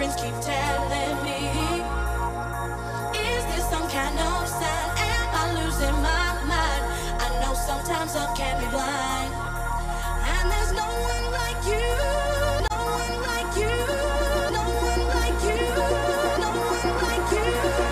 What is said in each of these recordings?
brains keep telling me, is this some kind of sign? Am I losing my mind? I know sometimes I can be blind, and there's no one like you, no one like you, no one like you, no one like you.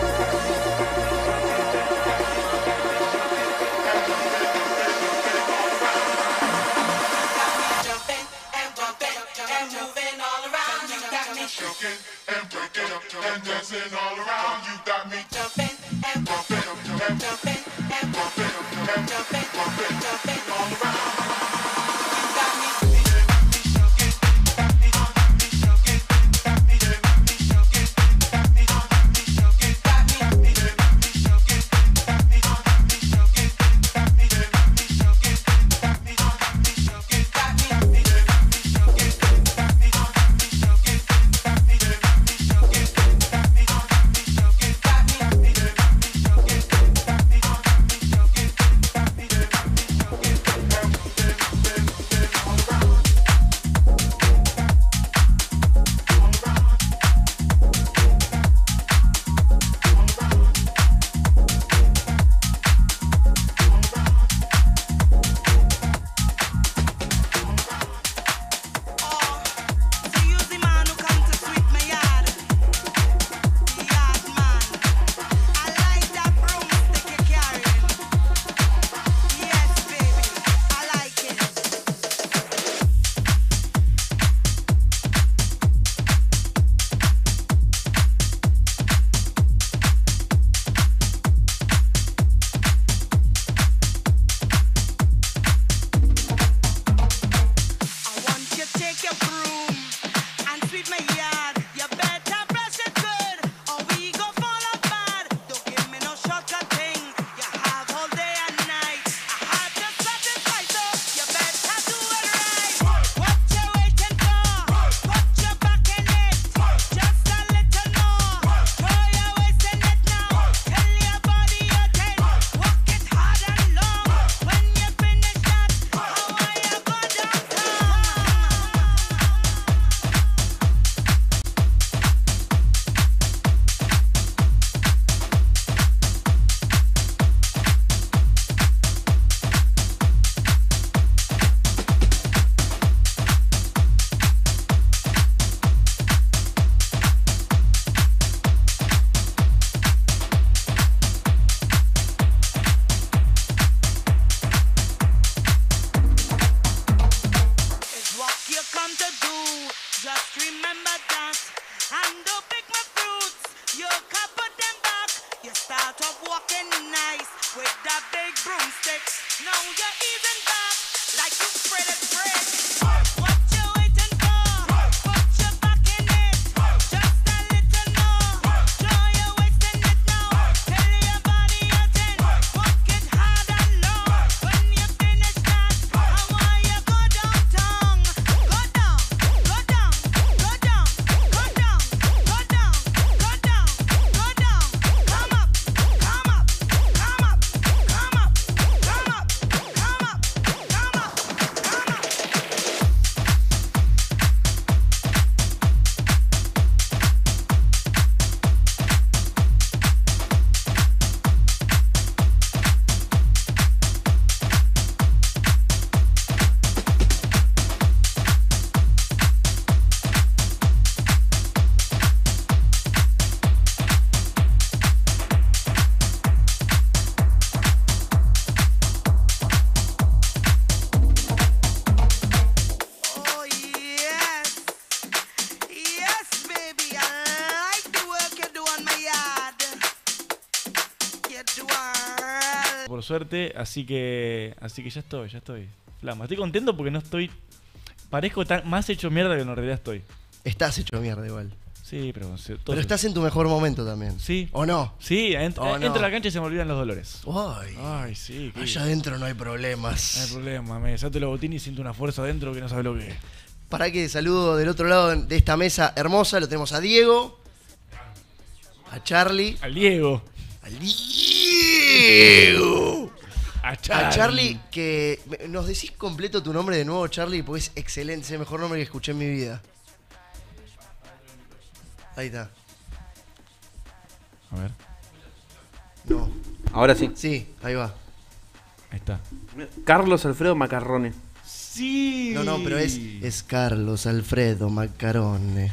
Shaking and breaking and dancing all around. You got me jumping and bumping and jumping and bumping and jumping all around. You got me shaking, got me shaking, got me shaking, got me shaking, got me shaking, got me shaking, got me shaking, got me shaking, got me Por suerte, así que ya estoy. Flama. Estoy contento porque no estoy. Parezco más hecho mierda que en realidad estoy. Estás hecho mierda igual. Sí, pero. Pero estás en tu mejor momento también. Sí. ¿O no? Sí, entro a la cancha y se me olvidan los dolores. Ay, sí. Allá adentro no hay problemas. No hay problema, me desato la botina y siento una fuerza adentro que no sabe lo que es. Para que saludo del otro lado de esta mesa hermosa, lo tenemos a Diego, a Charlie. Al Diego. A Charlie, que nos decís completo tu nombre de nuevo, Charlie, porque es excelente, es el mejor nombre que escuché en mi vida. Ahí está. A ver, No. Ahora sí. Sí, ahí va. ahí está. Carlos Alfredo Macarrone. Sí. No, pero es Carlos Alfredo Macarone.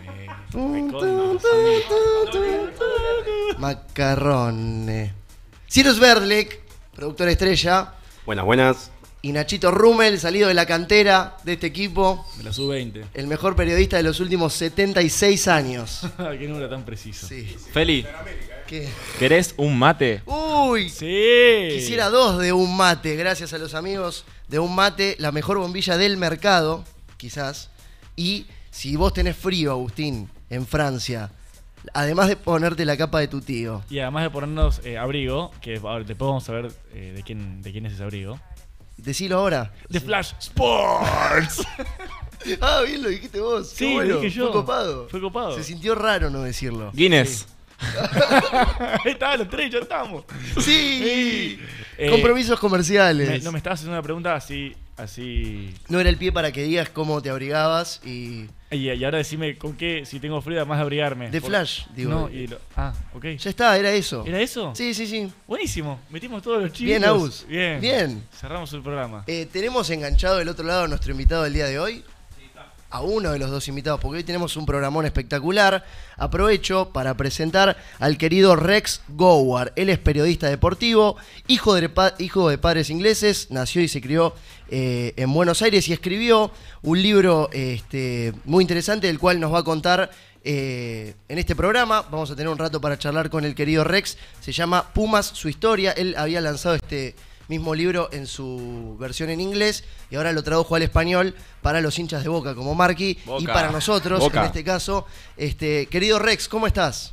Macarone. Cyrus Verdlick, productor estrella. Buenas, buenas. Y Nachito Rummel, salido de la cantera de este equipo. De la sub-20. El mejor periodista de los últimos 76 años. Qué número tan preciso. Sí. Feli, ¿Qué? ¿querés un mate? Uy, Sí. quisiera 2 de un mate, gracias a los amigos de un mate, la mejor bombilla del mercado, quizás. Y si vos tenés frío, Agustín, en Francia, además de ponerte la capa de tu tío. Y además de ponernos abrigo, que ahora después vamos a ver de quién es ese abrigo. Decilo ahora. The Flash Sports. Ah, bien lo dijiste vos. Qué Sí, bueno. lo dije yo. Fue copado. Fue copado. Se sintió raro no decirlo. Guinness. Ahí estaban los tres, ya estamos. Sí. Eh, Compromisos comerciales. No me estabas haciendo una pregunta así. No era el pie para que digas cómo te abrigabas y... Y ahora decime con qué, si tengo frío, además de abrigarme. De Flash, digo. No, ok. Ya está, era eso. ¿Era eso? Sí, sí, sí. Buenísimo. Metimos todos los chicos. Bien, Agus. Bien. Bien. Cerramos el programa. Tenemos enganchado del otro lado a nuestro invitado del día de hoy. A uno de los dos invitados, porque hoy tenemos un programón espectacular. Aprovecho para presentar al querido Rex Goward. Él es periodista deportivo, hijo de padres ingleses, nació y se crió en Buenos Aires y escribió un libro muy interesante, del cual nos va a contar en este programa. Vamos a tener un rato para charlar con el querido Rex. Se llama Pumas, su historia. Él había lanzado este mismo libro en su versión en inglés y ahora lo tradujo al español para los hinchas de Boca como Marqui y para nosotros, Boca. en este caso. Querido Rex, ¿cómo estás?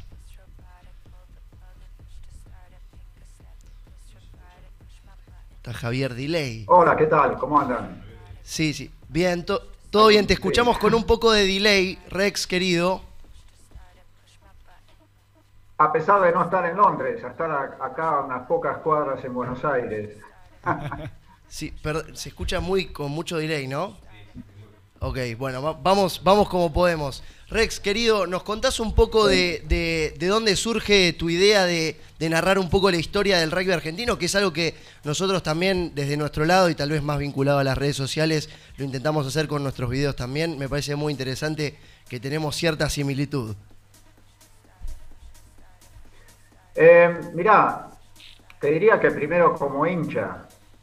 Está Javier Delay. Hola, ¿qué tal? ¿Cómo andan? Sí, sí. Bien, todo bien. Te escuchamos con un poco de delay, Rex, querido. A pesar de no estar en Londres, a estar acá a unas pocas cuadras en Buenos Aires. Sí, pero se escucha con mucho delay, ¿no? Ok, bueno, vamos como podemos. Rex, querido, ¿nos contás un poco de dónde surge tu idea de narrar un poco la historia del rugby argentino? Que es algo que nosotros también, desde nuestro lado, y tal vez más vinculado a las redes sociales, lo intentamos hacer con nuestros videos también. Me parece muy interesante que tenemos cierta similitud. Mirá, te diría que primero como hincha,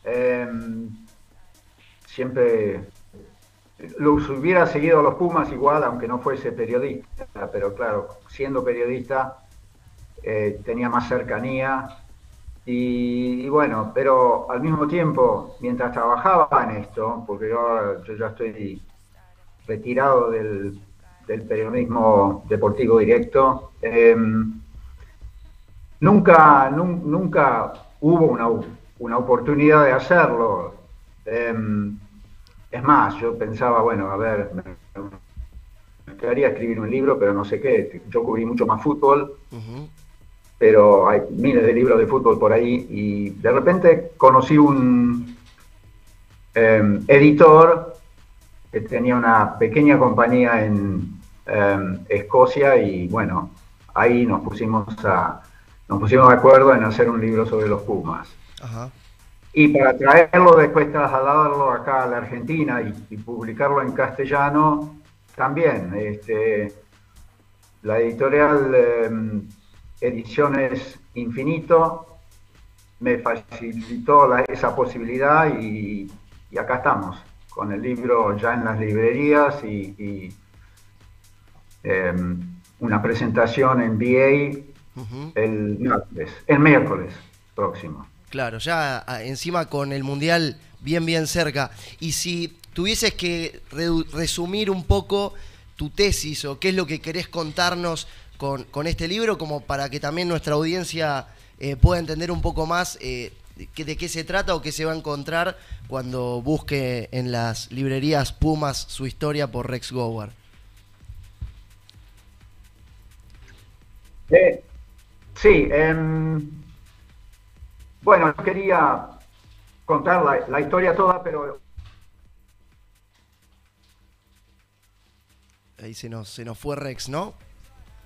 siempre los hubiera seguido a los Pumas igual, aunque no fuese periodista, pero claro, siendo periodista tenía más cercanía y bueno, pero al mismo tiempo, mientras trabajaba en esto, porque yo ya estoy retirado del periodismo deportivo directo, nunca hubo una oportunidad de hacerlo. Es más, yo pensaba, bueno, a ver, me quedaría escribir un libro, pero no sé qué. Yo cubrí mucho más fútbol, pero hay miles de libros de fútbol por ahí. Y de repente conocí un editor que tenía una pequeña compañía en Escocia y bueno, ahí nos pusimos de acuerdo en hacer un libro sobre los Pumas. Ajá. Y para traerlo, después trasladarlo acá a la Argentina y publicarlo en castellano, también. La editorial Ediciones Infinito me facilitó esa posibilidad y acá estamos, con el libro ya en las librerías y una presentación en VA el miércoles próximo. Claro, ya encima con el Mundial bien cerca. Y si tuvieses que resumir un poco tu tesis o qué es lo que querés contarnos con este libro, como para que también nuestra audiencia pueda entender un poco más de qué se trata o qué se va a encontrar cuando busque en las librerías Pumas su historia por Rex Goward. Sí, bueno, yo quería contar la historia toda, pero... Ahí se nos fue Rex, ¿no?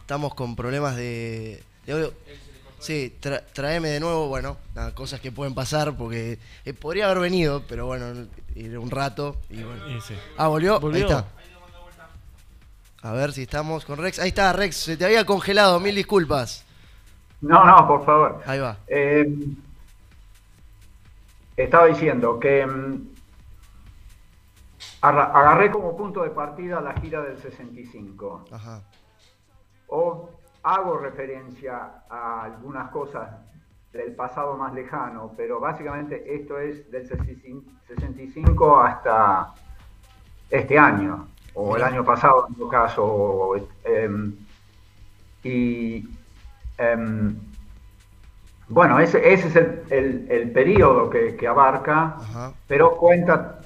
estamos con problemas de audio. Sí, tráeme de nuevo, bueno, nada, cosas que pueden pasar porque podría haber venido, pero bueno, iré un rato y bueno. Sí. ¿Volvió? Ahí ¿Volvió? está. A ver si estamos con Rex. Ahí está, Rex, se te había congelado, mil disculpas. No, por favor. Ahí va. Estaba diciendo que agarré como punto de partida la gira del 65. Ajá. O hago referencia a algunas cosas del pasado más lejano, pero básicamente esto es del 65 hasta este año, o el año pasado en todo caso. Bueno, ese es el periodo que abarca, Ajá. pero cuenta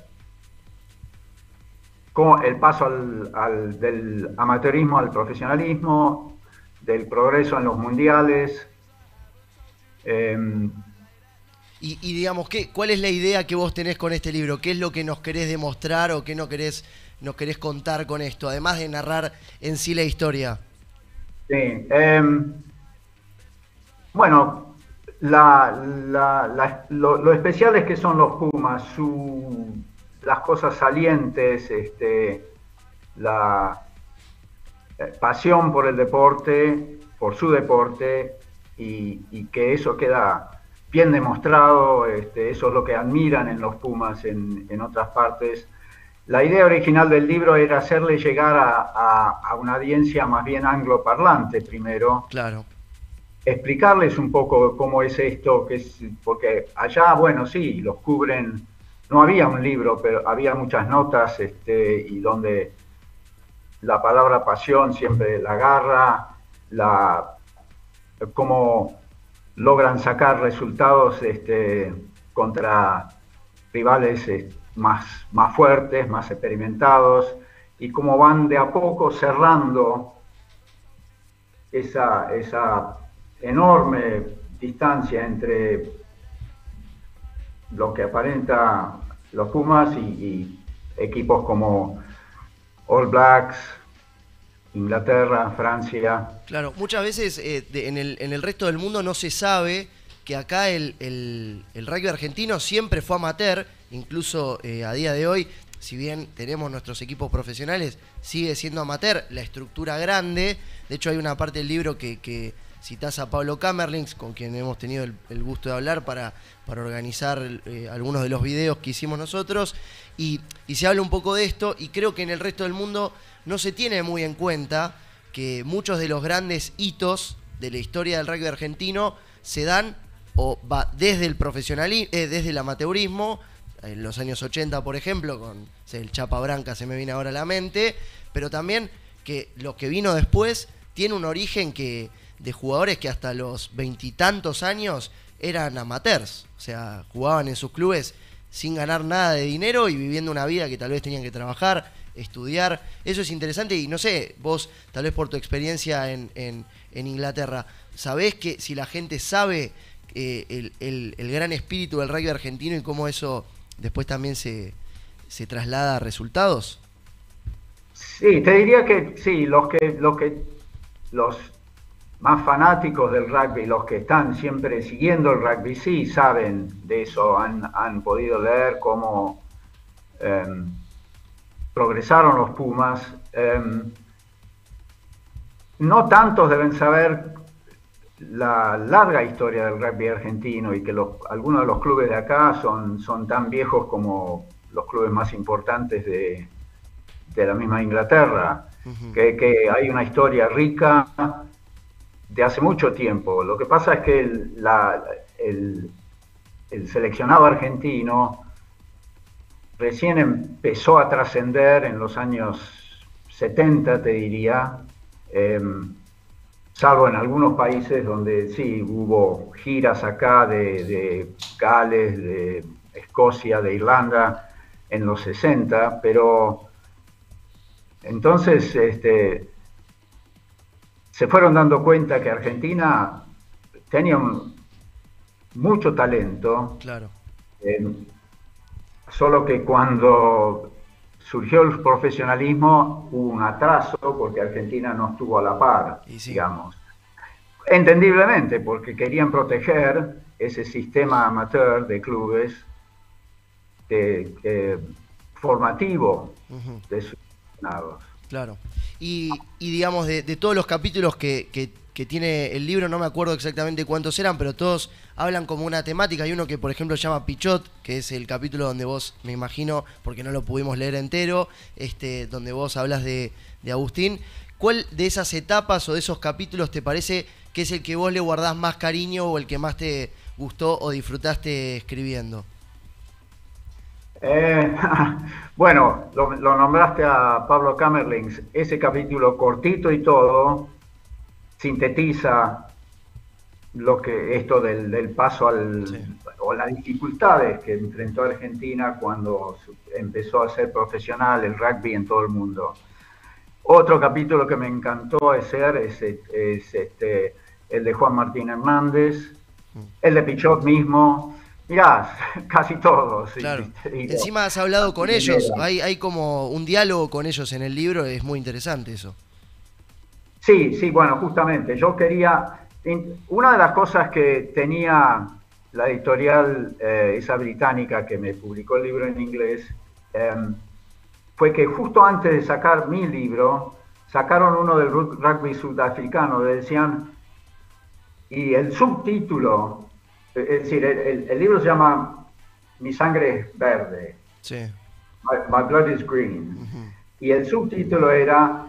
con el paso del amateurismo al profesionalismo, del progreso en los mundiales. Y digamos, ¿cuál es la idea que vos tenés con este libro? ¿Qué es lo que nos querés demostrar o qué nos querés contar con esto? Además de narrar en sí la historia. Sí. Bueno, lo especial es que son los Pumas, las cosas salientes, la pasión por el deporte, por su deporte, y que eso queda bien demostrado. Eso es lo que admiran en los Pumas en otras partes. La idea original del libro era hacerle llegar a una audiencia más bien angloparlante primero. Claro. Explicarles un poco cómo es esto, porque allá, bueno, sí, los cubren. No había un libro, pero había muchas notas, y donde la palabra pasión siempre la agarra, cómo logran sacar resultados contra rivales más fuertes, más experimentados, y cómo van de a poco cerrando esa enorme distancia entre lo que aparenta los Pumas y equipos como All Blacks, Inglaterra, Francia. Claro, muchas veces en el resto del mundo no se sabe que acá el rugby argentino siempre fue amateur, incluso a día de hoy, si bien tenemos nuestros equipos profesionales, sigue siendo amateur, la estructura grande. De hecho hay una parte del libro que citás a Pablo Kammerlings, con quien hemos tenido el gusto de hablar para organizar algunos de los videos que hicimos nosotros, y se habla un poco de esto, y creo que en el resto del mundo no se tiene muy en cuenta que muchos de los grandes hitos de la historia del rugby argentino se dan desde el profesionalismo, desde el amateurismo, en los años 80, por ejemplo, con el Chapa Branca se me viene ahora a la mente, pero también que lo que vino después tiene un origen de jugadores que hasta los 20 y tantos años eran amateurs, o sea, jugaban en sus clubes sin ganar nada de dinero y viviendo una vida que tal vez tenían que trabajar, estudiar. Eso es interesante, y no sé, vos tal vez por tu experiencia en Inglaterra, ¿sabés que si la gente sabe el gran espíritu del rugby argentino y cómo eso después también se traslada a resultados? Sí, te diría que sí, los más fanáticos del rugby, los que están siempre siguiendo el rugby, sí saben de eso, han podido leer cómo progresaron los Pumas. No tantos deben saber la larga historia del rugby argentino, y que algunos de los clubes de acá son tan viejos como los clubes más importantes de la misma Inglaterra. Uh-huh. que hay una historia rica de hace mucho tiempo. Lo que pasa es que el seleccionado argentino recién empezó a trascender en los años 70, te diría, salvo en algunos países donde sí hubo giras acá de Gales, de Escocia, de Irlanda en los 60, pero entonces se fueron dando cuenta que Argentina tenía mucho talento. Claro. Solo que cuando surgió el profesionalismo, hubo un atraso porque Argentina no estuvo a la par, Y sí. digamos. Entendiblemente, porque querían proteger ese sistema amateur de clubes formativo Ujú. de sus aficionados. Claro. Y digamos, de todos los capítulos que tiene el libro, no me acuerdo exactamente cuántos eran, pero todos hablan como una temática. Hay uno que, por ejemplo, se llama Pichot, que es el capítulo donde vos, me imagino, porque no lo pudimos leer entero, donde vos hablas de Agustín. ¿Cuál de esas etapas o de esos capítulos te parece que es el que vos le guardás más cariño o el que más te gustó o disfrutaste escribiendo? Bueno, lo nombraste a Pablo Kamerlingh. Ese capítulo cortito y todo sintetiza esto del paso Sí. o las dificultades que enfrentó Argentina cuando empezó a ser profesional el rugby en todo el mundo. Otro capítulo que me encantó hacer es el de Juan Martín Hernández, el de Pichot mismo. Mirá, casi todos. Claro. Y Encima has hablado con ellos, hay como un diálogo con ellos en el libro, es muy interesante eso. Sí, bueno, justamente. Yo quería. Una de las cosas que tenía la editorial, esa británica que me publicó el libro en inglés, fue que justo antes de sacar mi libro, sacaron uno del rugby sudafricano, decían. Y el subtítulo, es decir, el libro se llama Mi sangre es verde. Sí. My blood is green. Y el subtítulo era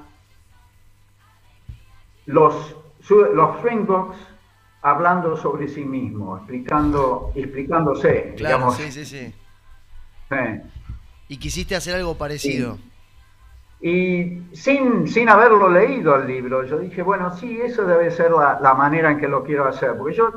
los Springboks hablando sobre sí mismos, explicándose. Claro, digamos. sí. Sí. Y quisiste hacer algo parecido. Y sin haberlo leído el libro, yo dije, bueno, sí, eso debe ser la manera en que lo quiero hacer, porque yo,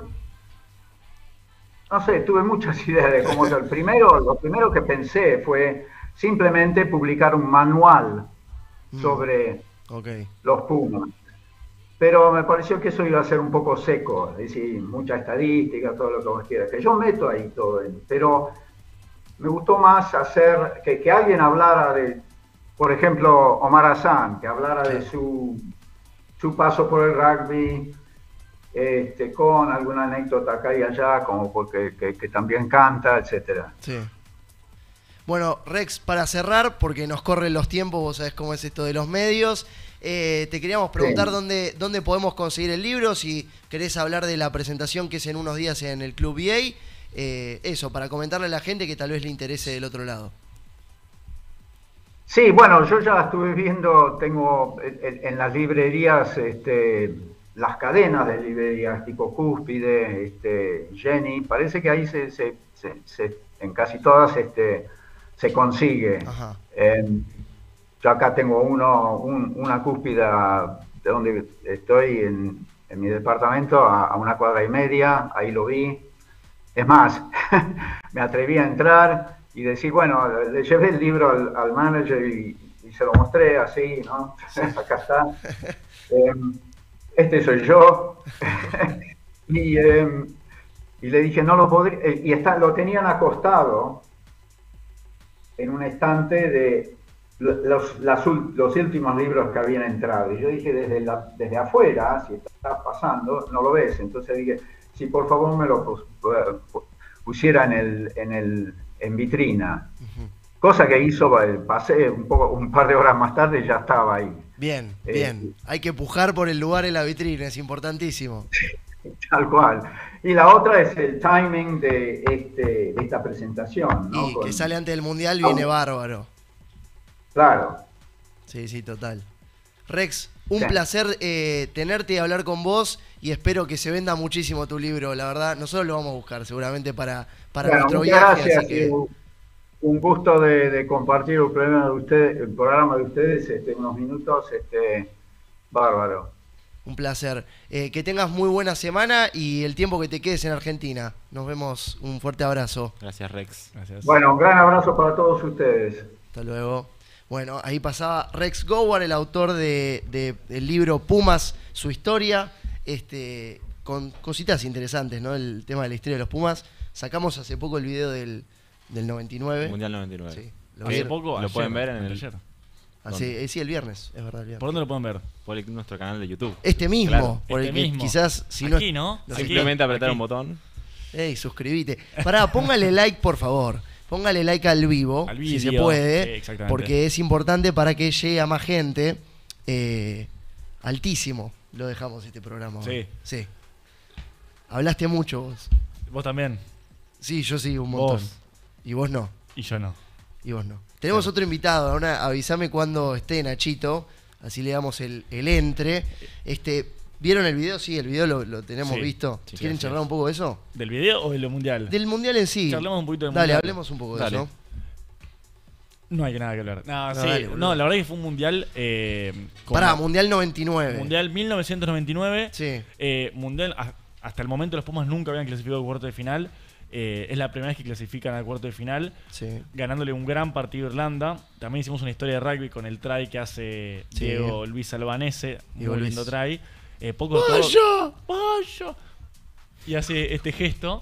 no sé, tuve muchas ideas de cómo hacer. Lo primero que pensé fue simplemente publicar un manual sobre los Pumas. Pero me pareció que eso iba a ser un poco seco, es decir, mucha estadística, todo lo que vos quieras, que yo meto ahí todo, pero me gustó más hacer que alguien hablara de, por ejemplo, Omar Hassan, que hablara de su paso por el rugby, con alguna anécdota acá y allá, como porque que también canta, etcétera. Sí. Bueno, Rex, para cerrar, porque nos corren los tiempos, vos sabés cómo es esto de los medios, te queríamos preguntar dónde podemos conseguir el libro, si querés hablar de la presentación que es en unos días en el Club VA, eso, para comentarle a la gente que tal vez le interese del otro lado. Sí, bueno, yo ya estuve viendo, tengo en las librerías, las cadenas de librerías tipo Cúspide, Jenny, parece que ahí en casi todas se consigue. Yo acá tengo una Cúspida de donde estoy en mi departamento a una cuadra y media, ahí lo vi. Es más, me atreví a entrar y decir, bueno, le llevé el libro al manager y se lo mostré así, ¿no? Sí. Acá está. Este soy yo. y le dije, no lo podría. Lo tenían acostado en un estante de los últimos libros que habían entrado. Y yo dije, desde afuera, si está pasando, no lo ves. Entonces dije, si por favor me lo pusiera en vitrina. Cosa que hizo, pasé un par de horas más tarde y ya estaba ahí. Bien. Hay que pujar por el lugar en la vitrina, es importantísimo. Tal cual. Y la otra es el timing de esta presentación, ¿no? Y que sale antes del Mundial viene bárbaro. Claro. Sí, total. Rex, un placer tenerte y hablar con vos y espero que se venda muchísimo tu libro, la verdad. Nosotros lo vamos a buscar seguramente para nuestro viaje. Gracias. Así que... Un gusto de compartir el programa de ustedes, unos minutos, bárbaro. Un placer. Que tengas muy buena semana y el tiempo que te quedes en Argentina. Nos vemos. Un fuerte abrazo. Gracias, Rex. Gracias. Bueno, un gran abrazo para todos ustedes. Hasta luego. Bueno, ahí pasaba Rex Goward, el autor del libro Pumas, su historia, con cositas interesantes, ¿no? El tema de la historia de los Pumas. Sacamos hace poco el video del 99. Mundial 99. Sí, Lo Hace vieron. poco, Lo ayer, pueden ver en el- ayer. Sí, el viernes, es verdad, el viernes. ¿Por dónde lo pueden ver? Por nuestro canal de YouTube. Este mismo, Claro, por el este que mismo. quizás si Aquí, ¿no? no Aquí. Simplemente apretar Aquí. un botón. Ey, suscríbete. Pará, póngale like, por favor. Póngale like al vivo, Al si se vídeo. puede, Sí, exactamente. porque es importante para que llegue a más gente. Altísimo lo dejamos este programa. Sí. hoy. Sí. Hablaste mucho vos. Vos también. Sí, yo sí, un montón. Vos. Y vos no. Y yo no. Y vos no. Tenemos otro invitado, ahora avísame cuando esté Nachito, así le damos el entre. ¿Vieron el video? Sí, el video lo tenemos Sí. visto. Sí, ¿Quieren sí, charlar sí. un poco de eso? ¿Del video o de lo mundial? Del mundial en sí. Charlemos un poquito del Dale, mundial. hablemos un poco de Dale. eso. No hay nada que hablar. No, sí. dale, boludo. No, la verdad que fue un mundial. Pará, Mundial 99. Mundial 1999. Sí. Mundial, hasta el momento los Pumas nunca habían clasificado al cuarto de final. Es la primera vez que clasifican al cuarto de final, Sí. ganándole un gran partido a Irlanda. También hicimos una historia de rugby con el try que hace Sí. Diego Luis Albanese. Diego Muy Luis. lindo try. Poco de ¡Vaya! todo- ¡Vaya! Y hace este gesto.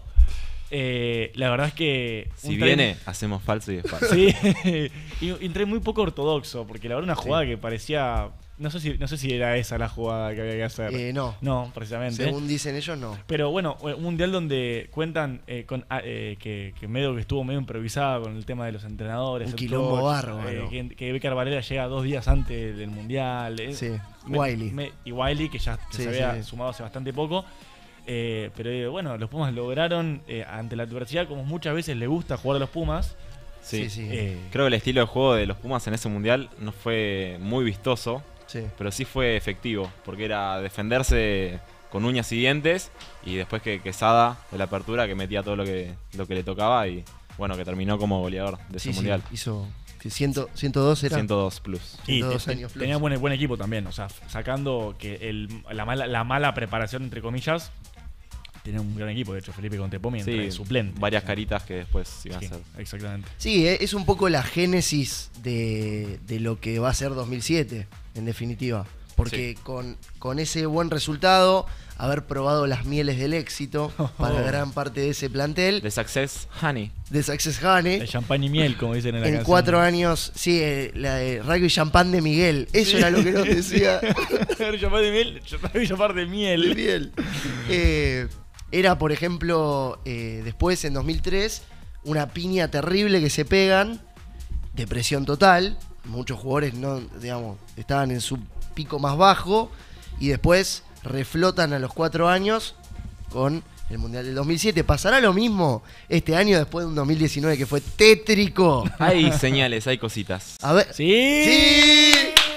La verdad es que... Si un try- viene, hacemos falso y es falso. Sí, y entré muy poco ortodoxo, porque la verdad una jugada que parecía... No sé si era esa la jugada que había que hacer. No. No, precisamente. Según dicen ellos, no. Pero bueno, un mundial donde cuentan que medio que estuvo medio improvisado con el tema de los entrenadores. Un el quilombo coach, bárbaro. que Becar Varela llega 2 días antes del mundial. Sí, Wiley. Y Wiley, que ya Sí, se había sí. sumado hace bastante poco. Pero bueno, los Pumas lograron, ante la adversidad, como muchas veces le gusta jugar a los Pumas. Sí. Sí. Creo que el estilo de juego de los Pumas en ese mundial no fue muy vistoso, Sí. pero sí fue efectivo, porque era defenderse con uñas y dientes y después que Quesada de la apertura que metía todo lo que le tocaba y bueno, que terminó como goleador de ese Sí, mundial. hizo que 102 era. 102 plus. Y 102 años plus. tenía buen equipo también, o sea, sacando que la mala preparación, entre comillas, tenía un gran equipo. De hecho, Felipe Contepomi entra de suplente. varias caritas que después iban Sí, a ser. exactamente. Sí, es un poco la génesis de lo que va a ser 2007, en definitiva. Porque con ese buen resultado, haber probado las mieles del éxito para gran parte de ese plantel, The Success Honey. de Success Honey, El champán y miel, como dicen en la en canción. 4 años, sí, la de Rugby Champán de Miguel, eso era lo que nos decía. champán de miel, champán de miel. de miel. Era, por ejemplo, después en 2003, una piña terrible que se pegan, depresión total, muchos jugadores no, digamos, estaban en su pico más bajo y después reflotan a los 4 años con el Mundial del 2007. ¿Pasará lo mismo este año después de un 2019 que fue tétrico? Hay señales, hay cositas. A ver. ¡Sí! ¡Sí!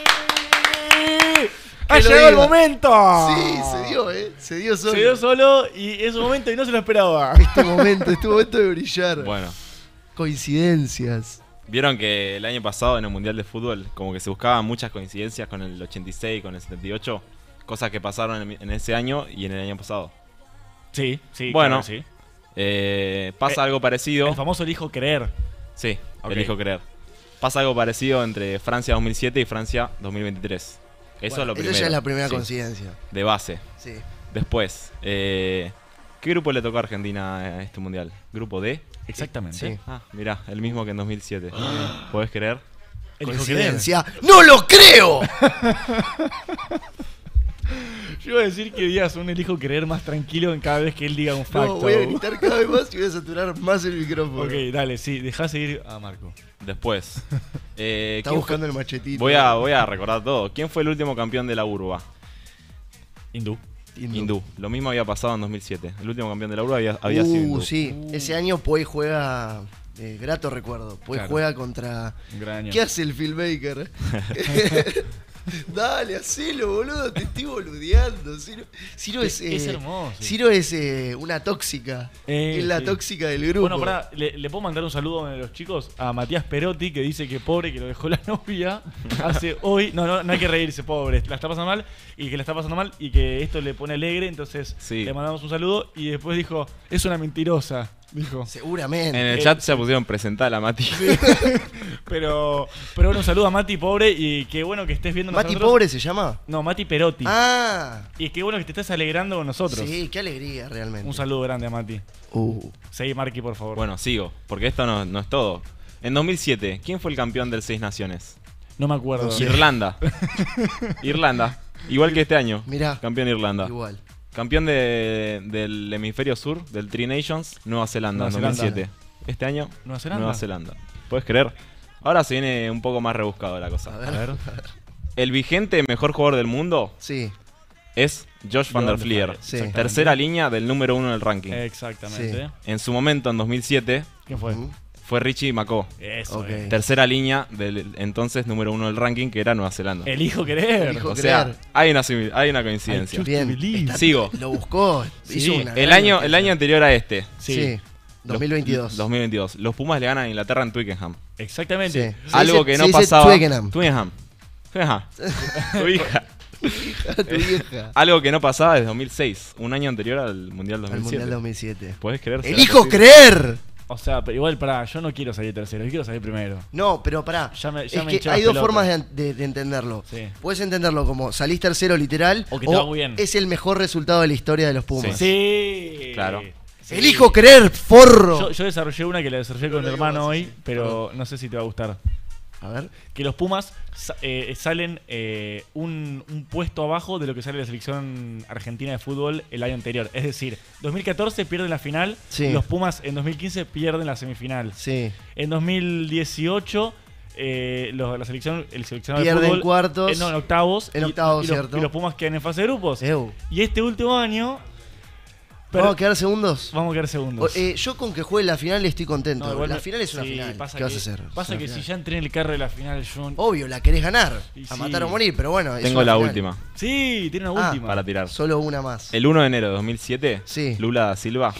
¡Ha Que lo llegado el diga. momento! Sí, se dio, Se dio solo. Se dio solo y es un momento y no se lo esperaba. Este momento de brillar. Bueno, Coincidencias. vieron que el año pasado en el Mundial de Fútbol como que se buscaban muchas coincidencias con el 86, con el 78, cosas que pasaron en ese año y en el año pasado. Sí, sí. Bueno. claro, sí. Pasa algo parecido. El famoso elijo creer. Sí, Ok. elijo creer. Pasa algo parecido entre Francia 2007 y Francia 2023. Eso Bueno, es lo primero. Esa ya es la primera Sí, coincidencia. de base. Sí. Después, ¿qué grupo le tocó a Argentina a este mundial? ¿Grupo D? Exactamente. Sí. Ah, mirá, el mismo que en 2007. ¿Podés creer? Elijo creer. Coincidencia. ¡No lo creo! Yo iba a decir que digas un elijo creer más tranquilo en cada vez que él diga un facto. No, voy a gritar cada vez más y voy a saturar más el micrófono. Ok, dale, sí, dejá seguir a Marco. Después. Está buscando el machetito. Voy a recordar todo. ¿Quién fue el último campeón de la urba? Hindú. Hindú. Lo mismo había pasado en 2007. El último campeón de la urba había sido Hindú. Sí. Ese año Puey juega. Grato recuerdo. Puey Claro. juega contra. Un gran año. ¿Qué hace el filmmaker? Dale, hacelo, boludo. Te estoy boludeando. Ciro es. Es hermoso. Ciro es una tóxica. Es la sí. tóxica del grupo. Bueno, pará, le puedo mandar un saludo a los chicos, a Matías Perotti, que dice que pobre que lo dejó la novia hace hoy. No hay que reírse, pobre. La está pasando mal y que la está pasando mal y que esto le pone alegre. Entonces Sí. le mandamos un saludo y después dijo, es una mentirosa. Dijo. Seguramente. En el chat se pusieron presentar a Mati. Pero bueno, un saludo a Mati Pobre y qué bueno que estés viendo ¿Mati nosotros. Pobre se llama? No, Mati Perotti. Ah. Y qué bueno que te estés alegrando con nosotros. Sí, qué alegría realmente. Un saludo grande a Mati. Seguí, Marqui, por favor. Bueno, sigo, porque esto no es todo. En 2007, ¿quién fue el campeón del Seis Naciones? No me acuerdo. No sé. Irlanda. Irlanda. Igual que este año. Mirá. Campeón Irlanda. Igual. Campeón del hemisferio sur, del Tri Nations, Nueva Zelanda en Nueva Zelanda. 2007. Este año, ¿Nueva Zelanda? Nueva Zelanda. ¿Puedes creer? Ahora se viene un poco más rebuscado la cosa. A ver. A ver. El vigente mejor jugador del mundo Sí. es Josh van der Flier. Sí. Exactamente. Tercera línea del número 1 del ranking. Exactamente. En su momento, en 2007, ¿Quién fue? Ujú. fue Richie McCaw. Eso. Ok. Tercera línea del entonces número 1 del ranking, que era Nueva Zelanda. Elijo querer. Elijo O sea, creer. hay una coincidencia. Ay, Bien. believe. Sigo. Lo buscó. Sí. Hizo una El gran año investigación. anterior a este. Sí. 2022. 2022. Los Pumas le ganan a Inglaterra en Twickenham. Exactamente. Sí. Algo dice- que se no dice pasaba. Twickenham. Twickenham. Twickenham. Tu hija. Tu vieja. Algo que no pasaba desde 2006, un año anterior al Mundial Al 2007. Mundial 2007. ¿Puedes creer? ¡Elijo creer! O sea, pero igual, pará, yo no quiero salir tercero, yo quiero salir primero. No, pero pará. Ya me es hinché que las hay dos pelotas. formas de entenderlo. Sí. Puedes entenderlo como salís tercero literal O que te va muy bien. es el mejor resultado de la historia de los Pumas. Sí. Claro. Sí. ¡Elijo creer, forro! Yo desarrollé una que la desarrollé con mi hermano hoy, pero no sé si te va a gustar. A ver. Que los Pumas salen un puesto abajo de lo que sale la selección argentina de fútbol el año anterior. Es decir, 2014 pierden la final, Sí. los Pumas en 2015 pierden la semifinal. Sí. En 2018 la selección, el seleccionado Pierden de fútbol cuartos. no, en octavos. En octavos, y los, cierto. y los Pumas quedan en fase de grupos. Eu. Y este último año ¿Vamos a quedar segundos? vamos a quedar segundos. Yo con que juegue la final estoy contento. No, igual la me- final es una sí, final. pasa ¿Qué vas a que- hacer? Pasa Es una que final. si ya entré en el carro de la final, yo... Obvio, la querés ganar. Y A sí. matar o morir, pero bueno. es Tengo una la final. última Sí, tiene una Ah, última. para tirar. Solo una más. El 1 de enero de 2007, Sí. Lula da Silva,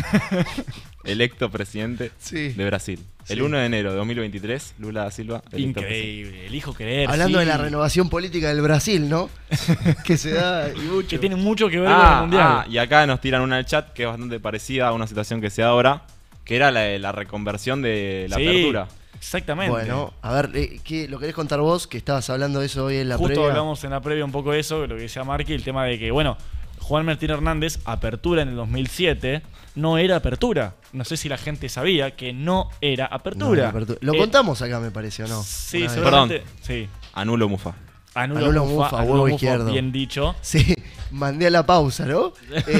electo presidente Sí. de Brasil. El Sí. 1 de enero de 2023, Lula da Silva, electo presidente. Increíble, elijo creer. Hablando sí. de la renovación política del Brasil, ¿no? que se da y mucho. Que tiene mucho que ver con el mundial. y acá nos tiran una al chat que es bastante parecida a una situación que se da ahora, que era la reconversión de la Sí, apertura. Exactamente. Bueno, a ver, ¿lo querés contar vos? Que estabas hablando de eso hoy en la Justo previa. hablamos en la previa un poco de eso, lo que decía Marky, el tema de que, bueno, Juan Martín Hernández, apertura en el 2007, no era apertura. No sé si la gente sabía que no era No, apertura. la apertura. Lo Eh, contamos acá, me pareció, ¿no? Sí, Una vez. seguramente. Sí. Anulo Mufa. Anulo Mufa, huevo izquierdo. bien dicho. Sí, mandé a la pausa, ¿no?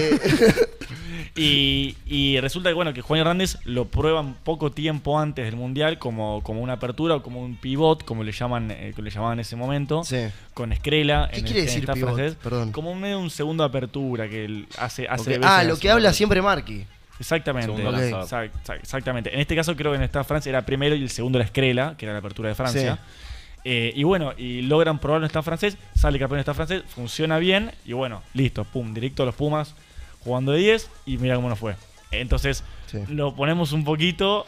Y resulta que, bueno, que Juan Hernández lo prueban poco tiempo antes del Mundial como una apertura o como un pivot, como le llamaban en ese momento, Sí. con Eskrela. ¿Qué en quiere el decir staff pivot? francés. Perdón. Como medio un segundo de apertura que él hace Ok. veces Ah, lo hace que habla apertura. siempre Marky. Exactamente. Segundo Ok. lanzador. Exactamente. En este caso creo que en esta Francia era primero y el segundo era Eskrela, que era la apertura de Francia. Y bueno, y logran probarlo en esta francés, sale campeón en esta francés, funciona bien y bueno, listo, pum, directo a los Pumas jugando de 10 y mira cómo nos fue. Entonces, Sí. lo ponemos un poquito,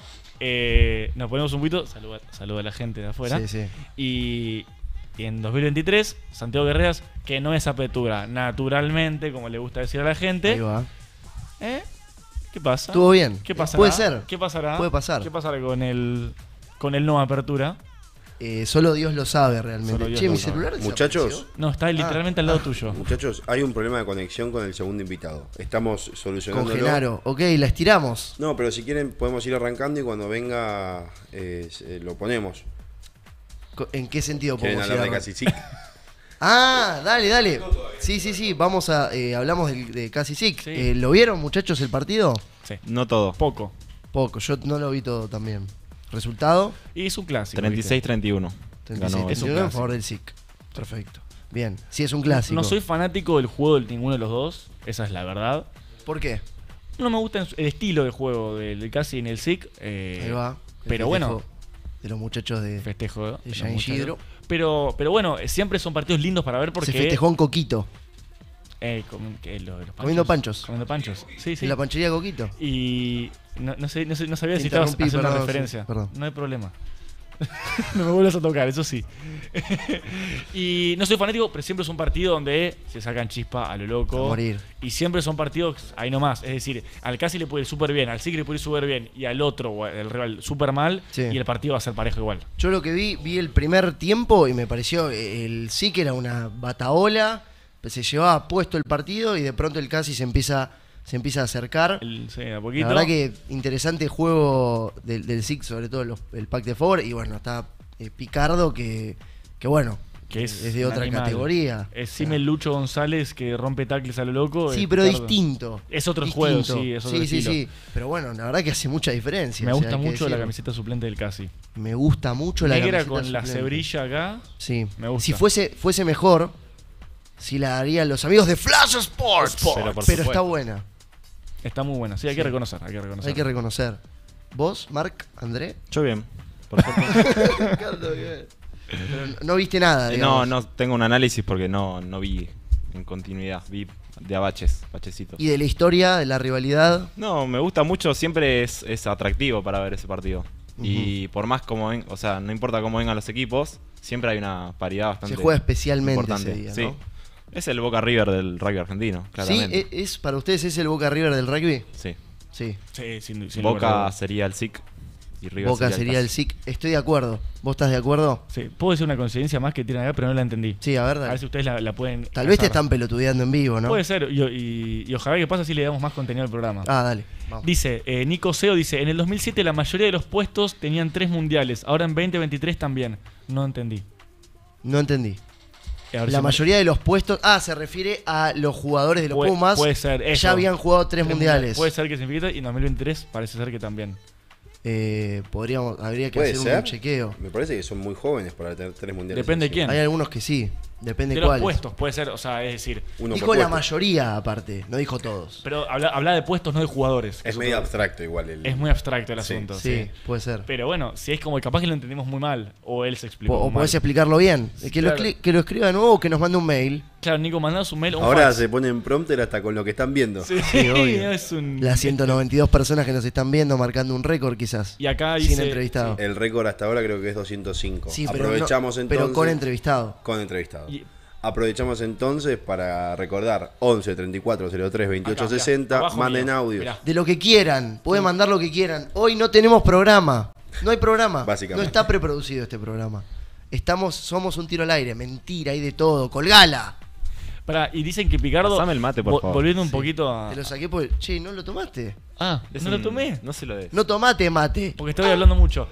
saluda a la gente de afuera. Sí, sí. Y en 2023, Santiago Guerreras, que no es apertura, naturalmente, como le gusta decir a la gente. Ahí va. ¿Eh? ¿Qué pasa? Estuvo bien. ¿Qué pasará? Puede ser. ¿Qué pasará? Puede pasar. ¿Qué pasará con el no apertura? Solo Dios lo sabe realmente. Solo Dios Che, lo mi sabe. celular Muchachos. desapareció. No, está literalmente al lado tuyo. Muchachos, hay un problema de conexión con el segundo invitado. Estamos Con solucionándolo. Genaro. Ok, la estiramos. No, pero si quieren podemos ir arrancando y cuando venga lo ponemos. ¿En qué sentido ¿Quieren podemos hablar de ir a- casi sí? Ah, dale. Sí. Vamos a. Hablamos de Casi Sick. Sí. ¿Lo vieron, muchachos, el partido? Sí. No todo. Poco. Poco. Yo no lo vi todo también. ¿Resultado? Y es un clásico. 36-31. 36. Ganó. Es un en clásico. favor del Sick. Perfecto. Bien. Sí, es un ¿viste? clásico. No soy fanático del juego de ninguno de los dos. Esa es la verdad. ¿Por qué? No me gusta el estilo de juego del Casi ni el SIC. Ahí va. El pero festejo bueno. De los muchachos de. Festejo. De los Jean muchachos. Isidro. Pero bueno, siempre son partidos lindos para ver porque. Se festejó en Coquito. Los Comiendo panchos. Comiendo panchos. Sí, sí. En la panchería Coquito. Y no sabía Te si estabas interrumpí, haciendo una perdón, referencia. sí, perdón. No hay problema. No me vuelvas a tocar, eso sí. Y no soy fanático, pero siempre es un partido donde se sacan chispa a lo loco. A morir. Y siempre son partidos ahí nomás. Es decir, al Casi le puede ir súper bien, al SIC le puede ir súper bien y al otro, o al rival, súper mal. Sí. Y el partido va a ser parejo igual. Yo lo que vi el primer tiempo y me pareció el sí que era una bataola, se llevaba puesto el partido y de pronto el Casi se empieza se empieza a acercar. Sí, a poquito. La verdad que interesante juego del SIC, sobre todo el pack de favor. Y bueno, está Picardo que bueno, que es de un otra animal. categoría. Es Simmel Lucho González que rompe tackles a lo loco. Sí, es pero Picardo. distinto. Es otro Distinto. juego, sí, es otro estilo. Sí. Pero bueno, la verdad que hace mucha diferencia. Me o sea, gusta hay que mucho la decirlo. camiseta suplente del Casi. Me gusta mucho la Negra camiseta con la suplente. cebrilla acá. Sí. Me gusta. Si fuese mejor, si la harían los amigos de Flash Sports. Pero por Pero supuesto. está buena. Está muy buena. Sí, hay que reconocer. Hay que reconocer. Hay que reconocer. ¿Vos, Marc, André? Yo bien. Por suerte. Pero no viste nada, No, digamos. no tengo un análisis porque no vi en continuidad. Vi de bachecitos. ¿Y de la historia, de la rivalidad? No, me gusta mucho. Siempre es atractivo para ver ese partido. Y por más como ven, o sea, no importa cómo vengan los equipos, siempre hay una paridad bastante Se juega especialmente importante. ese día, Sí. ¿no? Es el Boca River del rugby argentino, claramente. Sí, para ustedes es el Boca River del rugby. Sí. Sí. Sí, sin lugar a Boca dudas. sería el SIC y River Boca sería el Casi. SIC. Estoy de acuerdo. ¿Vos estás de acuerdo? Sí, puedo decir una coincidencia más que tiran acá, pero no la entendí. Sí, a ver, A dale. ver si ustedes la pueden. Tal vez te cazar. están pelotudeando en vivo, ¿no? Puede ser, y ojalá que pase así le damos más contenido al programa. Ah, dale. Vamos. Dice, Nico Seo dice, en el 2007 la mayoría de los puestos tenían 3 mundiales, ahora en 2023 también. No entendí. No entendí. A ver La si- mayoría de los puestos. Ah, se refiere a los jugadores de los Puede- Pumas. puede ser, eso. Ya habían jugado 3 mundiales. Puede ser que signifique, y en 2023 parece ser que también. Habría que ¿Puede hacer ser? un chequeo. Me parece que son muy jóvenes para tener 3 mundiales. Depende de encima. quién. Hay algunos que sí. Depende De de los cuáles. puestos, puede ser, o sea, es decir. Uno Dijo por la puesto. mayoría, aparte. No dijo todos. Pero habla de puestos, no de jugadores. que Es eso medio todo- abstracto igual. Es muy abstracto el Sí. asunto. Sí, puede ser. Pero bueno, si es como capaz que lo entendimos muy mal, o él se explicó O muy podés mal. explicarlo bien. Claro. Que lo escriba de nuevo o que nos mande un mail. Claro, Nico, mandanos un mail o un Ahora fax. se ponen prompter hasta con lo que están viendo. Sí, obvio. es un... Las 192 personas que nos están viendo marcando un récord quizás. Y acá Sin dice... entrevistado. El récord hasta ahora creo que es 205. Sí, pero, Aprovechamos no- entonces. pero con entrevistado. Con entrevistado. Y- Aprovechamos entonces para recordar 11 34 03 28 Acá, mirá, 60. abajo Manden mío. audios. Mirá. De lo que quieran. Pueden mandar lo que quieran. Hoy no tenemos programa. No hay programa. Básicamente. No está preproducido este programa. Somos un tiro al aire. Mentira, hay de todo. Colgala. Pará, y dicen que Picardo... Pasame el mate, por favor. Volviendo un Sí. poquito a... Te lo saqué porque. Che, ¿no lo tomaste? Ah, Es no lo un- tomé. No se lo des. No tomate mate. Porque estoy hablando mucho.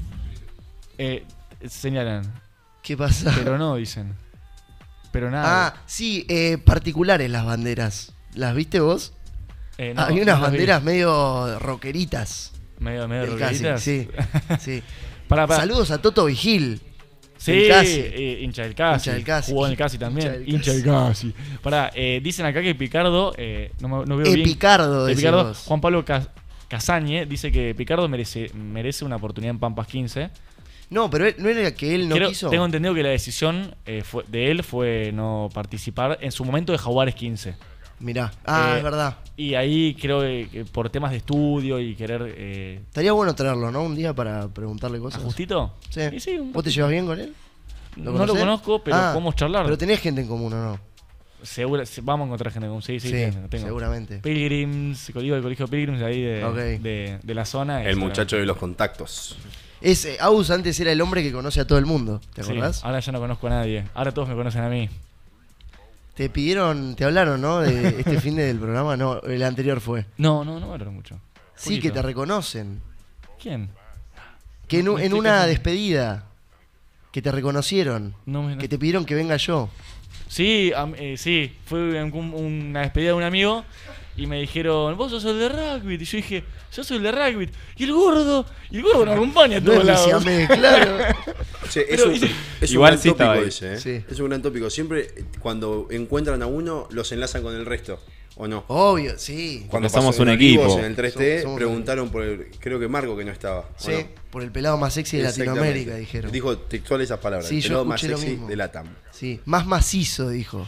Señalan. ¿Qué pasa? Pero no, dicen. Pero nada. Ah, sí, particulares las banderas. ¿Las viste vos? No, Había unas no las vi. banderas medio rockeritas. Medio del Casi, roqueritas. sí, sí. Pará. Saludos a Toto Vigil. Sí, del Casi. hincha del Casi. Hincha del Casi. Jugó en el Casi también. Hincha del Hincha del Casi. Pará, dicen acá que Picardo, no veo bien. Picardo, decís Picardo, vos. Juan Pablo Casañe dice que Picardo merece una oportunidad en Pampas 15. No, pero no era que él no quiso. Tengo entendido que la decisión de él fue no participar en su momento de Jaguares 15. Mirá. Eh, Es verdad. Y ahí creo que por temas de estudio y querer... Estaría bueno traerlo, ¿no? Un día para preguntarle ¿A cosas. Justito? Sí. Y sí, un ¿Vos te ratito. llevas bien con él? No lo conocés? conozco, pero podemos charlar. Pero tenés gente en común, ¿o no? Vamos a encontrar gente con sí, tengo. seguramente. Pilgrims, digo, del colegio Pilgrims de ahí Ok. de la zona. El muchacho de los contactos. Aus antes era el hombre que conoce a todo el mundo, ¿te Sí, acordás? ahora ya no conozco a nadie. Ahora todos me conocen a mí. Te hablaron, ¿no? De este fin del programa, no, el anterior fue. No me hablaron mucho. Sí, Poquito. que te reconocen. ¿Quién? Que No en estoy una casi- despedida, que te reconocieron, que te pidieron que venga yo. Sí, sí, fue una despedida de un amigo y me dijeron, vos sos el de rugby. Y yo dije, yo soy el de rugby. Y el gordo me acompaña a No todos es lados. Siamés, claro. Che, es Pero, un, dice- es un Igual gran sí tópico estaba ahí. ese, ¿eh? Sí. Es un gran tópico. Siempre cuando encuentran a uno, los enlazan con el resto. ¿O no? Obvio, sí. Cuando somos pasó un en Olivos, equipo. En el 3T Somos preguntaron por creo que Marco que no estaba. ¿o Sí, no? por el pelado más sexy de Exactamente. Latinoamérica, dijeron. Dijo textual esas palabras. Sí, el yo pelado más escuché lo sexy mismo. de Latam. Sí, más macizo, dijo.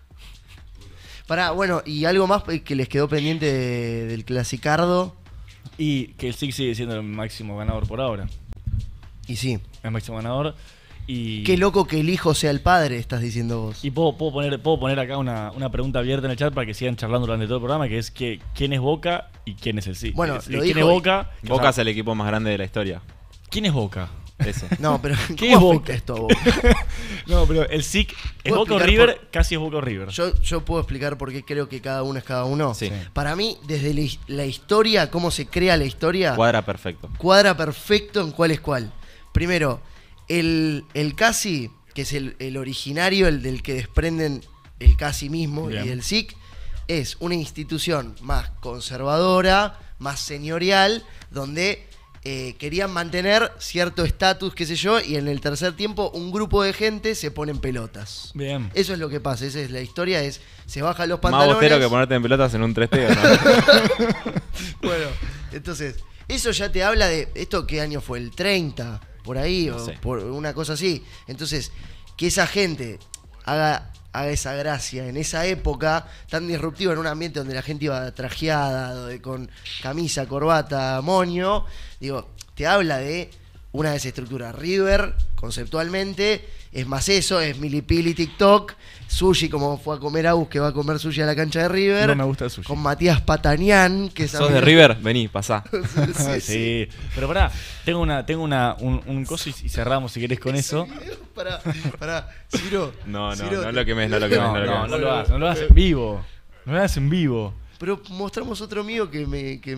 Bueno, y algo más que les quedó pendiente del Clasicardo. Y que el Six sigue siendo el máximo ganador por ahora. Y sí, El máximo ganador. Y qué loco que el hijo sea el padre, estás diciendo vos. Y puedo poner acá una pregunta abierta en el chat para que sigan charlando durante todo el programa, que es quién es Boca y quién es el sí. Bueno, ¿Quién lo es dijo- Boca? Boca es el equipo más grande de la historia. ¿Quién es Boca? Ese. No, pero ¿Qué ¿cómo es afecta Boca? esto a Boca? No, pero el SIC es ¿Puedo Boca o explicar River, casi es Boca o River. Yo puedo explicar por qué creo que cada uno es cada uno. Sí. Para mí, desde la historia, cómo se crea la historia, Cuadra perfecto. cuadra perfecto en cuál es cuál. Primero, el CASI, que es el originario, el del que desprenden el CASI mismo Bien. y el SIC, es una institución más conservadora, más señorial, donde querían mantener cierto estatus, qué sé yo, y en el tercer tiempo un grupo de gente se pone en pelotas. Bien. Eso es lo que pasa, esa es la historia, se bajan los Más pantalones. bostero que ponerte en pelotas en un 3T, ¿o no? Bueno, entonces, eso ya te habla de, ¿esto qué año fue? ¿El 30? Por ahí, No o sé. por una cosa así. Entonces, que esa gente haga esa gracia en esa época tan disruptiva, en un ambiente donde la gente iba trajeada, con camisa, corbata, moño, digo, te habla de una desestructura. River, conceptualmente, es más eso, es milipili TikTok, sushi como fue a comer Agus, que va a comer sushi a la cancha de River. No me gusta el sushi. Con Matías Patanián, que es ¿Sos de amigo- River? Vení, pasá. Sí, sí. pero pará, tengo un coso y cerramos si querés con eso. Pará, Ciro. No, Ciro, no lo quemes, no lo quemes, No, no lo no, quemes. no lo hagas, no lo hagas en vivo. No lo hagas en vivo. Pero mostramos otro mío que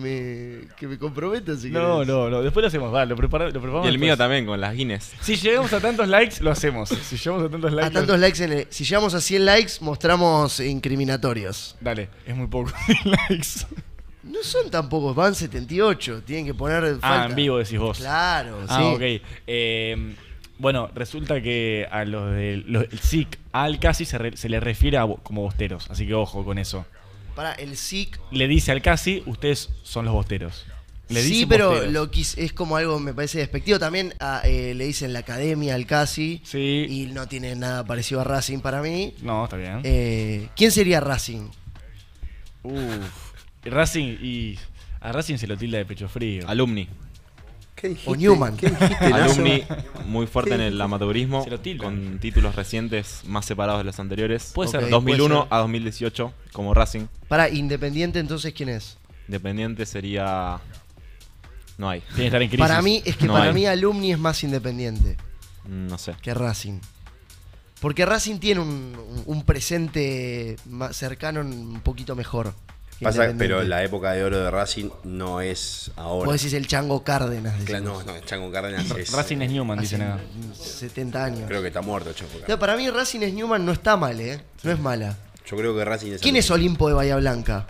me comprometa si No, querés. no, después lo hacemos, lo preparamos. Y el mío también, con las Guinness. Si llegamos a tantos likes, lo hacemos. Si llegamos a tantos likes. A tantos likes si llegamos a 100 likes, mostramos incriminatorios. Dale, es muy poco likes. No son tan pocos, van 78. Tienen que poner. Ah, en vivo decís vos. Claro, Ah, sí. ok. Bueno, resulta que a los del SIC, al casi se le refiere como bosteros. Así que ojo con eso. Para el SIC. Le dice al casi, ustedes son los bosteros. Le Sí, dicen pero bosteros. es como algo, me parece despectivo. También le dicen la academia al casi. Sí. Y no tiene nada parecido a Racing para mí. No, está bien. ¿Quién sería Racing? Racing y... A Racing se lo tilda de pecho frío. Alumni. ¿Qué dijiste? O Newman. ¿Qué dijiste, Nazo? Alumni, muy fuerte en el amateurismo, Se lo tildan. con títulos recientes más separados de los anteriores. Puede ser. Ok. 2001 puede ser. a 2018 como Racing. Para Independiente, entonces, ¿quién es? Independiente sería... No hay. Tiene que estar en crisis. Para mí, es que No para hay. mí Alumni es más independiente No sé. que Racing. Porque Racing tiene un presente más cercano, un poquito mejor. que Pasa, Independiente. pero la época de oro de Racing no es ahora. Vos decís el Chango Cárdenas. Claro, decimos. no, Chango Cárdenas es, Racing es Newman, Hace dicen acá. 70 años. creo que está muerto Chango Cárdenas. No, para mí Racing es Newman no está mal, ¿eh? No es mala. Yo creo que Racing es... ¿Quién es Olimpo de Bahía Blanca?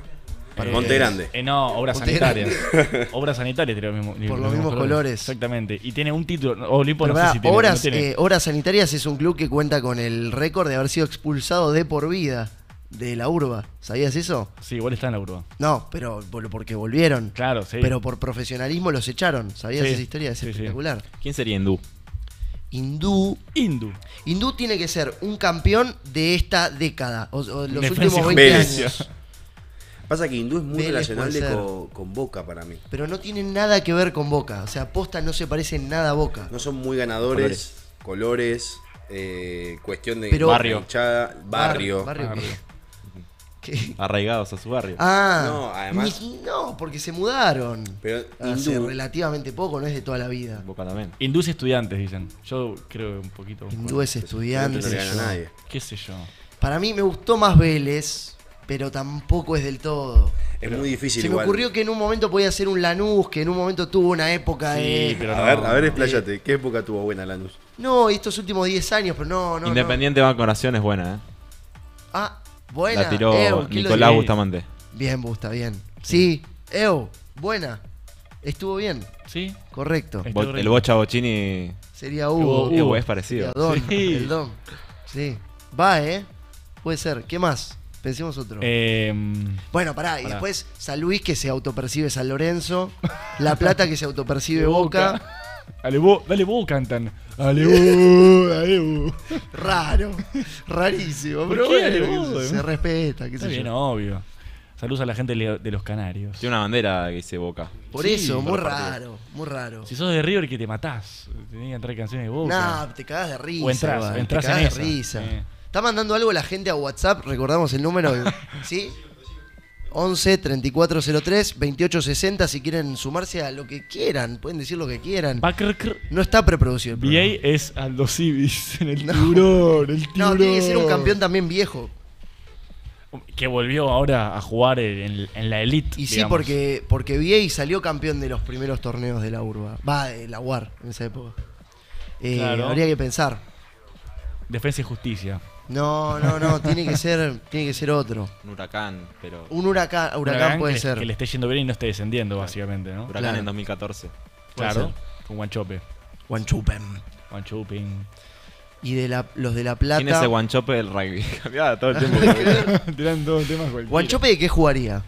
Monte Grande. No, obras Monte sanitarias. Obras sanitarias tiene Por los mismos colores. Exactamente. Y tiene un título. Olimpo Pero no pará, sé si tiene. Obras, no tiene. Obras Sanitarias es un club que cuenta con el récord de haber sido expulsado de por vida de la urba. ¿Sabías eso? Sí, igual está en la urba. No, pero porque volvieron. Claro, sí. Pero por profesionalismo los echaron. ¿Sabías Sí, esa historia? Es sí, sí. espectacular. ¿Quién sería Hindú? Hindú tiene que ser un campeón de esta década. O los Defensa y últimos 20 Justicia. años. Pasa que Hindú es muy Vélez relacionable puede ser. con Boca para mí. Pero no tiene nada que ver con Boca. O sea, Posta no se parece en nada a Boca. No son muy ganadores, colores, cuestión de Pero- Barrio. hinchada, barrio. ¿Barrio qué? ¿Qué? Arraigados a su barrio. Ah, No, además- no, porque se mudaron. Pero Hace Hindú, relativamente poco, no es de toda la vida. Boca también. Hindúes estudiantes, dicen. Yo creo un poquito. Hindú es estudiante. no le gana a nadie. ¿Qué sé yo? Para mí me gustó más Vélez, pero tampoco es del todo. Es muy difícil Se me igual. ocurrió que en un momento podía ser un Lanús, que en un momento tuvo una época Sí, de... pero A ver, expláyate. ¿Qué época tuvo buena Lanús? No, estos últimos 10 años, pero no. Independiente Banco Nación es buena, ¿eh? Ah, buena. La tiró ¿quién lo Nicolás diría? Bustamante. Bien, Busta, bien. Sí, buena. Estuvo bien, ¿Sí? correcto. Estuvo El rico. Bocha Bocini Sería Hugo. Hugo. es parecido. Sería Don, Sí. el Don. Sí. Va, puede ser. ¿Qué más? Pensemos otro. Bueno, pará, y Pará. después San Luis que se autopercibe San Lorenzo, La Plata que se autopercibe Boca. Dale vos, cantan. Dale vos. Raro, rarísimo, ¿Por pero qué Ale bueno, vos? se respeta, qué Está sé bien, yo. obvio. Saludos a la gente de los Canarios. Tiene una bandera que dice Boca. Por Sí, eso, por muy los partidos. raro, muy raro. Si sos de River, que te matás. Tenés que entrar canciones de Boca. Nah, te cagas de risa. O entras, igual, te entras cagás en de esa. risa. Sí. Está mandando algo la gente a WhatsApp, recordamos el número, ¿sí? 11 3403 2860. Si quieren sumarse a lo que quieran, pueden decir lo que quieran. No está preproducido el programa. VA es Aldo Civis en el tiburón. El No, tiburón. tiene que ser un campeón también viejo. Que volvió ahora a jugar en la Elite. Y sí, digamos. porque VA salió campeón de los primeros torneos de la Urba. De la UAR en esa época. Claro. Habría que pensar. Defensa y Justicia. No, tiene que ser otro. Un huracán, pero. Un huracán puede que, ser. Que le esté yendo bien y no esté descendiendo, básicamente, ¿no? Huracán Claro. en 2014. Claro. ser. Con Guanchope. Guanchupen. Guanchuping. Y los de La Plata. ¿Quién es el guanchope del rugby? Cambiaba todo el tiempo. Tiran todos temas cualquiera. ¿Guanchope de qué jugaría?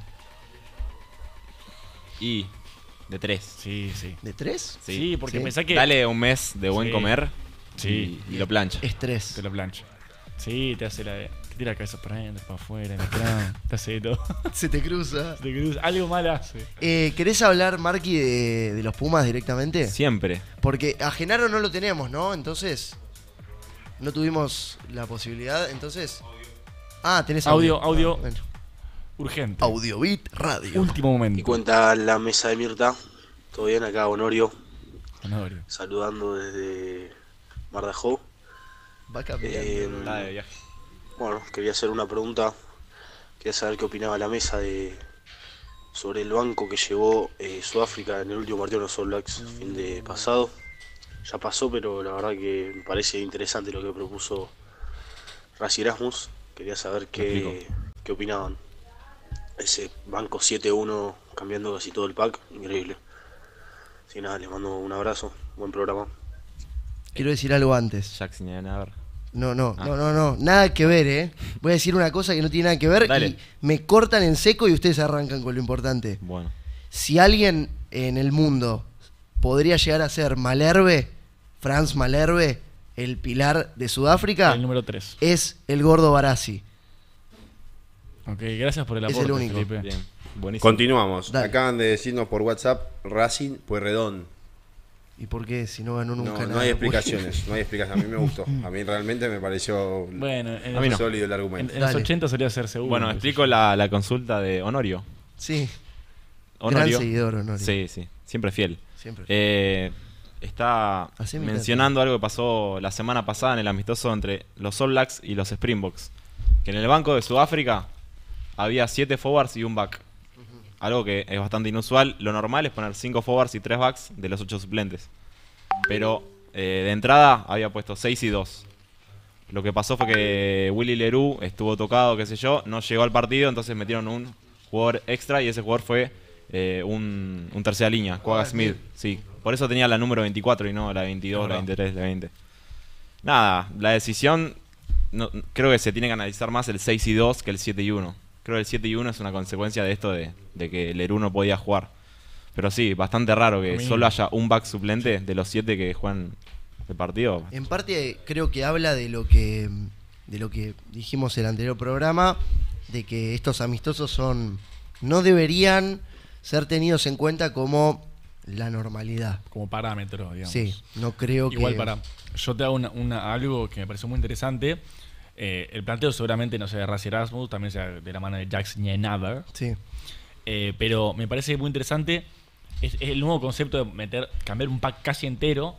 Y de 3. Sí, sí. ¿De 3? Sí, porque Sí. pensá que Dale un mes de buen Sí. comer Sí. y lo plancha. Es 3. te lo plancha. Sí, te hace te tira la cabeza para adentro, para afuera, en el cráneo, te hace de todo. Se te cruza. Te cruza. Algo mal hace. ¿Querés hablar, Marqui, de los Pumas directamente? Siempre. Porque a Genaro no lo tenemos, ¿no? Entonces, no tuvimos la posibilidad. Entonces. Tenés audio. Audio. Bueno. Urgente. Audiobit Radio. Último momento. Y cuenta la mesa de Mirta. Todo bien, acá Honorio, Honorio. saludando desde Mar de Ajó. Va cambiando. Está de viaje. Bueno, quería hacer una pregunta. Quería saber qué opinaba la mesa sobre el banco que llevó Sudáfrica en el último partido de los All Blacks fin de pasado. Ya pasó, pero la verdad que me parece interesante lo que propuso Rassi Erasmus. Quería saber qué opinaban. Ese banco 7-1 cambiando casi todo el pack, increíble. Así nada, les mando un abrazo, buen programa. Quiero decir algo antes. Jackson y Anaver. No. Nada que ver, ¿eh? Voy a decir una cosa que no tiene nada que ver. Dale. Y me cortan en seco y ustedes arrancan con lo importante. Bueno. Si alguien en el mundo podría llegar a ser Malherbe, Franz Malherbe, el pilar de Sudáfrica, El número 3. es el gordo Barassi. Ok, gracias por el Es aporte, el único. Felipe. Bien. Buenísimo. Continuamos. Dale. Acaban de decirnos por WhatsApp Racing Pueyrredón. ¿Y por qué? Si no ganó nunca No, nada. no hay explicaciones, no hay explicaciones. A mí me gustó. A mí realmente me pareció Bueno, en, A mí no. sólido el argumento. en los Dale. 80 solía ser seguro. Bueno, explico la consulta de Honorio. Sí, Honorio. gran seguidor, Honorio. Sí. Siempre fiel. Siempre. Está Hacé mi mencionando algo que pasó la semana pasada en el amistoso entre los All Blacks y los Springboks. Que en el banco de Sudáfrica había 7 forwards y un back. Algo que es bastante inusual. Lo normal es poner 5 forwards y 3 backs de los 8 suplentes. Pero de entrada había puesto 6 y 2. Lo que pasó fue que Willy Leroux estuvo tocado, qué sé yo, no llegó al partido, entonces metieron un jugador extra y ese jugador fue un tercera línea, Quagga Smith. Sí, por eso tenía la número 24 y no la 22, la 23, la 20. Nada, la decisión, creo que se tiene que analizar más el 6 y 2 que el 7 y 1. Creo que el 7 y 1 es una consecuencia de esto de que Leroux no podía jugar. Pero sí, bastante raro que solo haya un back suplente de los 7 que juegan el partido. En parte creo que habla de lo que dijimos en el anterior programa, de que estos amistosos no deberían ser tenidos en cuenta como la normalidad. Como parámetro, digamos. Sí, no creo Igual que... yo te hago algo que me pareció muy interesante. El planteo seguramente no sea de Rassi Erasmus, también sea de la mano de Jackson y Anaver. Sí. Pero me parece muy interesante es el nuevo concepto de cambiar un pack casi entero.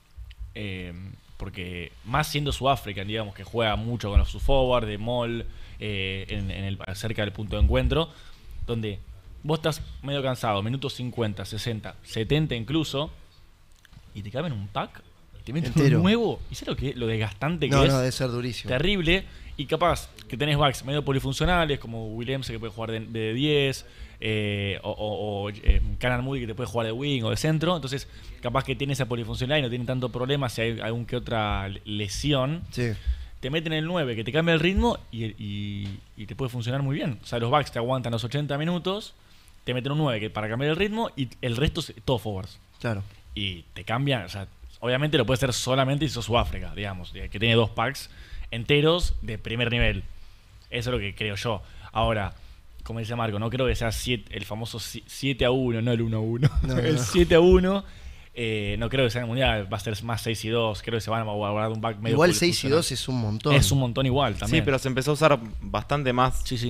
Porque más siendo Sudáfrica, digamos, que juega mucho con los forward de Mol cerca del punto de encuentro, donde vos estás medio cansado, minutos 50, 60, 70 incluso, y te cambian un pack y te meten Entero. un nuevo. ¿Y sabes lo desgastante que No, es? debe ser durísimo. Terrible. Y capaz que tenés backs medio polifuncionales, como Williams que puede jugar de 10, o Canan Moody que te puede jugar de wing o de centro. Entonces, capaz que tiene esa polifuncionalidad y no tiene tanto problema si hay algún que otra lesión. Sí. Te meten el 9 que te cambia el ritmo y te puede funcionar muy bien. O sea, los backs te aguantan los 80 minutos, te meten un 9 que para cambiar el ritmo y el resto es todo forwards. Claro. Y te cambian, o sea, obviamente lo puede hacer solamente si sos Sudáfrica, digamos, que tiene 2 packs enteros de primer nivel. Eso es lo que creo yo. Ahora, como dice Marco, no creo que sea el famoso 7-1, no el 1-1. No, el no. 7-1. No creo que sea en el mundial, va a ser más 6 y 2. Creo que se van a guardar un back medio. Igual 6 y polifuncional. 2 es un montón. Es un montón igual también. Sí, pero se empezó a usar bastante más Sí.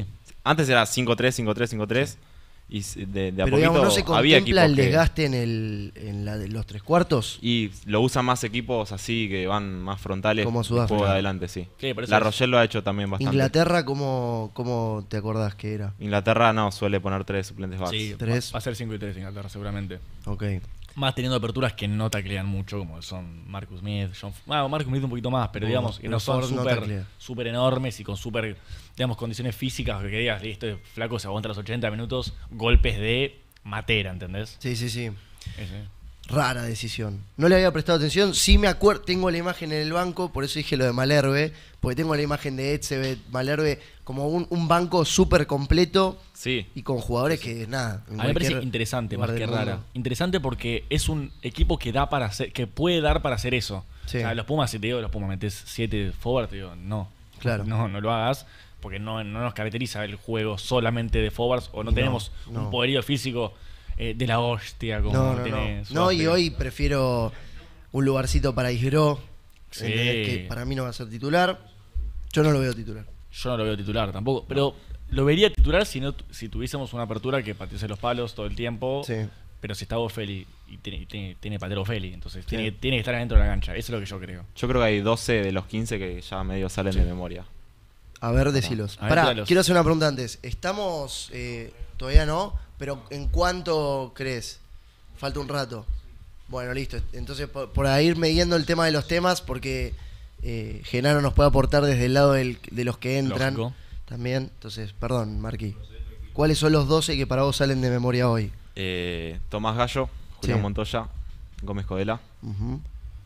Antes era 5-3, 5-3, 5-3. Y de a Pero poquito digamos, ¿no se había equipos contempla el que- desgaste en la de los 3/4? Y lo usan más equipos así que van más frontales. Como y Sudáfrica. juego de adelante, sí. Sí, por eso La es- Rochelle lo ha hecho también bastante. Inglaterra, ¿cómo te acordás que era? Inglaterra no, suele poner 3 suplentes backs. Sí, Tres. va a ser 5 y 3 Inglaterra seguramente. Ok. Más teniendo aperturas que no taclean mucho, como son Marcus Smith, Marcus Smith un poquito más, pero digamos que no son Ford no taclea. súper enormes y con súper, digamos, condiciones físicas, que digas, listo, flaco se aguanta los 80 minutos, golpes de matera, ¿entendés? Sí, sí, sí. Ese. Rara decisión. No le había prestado atención. Sí me acuerdo, tengo la imagen en el banco, por eso dije lo de Malherbe, porque tengo la imagen de Etzebeth, Malherbe, como un banco súper completo Sí. y con jugadores que, nada. en A mí me parece cualquier interesante, lugar más que del mundo. rara. Interesante porque es un equipo que da para hacer, que puede dar para hacer eso. Sí. O sea, los Pumas, si te digo, los Pumas metes 7 forward, te digo, no. Claro. No lo hagas, porque no nos caracteriza el juego solamente de forwards, o no tenemos no. un poderío físico de la hostia como No, no, tiene no. No, y Sudáfrica. hoy prefiero un lugarcito para Isgro, Sí. que para mí no va a ser titular. Yo no lo veo titular. Yo no lo veo titular tampoco, pero lo vería titular si tuviésemos una apertura que patease los palos todo el tiempo. Sí. Pero si está Bofelli y tiene patero Feli, entonces Sí. tiene que estar adentro de la cancha. Eso es lo que yo creo. Yo creo que hay 12 de los 15 que ya medio salen de memoria. A ver, decilos. A ver, Pará, tíralos. quiero hacer una pregunta antes. Estamos, todavía no, pero ¿en cuánto crees? Falta un rato. Bueno, listo. Entonces, por ahí ir midiendo el tema de los temas, porque Genaro nos puede aportar desde el lado de los que entran Lógico. también. Entonces, perdón, Marqui. ¿Cuáles son los 12 que para vos salen de memoria hoy? Tomás Gallo, Julián Sí. Montoya, Gómez Codela, Ujú,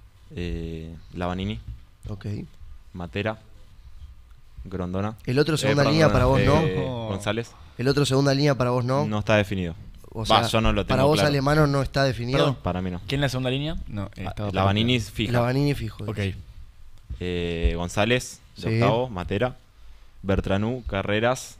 Lavanini, ok. Matera, Grondona. El otro segunda perdón, línea para vos, ¿no? González. El otro segunda línea para vos, ¿no? No está definido. O sea, yo no lo tengo para vos claro. Alemano no está definido. Perdón. Para mí no. ¿Quién en la segunda línea? No, estaba Lavanini fija. Lavanini fijo. Ok. González, de Sí. octavo, Matera. Bertranú, Carreras.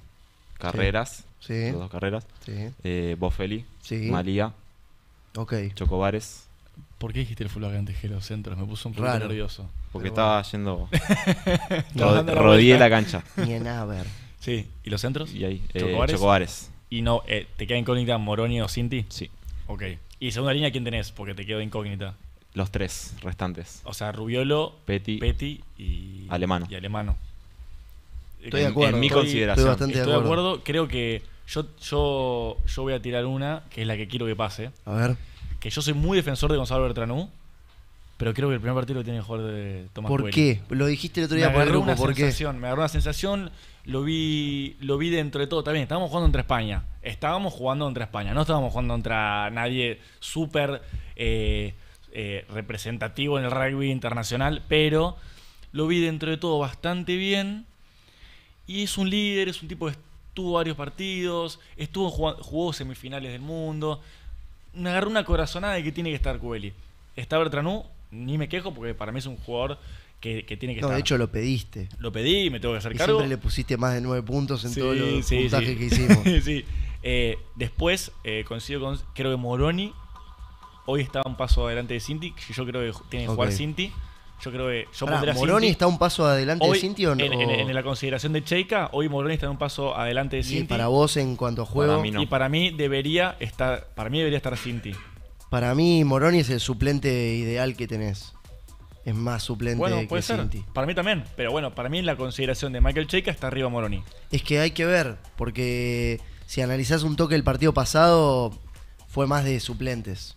Sí. Los dos Carreras. Sí. Bofelli, Sí. Malía, Ok. Chocobares. ¿Por qué dijiste el full antes que los centros? Me puso un poco Raro. nervioso. Porque Pero estaba yendo. Estaba dando la Rodeé vuelta. la cancha. Ni en ver. Sí. ¿Y los centros? Y ahí. ¿Chocobares? Chocobares. Y no, ¿te queda incógnita Moroni o Cinti? Sí. Ok. ¿Y segunda línea quién tenés? Porque te quedó incógnita. Los tres restantes. O sea, Rubiolo, Petty. y Alemano. Y Alemano. Estoy de acuerdo. En mi Estoy- consideración. Estoy bastante Estoy de de acuerdo. acuerdo. Creo que yo voy a tirar una, que es la que quiero que pase. A ver. Que yo soy muy defensor de Gonzalo Bertranú, pero creo que el primer partido lo tiene que jugar de Tomás ¿Por Coelho. qué? Lo dijiste el otro Me día por el agarró grupo. una ¿Por qué? sensación, me agarró una sensación, lo vi dentro de todo. Está bien, estábamos jugando contra España. Estábamos jugando contra España, no estábamos jugando contra nadie súper representativo en el rugby internacional, pero lo vi dentro de todo bastante bien. Y es un líder, es un tipo que estuvo varios partidos, jugó semifinales del mundo. Me agarró una corazonada de que tiene que estar Coelho. Está Bertranú, ni me quejo porque para mí es un jugador que tiene que No, estar. de hecho lo pediste. Lo pedí y me tengo que hacer Y cargo. siempre le pusiste más de 9 puntos en todos los sí, puntajes sí. que hicimos. Sí. Después coincido con, creo que Moroni hoy está un paso adelante de Cinti, que yo creo que tiene que jugar Ok. Cinti. Yo creo que yo Pará, pondría a ¿Moroni Cinti. está un paso adelante Hoy, de Cinti o no? en la consideración de Cheika, hoy Moroni está en un paso adelante de Y Cinti. para vos en cuanto a juego, Para mí no. Y para mí debería estar Cinti. para mí Moroni es el suplente ideal que tenés. Es más suplente Bueno, que puede ser. Cinti. Para mí también. Pero bueno, para mí en la consideración de Michael Cheika está arriba Moroni. Es que hay que ver, porque si analizás un toque el partido pasado, fue más de suplentes.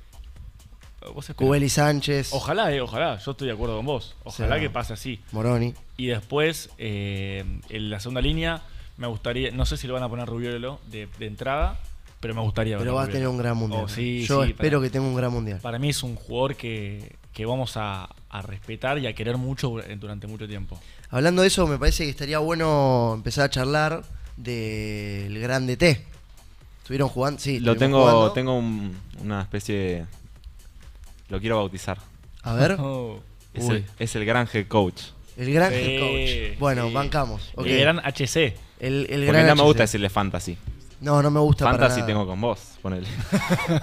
Vos esperás. Cubeli Sánchez, Ojalá, ojalá. Yo estoy de acuerdo con vos. Ojalá O sea, que pase así. Moroni. Y después, en la segunda línea, me gustaría, no sé si lo van a poner Rubiolo de entrada, pero me gustaría Pero verlo va a tener Rubiolo. un gran mundial. Oh, sí, Yo sí, espero para- que tenga un gran mundial. Para mí es un jugador que vamos a respetar y a querer mucho durante mucho tiempo. Hablando de eso, me parece que estaría bueno empezar a charlar del gran DT. ¿Estuvieron jugando? Sí, Lo estuvimos jugando. tengo una especie de. Lo quiero bautizar. A ver, Oh. Uy. Es el gran head coach. el gran Sí, head coach. Bueno, sí. bancamos. Ok. El gran HC. El Porque gran no me HC. gusta decirle fantasy. No, no me gusta para Fantasy nada. tengo con vos, ponele.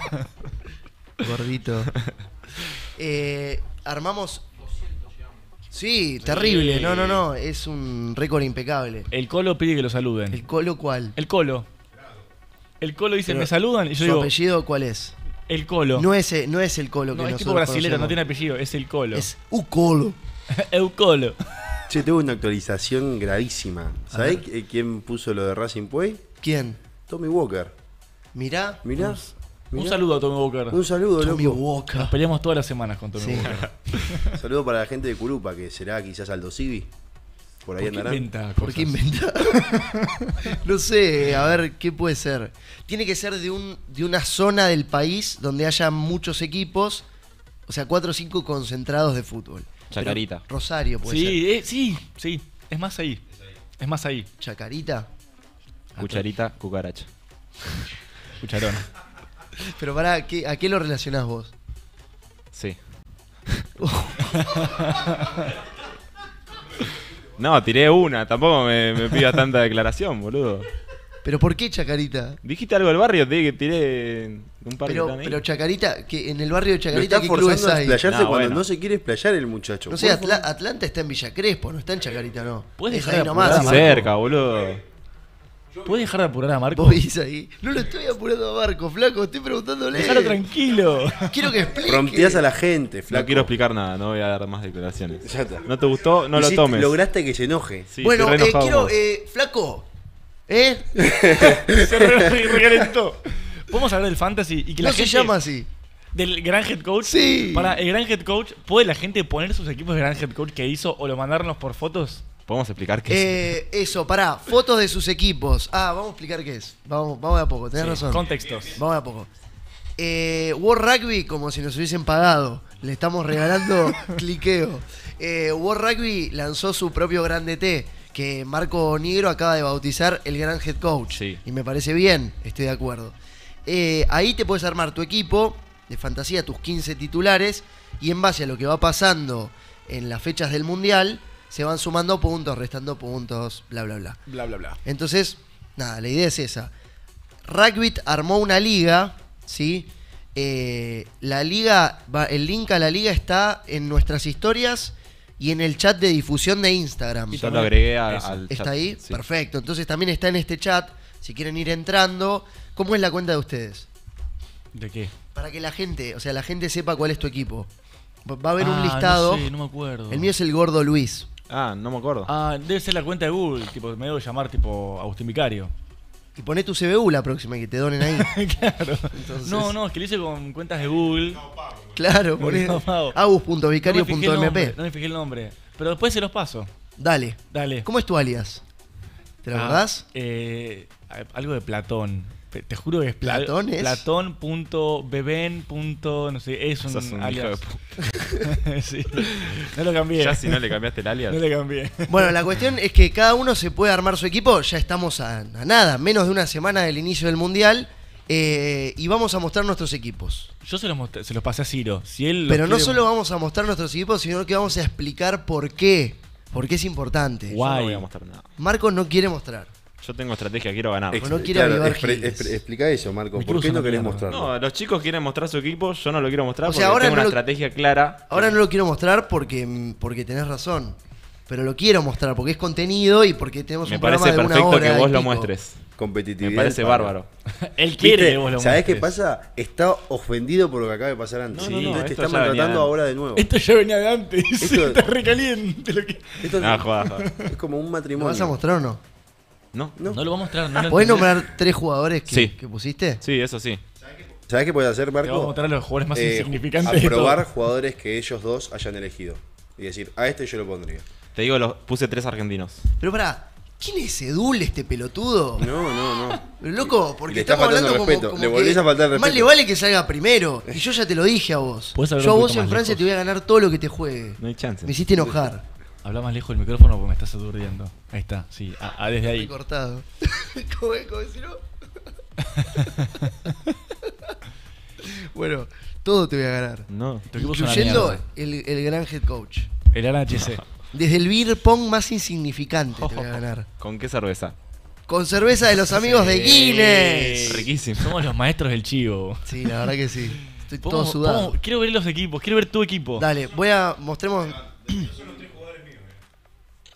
Gordito. Armamos Sí, terrible. No. Es un récord impecable. El Colo pide que lo saluden. ¿El Colo cuál? El Colo. El Colo dice, Pero, ¿me saludan? Y yo ¿Su digo, apellido cuál es? el Colo. No es el Colo que No, es nosotros tipo brasilero, no conocemos. tiene apellido, es el Colo. Es Colo. El Colo. Che, tengo una actualización gravísima. ¿Sabés quién puso lo de Racing Puey? ¿Quién? Tommy Walker. Mirá. Mirá. Un saludo a Tommy Walker. Un saludo, Tommy loco. Walker. Nos peleamos todas las semanas con Tommy Sí. Walker. Saludo para la gente de Curupa, que será quizás Aldo Civi. Por ahí ¿Por qué andarán. inventa ¿Por qué cosas? inventar? No sé, a ver, ¿qué puede ser? Tiene que ser de una zona del país donde haya muchos equipos, o sea, 4 o 5 concentrados de fútbol. Chacarita. Pero Rosario puede ser. Sí. Es más ahí. Es más ahí. Chacarita. Cucharita, cucaracha. Cucharón. Pero pará, ¿a qué lo relacionás vos? Sí. No, tiré una. Tampoco me pidas tanta declaración, boludo. ¿Pero por qué Chacarita? Dijiste algo del barrio, que tiré un par de Pero Chacarita, que en el barrio de Lo Chacarita, está ¿qué clubes forzando a hay? explayarse No, cuando bueno. no se quiere explayar el muchacho. No sé, Por favor. Atlanta está en Villa Crespo, no está en Chacarita, no. ¿Puedes Es dejar ahí de nomás. apurar, Está Marco? cerca, boludo. ¿Puedes dejar de apurar a Marco? Vos vivís ahí. No lo estoy apurando a Marco, flaco, estoy preguntándole. Déjalo tranquilo. Quiero que explique. Prompteás a la gente, flaco. No quiero explicar nada, no voy a dar más declaraciones. Ya está. ¿No te gustó? No lo Hiciste- tomes. Lograste que se enoje. Sí, Bueno, estoy re enojado quiero, con vos. flaco, Se recalentó. Podemos hablar del fantasy y que no la se gente... llama así. Del gran head coach. Sí. Para el gran head coach, ¿puede la gente poner sus equipos de gran head coach que hizo o lo mandarnos por fotos? ¿Podemos explicar qué es? Eso, pará, fotos de sus equipos. Vamos a explicar qué es. Vamos de a poco, tenés Sí, razón. contextos. Vamos de a poco. World Rugby, como si nos hubiesen pagado. Le estamos regalando cliqueo. World Rugby lanzó su propio Gran DT, que Marco Nigro acaba de bautizar el Gran Head Coach. Sí. Y me parece bien, estoy de acuerdo. Ahí te puedes armar tu equipo de fantasía, tus 15 titulares, y en base a lo que va pasando en las fechas del Mundial, se van sumando puntos, restando puntos, bla, bla, bla. Bla, bla, bla. Entonces, nada, la idea es esa. Rugby armó una liga, ¿sí? La liga, el link a la liga está en nuestras historias y en el chat de difusión de Instagram. Yo lo agregué Eso. al chat. ¿Está ahí? Sí. Perfecto. Entonces también está en este chat, si quieren ir entrando. ¿Cómo es la cuenta de ustedes? ¿De qué? Para que la gente, o sea, la gente sepa cuál es tu equipo. Va a haber un Ah, listado. No sé, no me acuerdo. El mío es el Gordo Luis. Ah, no me acuerdo. Ah, debe ser la cuenta de Google. Tipo, me debo llamar tipo Agustín Vicario. Y poné tu CBU la próxima y que te donen ahí. Claro. Entonces- No, es que lo hice con cuentas de Google. Claro, poné No, pago. agus.vicario.mp. No me fijé el nombre. Pero después se los paso. Dale. Dale. ¿Cómo es tu alias? ¿Te lo acordás? Algo de Platón. Te juro que es ¿Platón es? Platón.beben. No sé, es un, Sos un alias. hijo de Sí. No lo cambié. Ya si no le cambiaste el alias. No le cambié. Bueno, la cuestión es que cada uno se puede armar su equipo. Ya estamos a nada, menos de una semana del inicio del Mundial. Y vamos a mostrar nuestros equipos. Yo se los pasé a Ciro. Si él Pero no quiere- solo vamos a mostrar nuestros equipos, sino que vamos a explicar por qué. Porque es importante. Yo no Guay. voy a mostrar nada. Marcos no quiere mostrar. Yo tengo estrategia, quiero ganar. Ex- no quiere avivar giles. Explica eso, Marco. Mi ¿Por cruz qué es no una querés mierda. mostrarlo? No, los chicos quieren mostrar su equipo, yo no lo quiero mostrar O sea, porque ahora tengo no una lo- estrategia clara. Ahora no lo quiero mostrar porque tenés razón. Pero lo quiero mostrar porque es contenido y porque tenemos Me un programa parece de una perfecto hora que y vos lo pico. muestres. Competitividad. Me parece al palo. bárbaro. Él quiere ¿Viste? que vos lo ¿Sabés qué muestres. pasa? Está ofendido por lo que acaba de pasar antes. No, no, no, Entonces te esto está ya venía maltratando de ahora de nuevo. Esto ya venía de antes. Esto- Está recaliente. Esto No, joda. es como un ¿Lo matrimonio. vas a mostrar o no? No. No. No lo va a mostrar. No lo ¿Podés entendés. nombrar 3 jugadores que, Sí. que pusiste? Sí, eso sí. ¿Sabés qué puedes hacer, Te vamos a Marco? mostrar a los jugadores más insignificantes de Aprobar todos. jugadores que ellos dos hayan elegido. Y decir, a este yo lo pondría. Te digo, puse 3 argentinos. Pero pará, ¿quién es Edul, este pelotudo? No. Pero loco, Y porque le está estamos faltando hablando respeto, como le que volvés a faltar más respeto. le vale que salga primero. Y yo ya te lo dije a vos. ¿Podés hablar Yo a un vos poquito en más Francia lejos? te voy a ganar todo lo que te juegue. No hay chance. Me hiciste enojar. Habla más lejos del micrófono porque me estás aturdiendo. Ahí está, sí. Desde Estoy ahí. cortado. ¿Cómo es? ¿Cómo decirlo? Bueno, todo te voy a ganar. No. Tu equipo es una Incluyendo mierda. el gran head coach. El HC. Desde el beer pong más insignificante te voy a ganar. ¿Con qué cerveza? Con cerveza de los amigos de Guinness. Riquísimo. Somos los maestros del chivo. Sí, la verdad que sí. Estoy todo Podemos- sudado. quiero ver los equipos, quiero ver tu equipo. Dale, mostremos.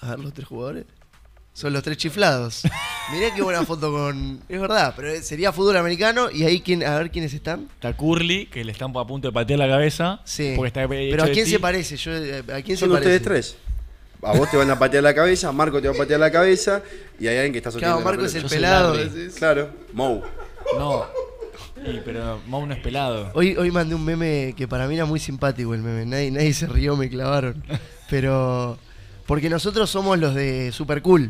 A ver los 3 jugadores. Son los 3 chiflados. Mirá qué buena foto con... Es verdad, pero sería fútbol americano. Y ahí, a ver quiénes están. Está Curly, que le están a punto de patear la cabeza. Sí. Porque está Pero ¿a quién se parece? ¿A quién Son se parece? ustedes 3. A vos te van a patear la cabeza, Marco te va a patear la cabeza y hay alguien que está sosteniendo. Claro, Marco la es el pelota. pelado. Larry. Claro, Mou. No. Sí, pero Mau no es pelado. Hoy mandé un meme que para mí era muy simpático el meme. Nadie se rió, me clavaron. Pero... Porque nosotros somos los de Super Cool.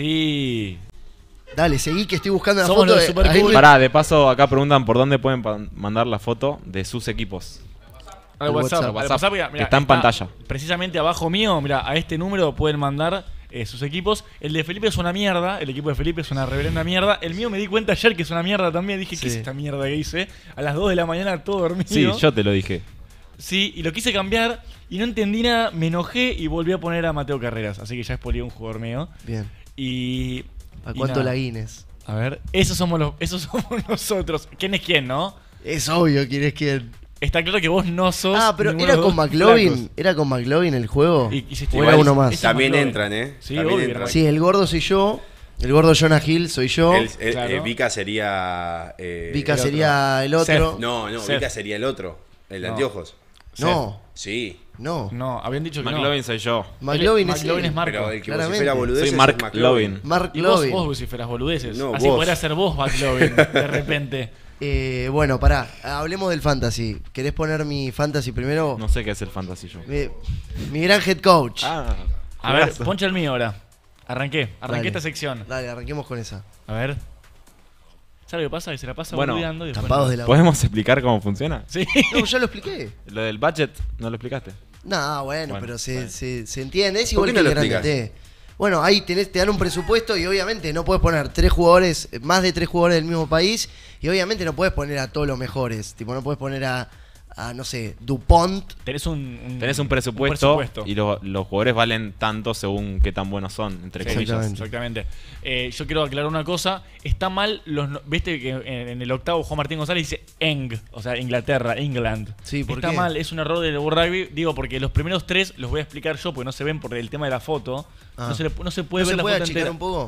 Sí. Dale, seguí que estoy buscando la Somos foto. los de Super Cool. Pará, de paso acá preguntan por dónde pueden mandar la foto de sus equipos. Al El WhatsApp. WhatsApp. Al WhatsApp, mira, Que está en pantalla. Precisamente abajo mío, mira, a este número pueden mandar sus equipos. El de Felipe es una mierda. El equipo de Felipe es una reverenda mierda. El mío me di cuenta ayer que es una mierda también. Dije, ¿qué es esta mierda que hice? A las 2 de la mañana todo dormido. Sí, yo te lo dije. Sí, y lo quise cambiar y no entendí nada. Me enojé y volví a poner a Mateo Carreras. Así que ya spoileé un jugador mío. Bien. Y... ¿A y cuánto nada. la Guinness? A ver, esos somos nosotros. ¿Quién es quién, no? Es obvio quién es quién. Está claro que vos no sos. Ah, pero ninguno era de con los dos McLovin. flacos. ¿Era con McLovin el juego? Y hiciste ¿O era igual. uno más? Ese También McLovin. entran, Sí, También obvio, entran. Sí, el gordo soy yo. El gordo Jonah Hill soy yo. Claro. Vika sería. Vika sería el otro. Seth. No, Seth. Vika sería el otro. El de No. anteojos. No, Sí. no. No, habían dicho que McLovin soy yo. McLovin McLovin él. es Marco. Pero el que claramente. vocifera boludeces Soy Mark es McLovin. Lovin. Mark Y vos Lovin. vociferas boludeces. No, Así vos. podrías ser vos, McLovin, de repente. Bueno, pará. Hablemos del fantasy. ¿Querés poner mi fantasy primero? No sé qué es el fantasy yo. Mi gran head coach. Ah, A ver, juegazo. poncha el mío ahora. Arranqué Dale. esta sección. Dale, arranquemos con esa. A ver. ¿Sabes lo que pasa? Que se la pasa Bueno, boludeando y después Tapados no. de la... ¿Podemos explicar cómo funciona? Sí. No, ya lo expliqué. Lo del budget, ¿no lo explicaste? No, bueno, Bueno, pero bueno. se entiende. Es ¿Por igual qué que no el lo Grande explicas? T. Bueno, ahí te dan un presupuesto y obviamente no puedes poner 3 jugadores, más de 3 jugadores del mismo país, y obviamente no puedes poner a todos los mejores. Tipo, no puedes poner a no sé, DuPont. Tenés un presupuesto, presupuesto. y los jugadores valen tanto según qué tan buenos son, entre Sí, comillas. exactamente. Yo quiero aclarar una cosa. Está mal viste que en el octavo Juan Martín González dice Eng, o sea, Inglaterra, England. Sí, ¿por Está qué? mal, es un error del World Rugby. Digo, porque los primeros 3 los voy a explicar yo, porque no se ven por el tema de la foto. Ah. No se puede ¿No ver se puede la foto achicar entera. un poco?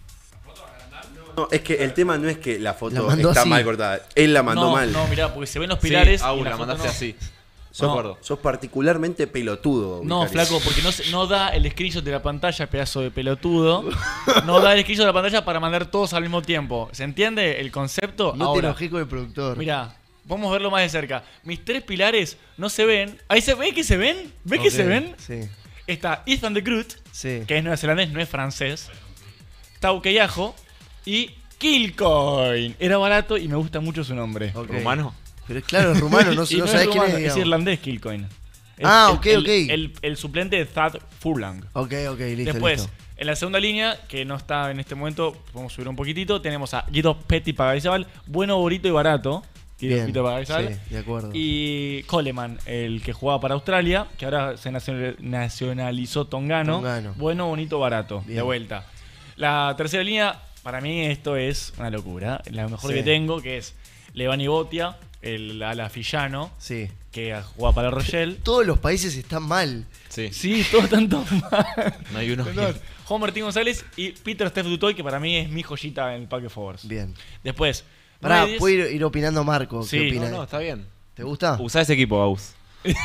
No, es que el tema no es que la La foto mandó está así. mal cortada. Él la mandó No, mal. no, mirá, porque se ven los pilares. Sí, y la foto mandaste no. así. Sos, acuerdo. sos particularmente pelotudo. No, Vicari. flaco, porque no da el screenshot de la pantalla, pedazo de pelotudo. No da el screenshot de la pantalla para mandar todos al mismo tiempo. ¿Se entiende el concepto? No te Ahora, enojes con el productor. mirá, vamos a verlo más de cerca. Mis 3 pilares no se ven. ¿Ahí se ve que se ven? ¿Ves que Ok, se ven? Sí, Está Ethan de Groot, sí. que es neozelandés, no es francés. Taukeyajo y Killcoin. Era barato y me gusta mucho su nombre. Ok. ¿Rumano? Pero claro, es rumano, no, Y no es sabés quién rumano, es, es digamos. irlandés Killcoin. Es Ah, el- ok, el- ok. El suplente de Thad Furlong. Ok, listo, Después, listo. en la segunda línea, que no está en este momento, podemos subir un poquitito, tenemos a Guido Petty Pagarizabal, bueno, bonito y barato. Guido Bien, Petty Pagarizabal. sí, de acuerdo. Y Coleman, el que jugaba para Australia, que ahora se nacionalizó tongano. Tongano. Bueno, bonito, barato. Bien. De vuelta. La tercera línea, para mí esto es una locura. La mejor Sí. que tengo, que es Levani Botia, el alafillano, Sí. que juega para Rochelle. Todos los países están mal. Sí. Sí, todo tanto mal. No hay uno No, bien. Juan Martín González y Peter Steph Dutoy, que para mí es mi joyita en el Pack of Forwards. Bien. Después, Pará, 9-10. puedo ir opinando Marco. Sí. ¿Qué opina? No, está bien. ¿Te gusta? Usá ese equipo, Agus.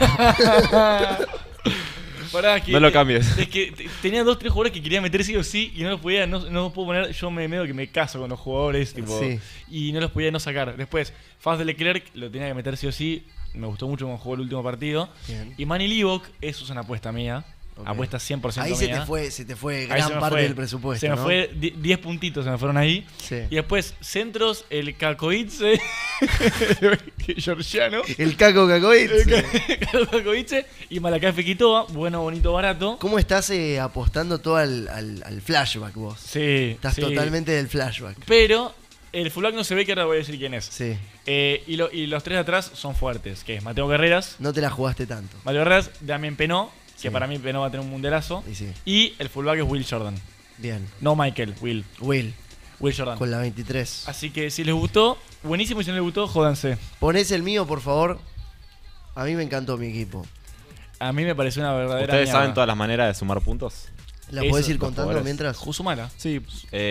Pará, que, No lo cambies. Es que tenía 2-3 jugadores que quería meter sí o sí y no los podía, no los puedo poner. Yo me medio que me caso con los jugadores, tipo, Sí. y no los podía no sacar. Después, Faz de Leclerc lo tenía que meter sí o sí. Me gustó mucho cómo jugó el último partido. Bien. Y Manny Livok, eso es una apuesta mía. Ok. Apuesta 100% Ahí mía. se te fue Ahí gran se me parte fue. del presupuesto. Se me ¿no? fue 10 puntitos, se me fueron ahí. Sí. Y después, centros, el Cacoitze, georgiano. El Caco Cacoit. Cacoitze y Malakai Fekitoa, bueno, bonito, barato. ¿Cómo estás apostando todo al flashback vos? Sí, Estás sí. totalmente del flashback. Pero el fullback no se ve, que ahora voy a decir quién es. Sí. Y los 3 de atrás son fuertes, que es Mateo Guerreras, No te la jugaste tanto. Mateo Guerreras, Damien Penó, que Sí. para mí Penó va a tener un mundialazo. Y sí. Y el fullback es Will Jordan. Bien. No Michael, Will Will, Jordan. con la 23. Así que si les gustó, buenísimo, y si no les gustó, jódanse. Ponés el mío, por favor. A mí me encantó mi equipo. A mí me pareció una verdadera ¿Ustedes mierda. saben todas las maneras de sumar puntos? ¿La Eso, podés ir los contando jugadores. mientras? Jusumala. Sí,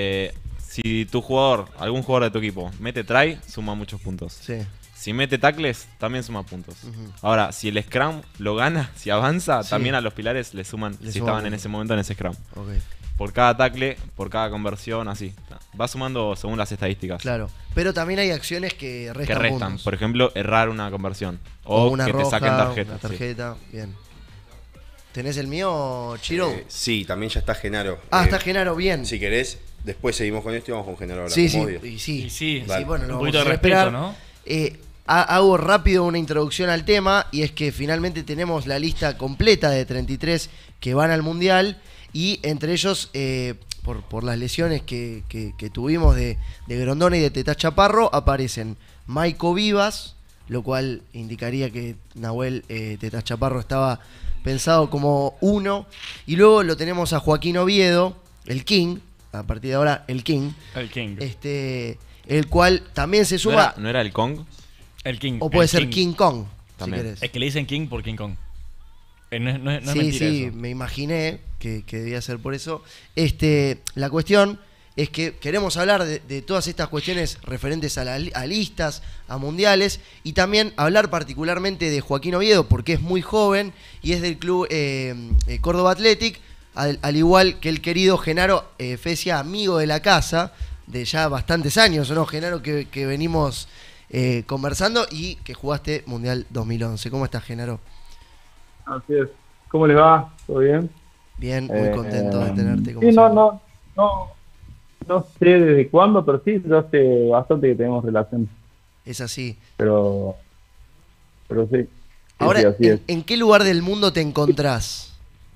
si algún jugador de tu equipo, mete try, suma muchos puntos. Sí. Si mete tackles, también suma puntos. Ujú. Ahora, si el scrum lo gana, si avanza, Sí. también a los pilares le suman, Le si suman estaban en puntos. ese momento en ese scrum. Ok, Por cada tackle, por cada conversión, así. Va sumando según las estadísticas. claro. Pero también hay acciones que restan, Que restan. puntos. Por ejemplo, errar una conversión. O O, una que roja, te saquen tarjeta. una sí. tarjeta. Bien. ¿Tenés el mío, Chiro? Sí, también ya está Genaro. Está Genaro, bien. Si querés, después seguimos con esto y vamos con Genaro ahora. Sí, como sí, odio. y sí. Y sí, Dale. bueno, un lo poquito de vamos a respeto, esperar. ¿no? Hago rápido una introducción al tema y es que finalmente tenemos la lista completa de 33 que van al Mundial y entre ellos, por las lesiones que tuvimos de Grondona y de Teta Chaparro, aparecen Maico Vivas, lo cual indicaría que Nahuel Teta Chaparro estaba pensado como 1, y luego lo tenemos a Joaquín Oviedo, el King, a partir de ahora el King, El King. el cual también se suma, ¿No era el Kong? El King. o puede el ser King Kong, También. si querés. Es que le dicen King por King Kong. No es Sí, mentira sí, eso. me imaginé que debía ser por eso. La cuestión es que queremos hablar de todas estas cuestiones referentes a listas, a mundiales, y también hablar particularmente de Joaquín Oviedo, porque es muy joven y es del club Córdoba Athletic, al igual que el querido Genaro Fecia, amigo de la casa, de ya bastantes años, ¿no, Genaro? Que venimos conversando y que jugaste Mundial 2011. ¿Cómo estás, Genaro? Así es. ¿Cómo les va? ¿Todo bien? Bien, muy contento de tenerte como Sí, siempre. no sé desde cuándo, pero sí, yo hace bastante que tenemos relación. Es así. Pero sí. Ahora, sí, así es. ¿en qué lugar del mundo te encontrás?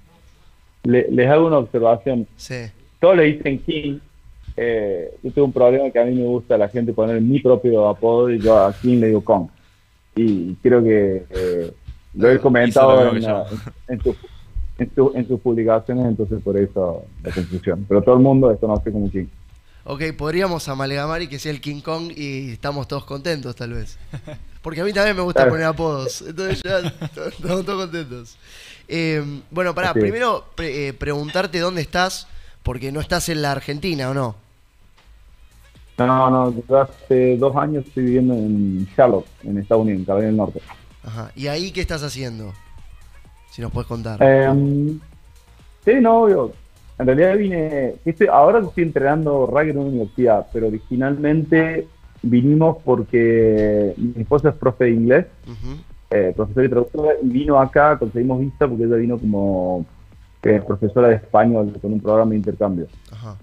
Les hago una observación. Sí. Todos le dicen King. Yo tengo un problema que a mí me gusta la gente poner mi propio apodo y yo a King le digo Kong. Y creo que lo he comentado Hizo lo mismo que en sus publicaciones, entonces por eso la confusión. Pero todo el mundo esto no sé como King. Ok, podríamos amalgamar y que sea el King Kong y estamos todos contentos, tal vez. Porque a mí también me gusta Claro. poner apodos. Entonces ya estamos todos contentos. Bueno, pará, Así es. primero preguntarte dónde estás, porque no estás en la Argentina, ¿o no? No, yo hace 2 años estoy viviendo en Charlotte, en Estados Unidos, en Carolina del Norte. Ajá. ¿Y ahí qué estás haciendo? Si nos puedes contar. Sí, no, obvio. En realidad ahora estoy entrenando rugby en una universidad, pero originalmente vinimos porque mi esposa es profe de inglés, Ujú. profesora y traductora, y vino acá, conseguimos visa porque ella vino como profesora de español con un programa de intercambio. Ajá.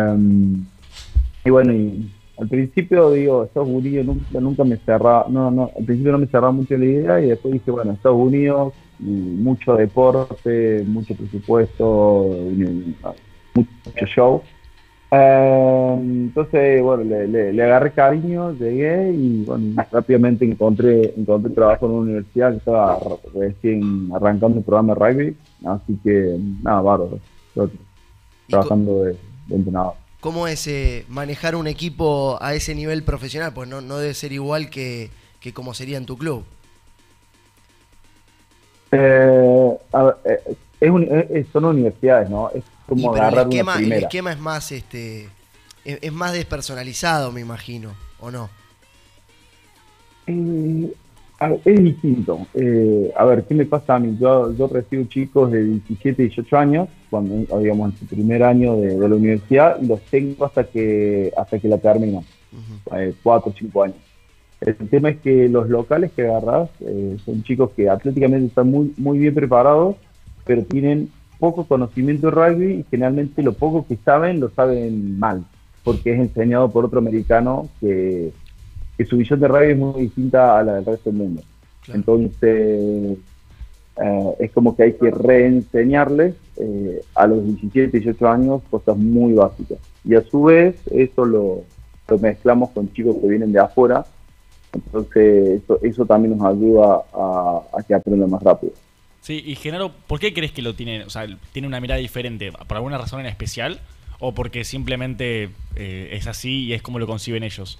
Y bueno, y al principio digo, Estados Unidos nunca me cerraba, al principio no me cerraba mucho la idea y después dije, bueno, Estados Unidos, y mucho deporte, mucho presupuesto, y mucho show. Entonces, bueno, le agarré cariño, llegué y bueno, rápidamente encontré trabajo en una universidad que estaba recién arrancando el programa de rugby, así que nada, bárbaro, trabajando de entrenador. ¿Cómo es manejar un equipo a ese nivel profesional? Pues no debe ser igual que como sería en tu club. Son universidades, ¿no? Es como Pero agarrar el una primera. esquema es más es más despersonalizado, me imagino, ¿o no? Es distinto. A ver, ¿qué me pasa a mí? Yo recibo chicos de 17, 18 años, cuando digamos en su primer año de la universidad, y los tengo hasta que la terminan, 4 o 5 años. El tema es que los locales que agarrás son chicos que atléticamente están muy, muy bien preparados, pero tienen poco conocimiento de rugby y generalmente lo poco que saben, lo saben mal, porque es enseñado por otro americano que su visión de rugby es muy distinta a la del resto del mundo. Claro. Entonces, es como que hay que reenseñarles a los 17, 18 años cosas muy básicas. Y a su vez, eso lo mezclamos con chicos que vienen de afuera. Entonces, eso también nos ayuda a que aprendan más rápido. Sí, y Genaro, ¿por qué crees que lo tiene? O sea, ¿tiene una mirada diferente? ¿Por alguna razón en especial? ¿O porque simplemente es así y es como lo conciben ellos?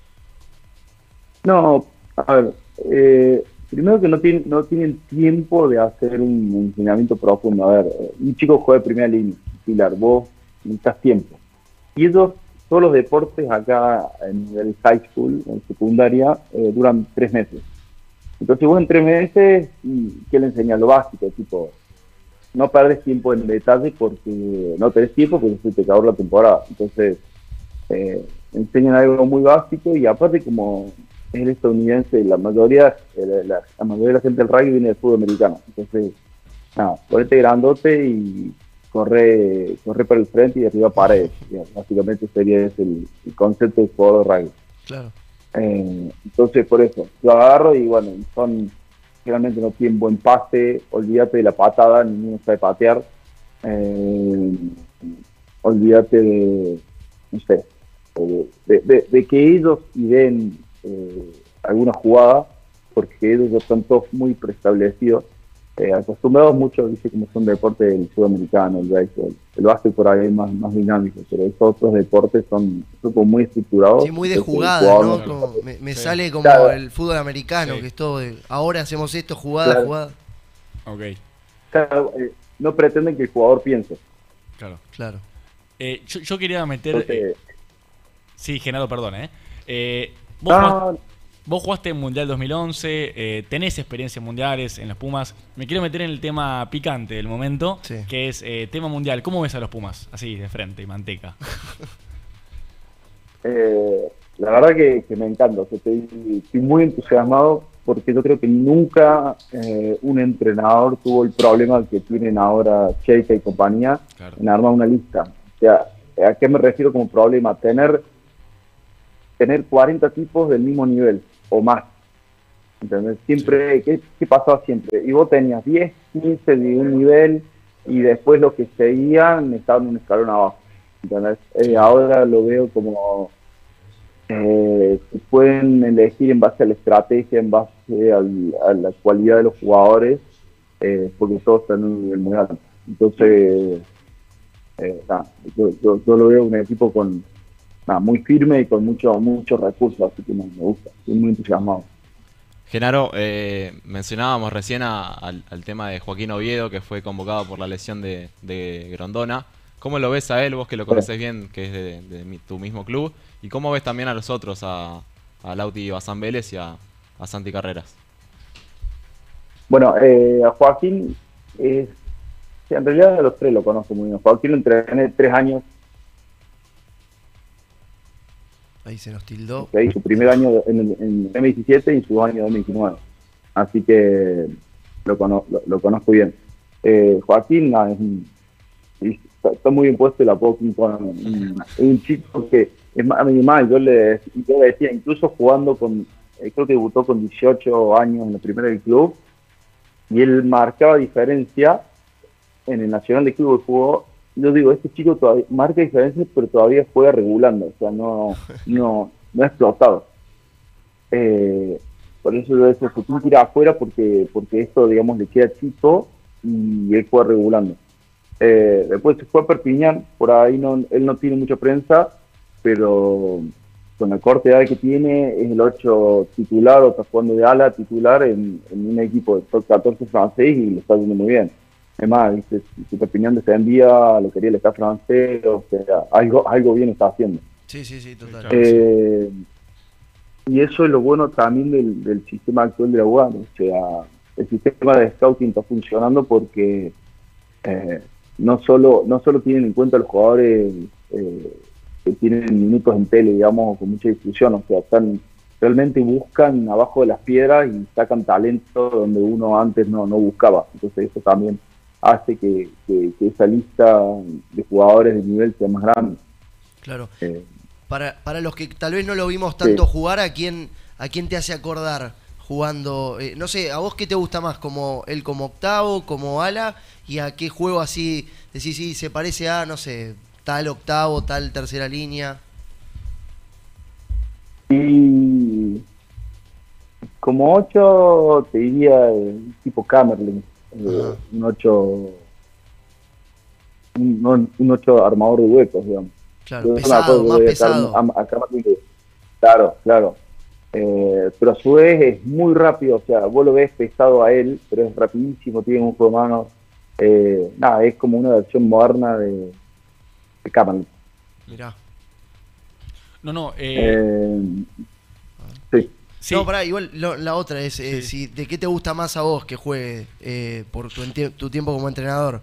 No, a ver, primero que no tienen tiempo de hacer un entrenamiento profundo. A ver, un chico juega de primera línea, muscular, vos necesitas tiempo. Y todos los deportes acá en el high school, en secundaria, duran 3 meses. Entonces vos en 3 meses, ¿qué le enseñas? Lo básico, tipo, no perdes tiempo en detalle porque no tenés tiempo porque se te acabó la temporada. Entonces, enseñan algo muy básico y aparte como es el estadounidense, la mayoría de la gente del rugby viene del fútbol americano. Entonces, nada, ponete grandote y corre para el frente y derriba paredes. Básicamente sería ese el concepto del jugador de rugby. Claro. Entonces, por eso, yo agarro y bueno, generalmente no tienen buen pase, olvídate de la patada, ninguno sabe patear. Olvídate de, no sé, de que ellos den alguna jugada, porque ellos ya están todos muy preestablecidos, acostumbrados mucho, dice, como son deportes del sudamericano, el béisbol, el básquet por ahí es más dinámico, pero estos otros deportes son como muy estructurados. Sí, muy de jugada, ¿no? Como, me sale como claro, el fútbol americano, sí, que es todo de, ahora hacemos esto, jugada, claro, jugada. Ok, Claro, no pretenden que el jugador piense. claro. Claro. Yo quería meter... Entonces, sí, Genaro, perdón, no, vos jugaste en Mundial 2011, tenés experiencia en mundiales en los Pumas. Me quiero meter en el tema picante del momento, Sí. que es tema mundial. ¿Cómo ves a los Pumas? Así, de frente y manteca. la verdad que me encanta, o sea, estoy muy entusiasmado porque yo creo que nunca un entrenador tuvo el problema que tienen ahora Cheika y compañía, Claro. en armar una lista. O sea, ¿a qué me refiero como problema? Tener 40 tipos del mismo nivel o más. ¿Entendés? Siempre, ¿qué pasaba siempre? Y vos tenías 10, 15 de un nivel y después los que seguían estaban un escalón abajo. ¿Entendés? Ahora lo veo como se pueden elegir en base a la estrategia, en base a la cualidad de los jugadores, porque todos están en un nivel muy alto. Entonces, yo lo veo un equipo con muy firme y con muchos recursos, así que me gusta, estoy muy entusiasmado. Genaro, mencionábamos recién al tema de Joaquín Oviedo, que fue convocado por la lesión de Grondona. ¿Cómo lo ves a él, vos que lo conocés bien, que es de tu mismo club? ¿Y cómo ves también a los otros, a Lauti Bazán Vélez y a Santi Carreras? Bueno, a Joaquín, en realidad a los tres lo conozco muy bien. Joaquín lo entrené 3 años. Ahí se nos tildó. Okay, su primer año en M17 y su año en M19. Así que lo conozco bien. Joaquín está muy bien puesto y la puedo con un chico que es más, yo le decía, incluso jugando creo que debutó con 18 años en la primera del club, y él marcaba diferencia en el Nacional de Club de Fútbol. Yo digo, este chico todavía marca diferencias, pero todavía juega regulando, o sea, no ha explotado. Por eso yo decía, se tiene que ir afuera porque esto, digamos, le queda chico y él juega regulando. Después se fue a Perpiñán, por ahí él no tiene mucha prensa, pero con la corta edad que tiene, es el 8 titular o está jugando de ala titular en un equipo de top 14 francés y le está yendo muy bien. Además, si Perpiñán descendía, lo quería el Estado francés, o sea, algo bien está haciendo. Sí, total. Y eso es lo bueno también del sistema actual de la UAM, o sea, el sistema de scouting está funcionando porque no solo tienen en cuenta los jugadores que tienen minutos en tele, digamos, con mucha difusión, o sea, realmente buscan abajo de las piedras y sacan talento donde uno antes no buscaba. Entonces eso también hace que esa lista de jugadores de nivel sea más grande. Claro. Para los que tal vez no lo vimos tanto jugar, ¿a quién te hace acordar jugando? No sé, ¿a vos qué te gusta más? ¿Como él como octavo, como ala? ¿Y a qué juego así decís, sí, se parece a, no sé, tal octavo, tal tercera línea? Y como 8 te diría tipo Camerling, un 8 armador de huecos, digamos. Claro, pesado, más pesado. Claro. Pero a su vez es muy rápido, o sea, vos lo ves pesado a él, pero es rapidísimo, tiene un juego de manos Nada, es como una versión moderna de Camelot. Mirá. No, Sí. sí. No, pará, igual la otra es, ¿de qué te gusta más a vos que juegue por tu tiempo como entrenador?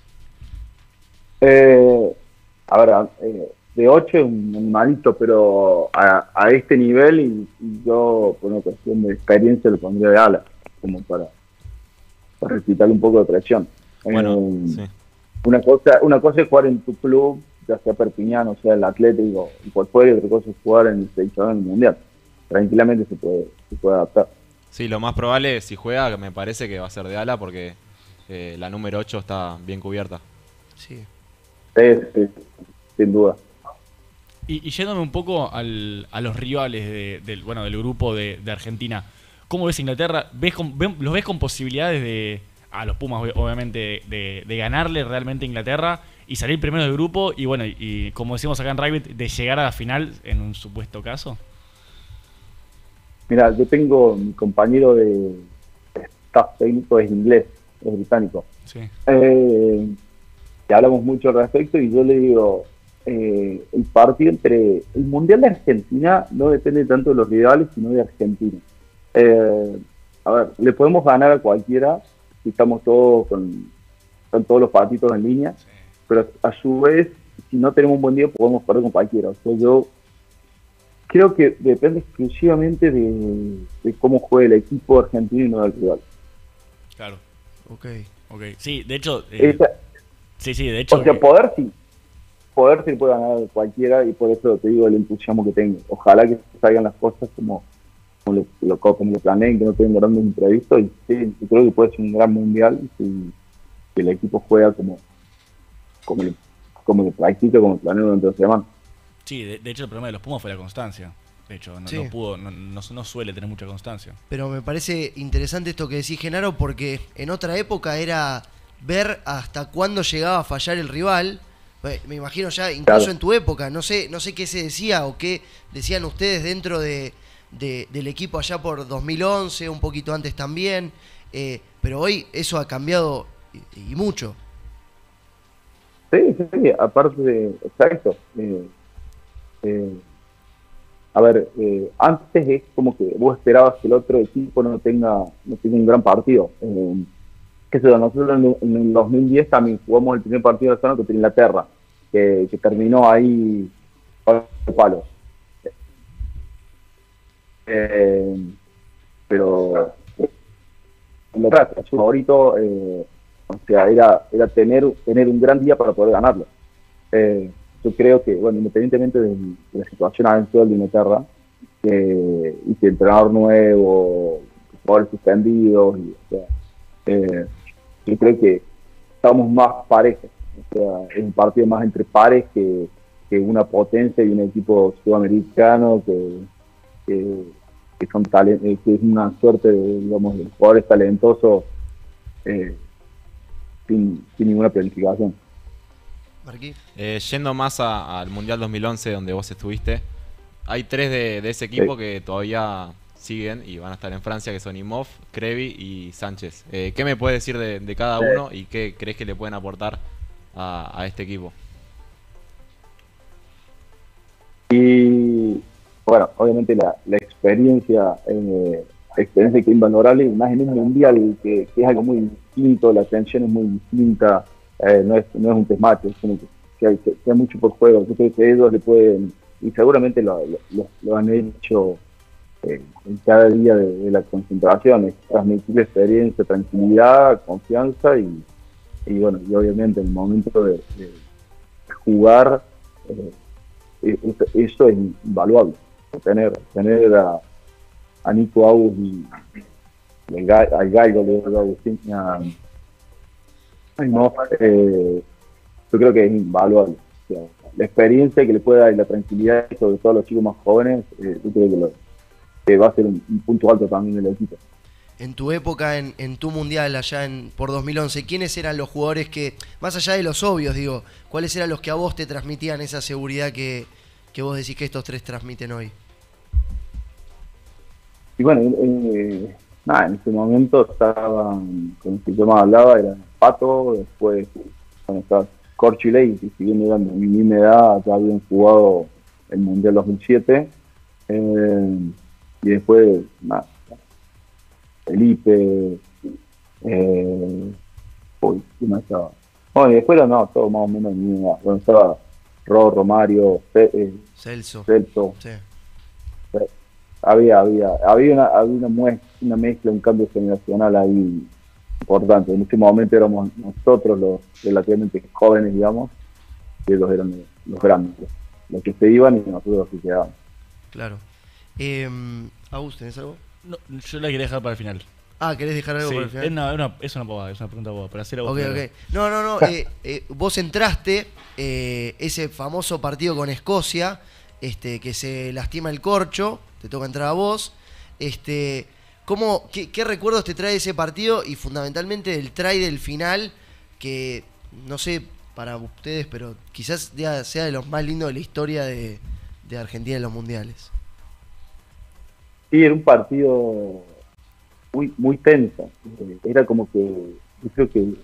A ver, de 8 es un animalito, pero a este nivel y yo, por una cuestión de experiencia, lo pondría de ala, como para quitarle un poco de presión. Bueno, sí. Una cosa es jugar en tu club, ya sea Perpiñán, o sea el Atlético, y cual fuera, y otra cosa es jugar en el seleccionado en el Mundial. Tranquilamente se puede adaptar. Sí, lo más probable, si juega, me parece que va a ser de ala porque la número 8 está bien cubierta. Sí. Sí, sin duda. Y yéndome un poco a los rivales del grupo de Argentina, ¿cómo ves Inglaterra? ¿Los ves con posibilidades a los Pumas, obviamente, de ganarle realmente a Inglaterra y salir primero del grupo y como decimos acá en rugby, de llegar a la final en un supuesto caso? Mira, yo tengo mi compañero de staff técnico, es inglés, es británico. Sí. Que hablamos mucho al respecto y yo le digo, el partido entre el Mundial de Argentina no depende tanto de los rivales, sino de Argentina. A ver, le podemos ganar a cualquiera si estamos todos con todos los patitos en línea, sí. Pero a su vez, si no tenemos un buen día, podemos perder con cualquiera. O sea, yo creo que depende exclusivamente de cómo juegue el equipo argentino y no del rival. Claro. Ok. Sí, de hecho... Sí, de hecho... O sea, poder sí puede ganar cualquiera y por eso te digo el entusiasmo que tengo. Ojalá que salgan las cosas como lo planeen, que no tengan grandes imprevistos y sí, yo creo que puede ser un gran mundial si el equipo juega como lo practica, como lo planea durante la semana. Sí, de hecho el problema de los Pumas fue la constancia. De hecho, no suele tener mucha constancia. Pero me parece interesante esto que decís, Genaro, porque en otra época era ver hasta cuándo llegaba a fallar el rival. Me imagino ya, incluso claro. En tu época, no sé qué se decía o qué decían ustedes dentro del equipo allá por 2011, un poquito antes también, pero hoy eso ha cambiado y mucho. Sí, aparte de... Exacto. A ver, antes es como que vos esperabas que el otro equipo no tenga un gran partido. Nosotros en el 2010 también jugamos el primer partido de la zona contra Inglaterra, que terminó ahí palos. Pero su favorito, o sea, era tener un gran día para poder ganarlo. Yo creo que, bueno, independientemente de la situación actual de Inglaterra, y que entrenador nuevo, jugadores suspendidos, yo creo que estamos más parejos. O sea, es un partido más entre pares que una potencia y un equipo sudamericano que son que es una suerte de jugadores talentosos sin ninguna planificación. Yendo más al Mundial 2011 donde vos estuviste, hay 3 de ese equipo que todavía siguen y van a estar en Francia, que son Imhoff, Crevi y Sánchez. ¿Qué me puedes decir de cada uno y qué crees que le pueden aportar a este equipo? Y bueno, obviamente la experiencia que es invalorable, más en un mundial que es algo muy distinto, la atención es muy distinta, no es un desmache, es como que hay mucho por juego. Yo creo que ellos le pueden, y seguramente lo han hecho en cada día de la concentración, es transmitir experiencia, tranquilidad, confianza y bueno, y obviamente en el momento de jugar, eso es invaluable. Tener a Nico August y al Galgo de Agustín, yo creo que es invaluable. O sea, la experiencia que le puede dar y la tranquilidad, sobre todo a los chicos más jóvenes, yo creo que va a ser un punto alto también del equipo. En tu época, en tu mundial allá por 2011, ¿quiénes eran los jugadores que, más allá de los obvios, digo, cuáles eran los que a vos te transmitían esa seguridad que vos decís que estos 3 transmiten hoy? Y bueno, en ese momento estaban, con el que yo más hablaba, era Pato, después está Corchuley, que si bien eran de mi misma edad, ya habían jugado el Mundial 2007. Y después, nada, Felipe, ¿quién más estaba? Bueno, y después no, todo más o menos de mi misma edad. Bueno, estaba Romario, Celso. Sí. Había una mezcla, un cambio generacional ahí importante. En ese momento éramos nosotros los relativamente jóvenes, digamos, y ellos eran los grandes, los que se iban y nosotros los que quedábamos. Claro. Agus, ¿tenés algo? No, yo la quería dejar para el final. Ah, ¿querés dejar algo Sí, para el final? es una pavada, es una pregunta boba, para hacer a vos. Ok. No. Vos entraste ese famoso partido con Escocia, que se lastima el corcho, te toca entrar a vos. ¿Qué recuerdos te trae ese partido y fundamentalmente del try del final, que no sé para ustedes, pero quizás ya sea de los más lindos de la historia de Argentina en los mundiales? Sí, era un partido muy, muy tenso. Era como que, yo creo que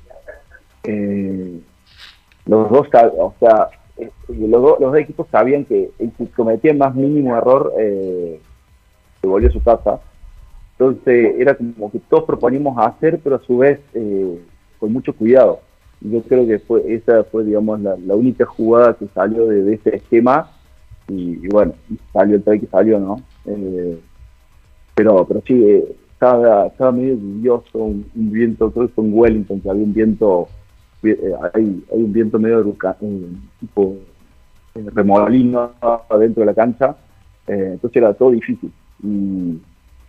los dos equipos sabían que el que cometía el más mínimo error se volvió a su casa. Entonces era como que todos proponíamos hacer, pero a su vez con mucho cuidado. Y yo creo que esa fue, digamos, la única jugada que salió de ese esquema. Y bueno, salió el try que salió, ¿no? Pero sí, estaba medio lluvioso, un viento, creo que fue en Wellington, que había un viento, hay un viento medio tipo remolino adentro de la cancha, entonces era todo difícil. Y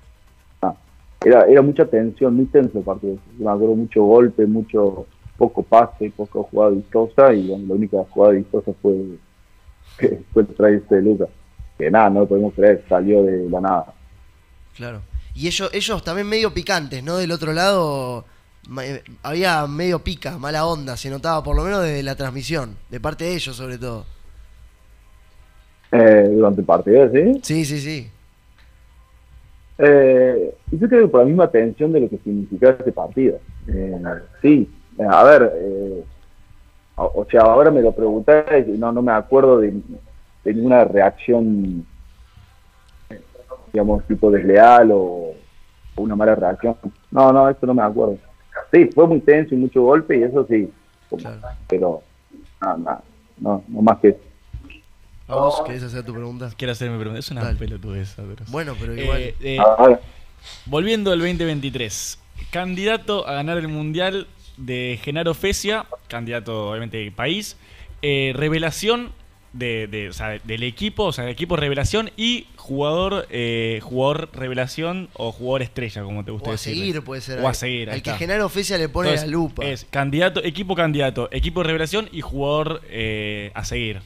era mucha tensión, muy tenso el partido. Me acuerdo mucho golpe, poco pase, poco jugada vistosa, y bueno, la única jugada vistosa fue el try de Lucas, que nada, no lo podemos creer, salió de la nada. Claro. Y ellos también medio picantes, ¿no? Del otro lado había medio pica, mala onda, se notaba por lo menos desde la transmisión, de parte de ellos sobre todo. Durante el partido, ¿sí? Sí. Y yo creo que por la misma tensión de lo que significaba este partido. Sí, a ver, o sea, ahora me lo pregunté y no me acuerdo de ninguna reacción, digamos, tipo desleal o una mala reacción. No, esto no me acuerdo. Sí, fue muy tenso y mucho golpe y eso sí, Claro. pero no más que eso. ¿Vos querés hacer tu pregunta? Quiero hacer mi pregunta, es una Dale. pelotudez. Pero... Bueno, pero igual. Volviendo al 2023, candidato a ganar el Mundial de Genaro Fesia, candidato obviamente de país, revelación del equipo, o sea, el equipo revelación y jugador revelación o jugador estrella, como te gusta O a decir. seguir puede ser. O a seguir, ahí al que está. Genaro Fesia le pone Entonces, la lupa. Es equipo revelación y jugador a seguir.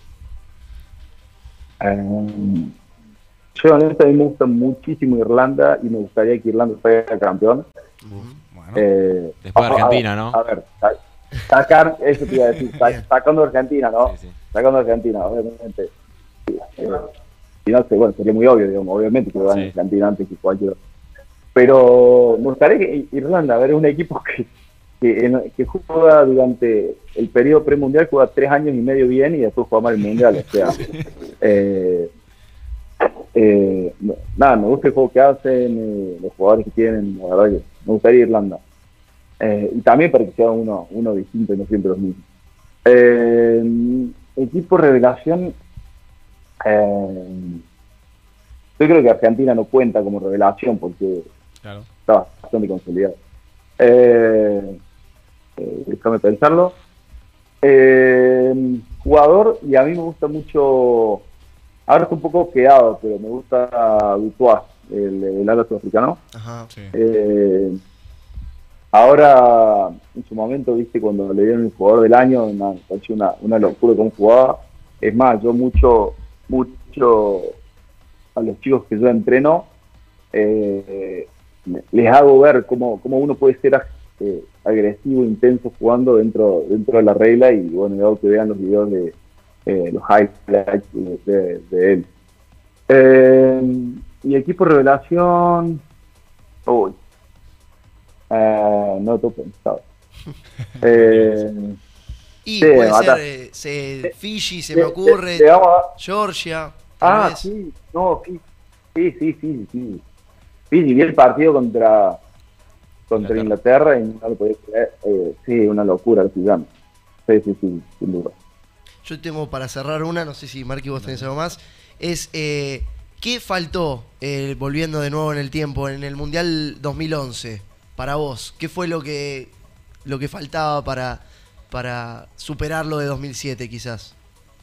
Yo honestamente me gusta muchísimo Irlanda y me gustaría que Irlanda fuera campeón. Bueno, después de Argentina, ¿no? A ver, sacar, eso te iba a decir, sacando a Argentina, ¿no? Sí. Sacando a Argentina, obviamente. Y no sé, bueno, sería muy obvio, digamos, obviamente que van a Argentina antes que cualquier otro. Pero me gustaría que Irlanda, a ver, es un equipo que juega durante el periodo premundial, juega 3 años y medio bien y después juega mal el mundial, o sea. Nada, me gusta el juego que hacen, los jugadores que tienen, la verdad que me gustaría Irlanda. Y también para que sea uno distinto y no siempre los mismos. Equipo revelación, yo creo que Argentina no cuenta como revelación porque está bastante consolidado. Déjame pensarlo. Jugador, y a mí me gusta mucho, ahora está un poco quedado, pero me gusta Dutois, el ala sudafricano. Ajá. sí. Ahora, en su momento, viste, cuando le dieron el jugador del año, me pareció una locura cómo jugaba. Es más, yo mucho a los chicos que yo entreno, les hago ver cómo uno puede ser agresivo, intenso jugando dentro de la regla, y bueno, yo hago que vean los videos de los highlights de él. Y equipo revelación, no lo tengo pensado. Y Sí, puede mata. ser Fiji, se me ocurre, le vamos a- Georgia, tal vez. sí, no, sí. Fiji, vi el partido contra Inglaterra y no lo podía creer. Sí, una locura el gigante. Sí, sin duda. Yo tengo para cerrar una, no sé si Marqui vos tenés algo más, es ¿qué faltó, volviendo de nuevo en el tiempo, en el Mundial 2011, para vos? ¿Qué fue lo que faltaba para superar lo de 2007 quizás?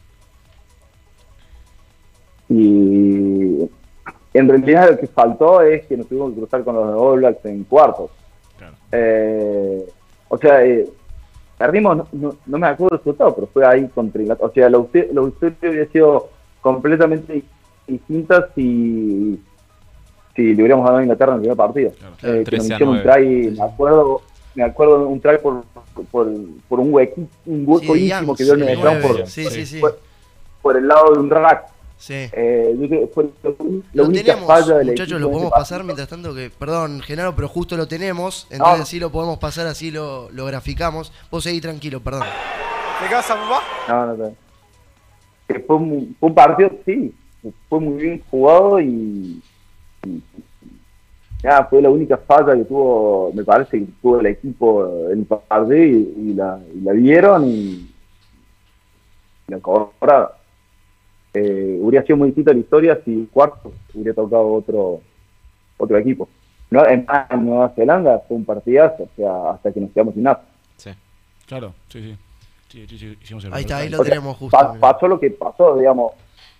Y en realidad lo que faltó es que nos tuvimos que cruzar con los All Blacks en cuartos. Claro. O sea, perdimos, no me acuerdo el resultado, pero fue ahí contra Inglaterra. O sea, la historia hubiera sido completamente distinta si le hubiéramos ganado a Inglaterra en el primer partido. Claro. Que nos 13-9. hicieron un try, me acuerdo un try por un hueco Sí, íntimo Youngs, que dio el el Menestrón 9. Sí. por el lado de un rack. Sí. Yo creo que fue la Lo única tenemos, falla del muchachos, equipo lo en podemos este pasar mientras tanto que, perdón, Genaro, pero justo lo tenemos, entonces No. sí lo podemos pasar, así lo graficamos. Vos seguí tranquilo, perdón. No. Que fue un partido, sí, fue muy bien jugado y nada, fue la única falla que tuvo, me parece que tuvo el equipo en el partido y la vieron y la cobraron. Hubiera sido muy distinta la historia si cuarto hubiera tocado otro equipo. No, en Nueva Zelanda fue un partidazo, o sea, hasta que nos quedamos sin nada. Sí. Claro, sí. Sí, hicimos el Ahí está, ahí partido. lo tenemos justo. mirá. Pasó lo que pasó, digamos.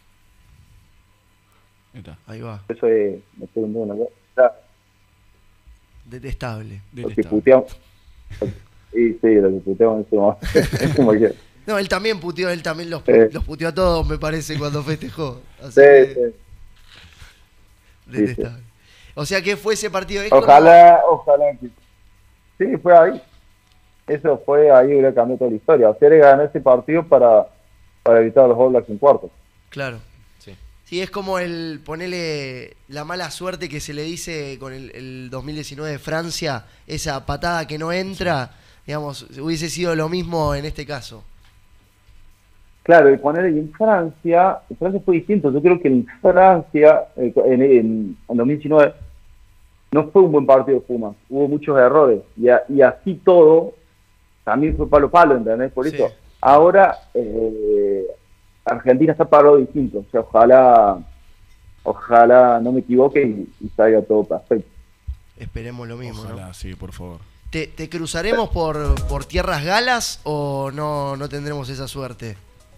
Ahí está. Ahí va, Eso es, me estoy dando una cosa. detestable. Lo que Detestable. puteamos. Sí, lo que puteamos en ese momento. Es como que- No, él también puteó, los puteó a todos, me parece, cuando festejó. Así sí, que, sí. detestable. O sea, ¿qué fue ese partido? Es como- Ojalá que. Sí, fue ahí. Eso fue ahí, hubiera cambiado toda la historia. O sea, era ganar ese partido para evitar a los All Blacks en cuartos. Claro. Sí. Sí, es como ponerle la mala suerte que se le dice con el 2019 de Francia, esa patada que no entra, digamos, hubiese sido lo mismo en este caso. Claro, y poner en Francia fue distinto. Yo creo que en Francia, en 2019, no fue un buen partido de Pumas. Hubo muchos errores. Y así todo, también fue palo, ¿entendés? Por Sí. eso, ahora Argentina está parado distinto. O sea, ojalá no me equivoque y salga todo perfecto. Esperemos lo mismo, ¿no? Ojalá, sí, por favor. ¿Te cruzaremos por tierras galas o no tendremos esa suerte?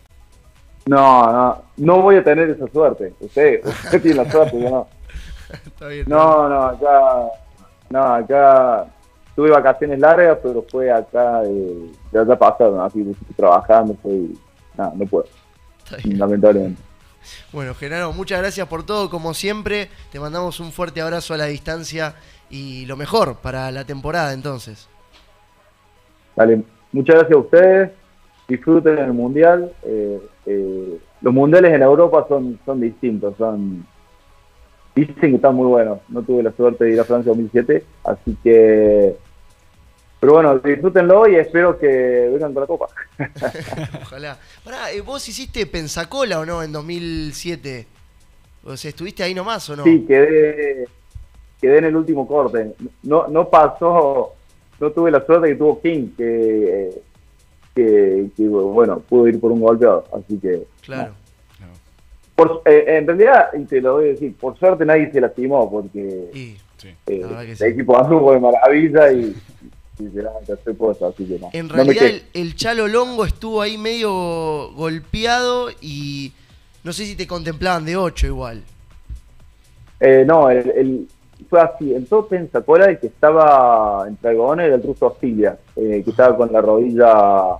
No voy a tener esa suerte. Usted tiene la suerte, yo no. Está bien. Acá tuve vacaciones largas, pero fue acá, ya pasaron, así que estoy trabajando, no puedo, Está bien. lamentablemente. Bueno, Genaro, muchas gracias por todo, como siempre. Te mandamos un fuerte abrazo a la distancia y lo mejor para la temporada entonces. Vale, muchas gracias a ustedes, disfruten el Mundial. Los mundiales en Europa son distintos, dicen que están muy buenos. No tuve la suerte de ir a Francia 2007, así que... Pero bueno, disfrútenlo y espero que vengan con la copa. Ojalá. Pará, ¿vos hiciste Pensacola o no en 2007? O sea, ¿estuviste ahí nomás o no? Sí, quedé en el último corte. No pasó, no tuve la suerte que tuvo King, que bueno, pudo ir por un golpeado, así que... Claro. En realidad, y te lo voy a decir, por suerte nadie se lastimó, porque Y, Sí. la verdad que el sí. equipo anduvo de maravilla y se hacer cosas, así que no. En No me realidad quejo. el Chalo Longo estuvo ahí medio golpeado y no sé si te contemplaban de 8 igual. No, fue así, en todo Pensacola el que estaba en Dragones era el ruso Auxilia, que estaba con la rodilla,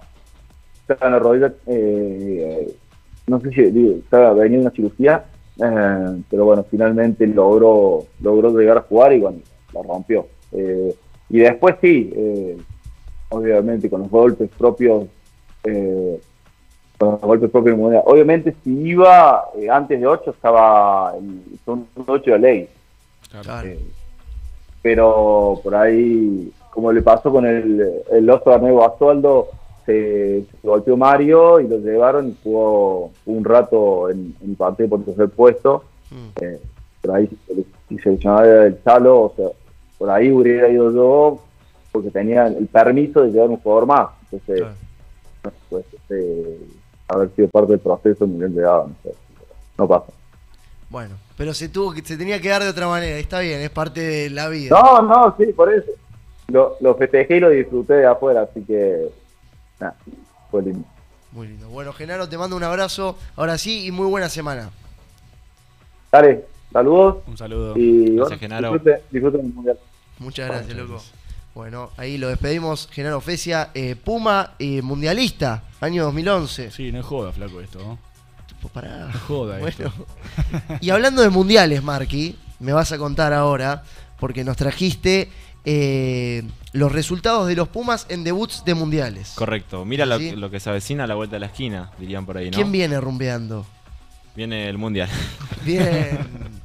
no sé si estaba venía de una cirugía, pero bueno, finalmente logró llegar a jugar y bueno, la rompió. Y después sí, obviamente con los golpes propios, del Mundial. Obviamente si iba antes de 8 estaba son 8 de ley. Claro. Pero por ahí como le pasó con el otro Arnego Basualdo, se golpeó Mario y lo llevaron y jugó un rato en partido por tercer puesto. Por ahí, si seleccionaba el Chalo, o sea, por ahí hubiera ido yo, porque tenía el permiso de llevar un jugador más. Entonces, pues, haber sido parte del proceso me hubiera llegado, no pasa. Bueno, pero se tenía que dar de otra manera, está bien, es parte de la vida. No, sí, por eso. Lo festejé y lo disfruté de afuera, así que nada, fue lindo. Muy lindo. Bueno, Genaro, te mando un abrazo, ahora sí, y muy buena semana. Dale, saludos. Un saludo. Y Gracias, Genaro. Disfruten el mundial. Muchas gracias, loco. Bueno, ahí lo despedimos, Genaro Fesia, Puma, mundialista, año 2011. Sí, no es joda, flaco, esto, ¿no? Pues pará. No es joda Bueno. esto. Y hablando de mundiales, Marqui, me vas a contar ahora, porque nos trajiste los resultados de los Pumas en debuts de mundiales. Correcto. Mira ¿Sí? lo que se avecina a la vuelta de la esquina, dirían por ahí, ¿no? ¿Quién viene rumbeando? Viene el mundial. Bien.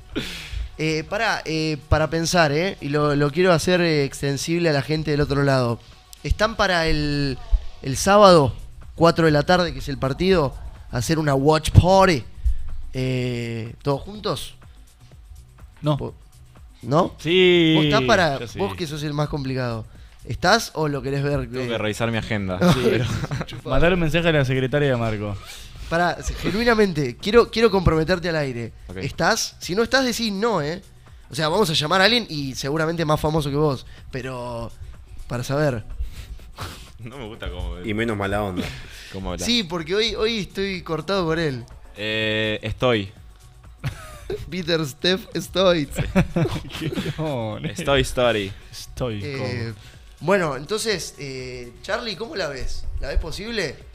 Para pensar, y lo quiero hacer extensible a la gente del otro lado. ¿Están para el sábado, 4 de la tarde, que es el partido, hacer una watch party? ¿Todos juntos? No. ¿No? Sí. ¿Vos estás para...? yo sí. Vos que sos el más complicado. ¿Estás o lo querés ver? Tengo que revisar mi agenda. Sí. Mandar un mensaje a la secretaria de Marco. Para, genuinamente, quiero comprometerte al aire. Ok. ¿Estás? Si no estás, decís no, O sea, vamos a llamar a alguien y seguramente más famoso que vos. Pero, para saber. No me gusta cómo... Y menos mala onda. cómo habla. Sí, porque hoy estoy cortado con él. Estoy. Peter Steph Stoitz. Estoy story. Estoy. Bueno, entonces, Charlie, ¿cómo la ves? ¿La ves posible?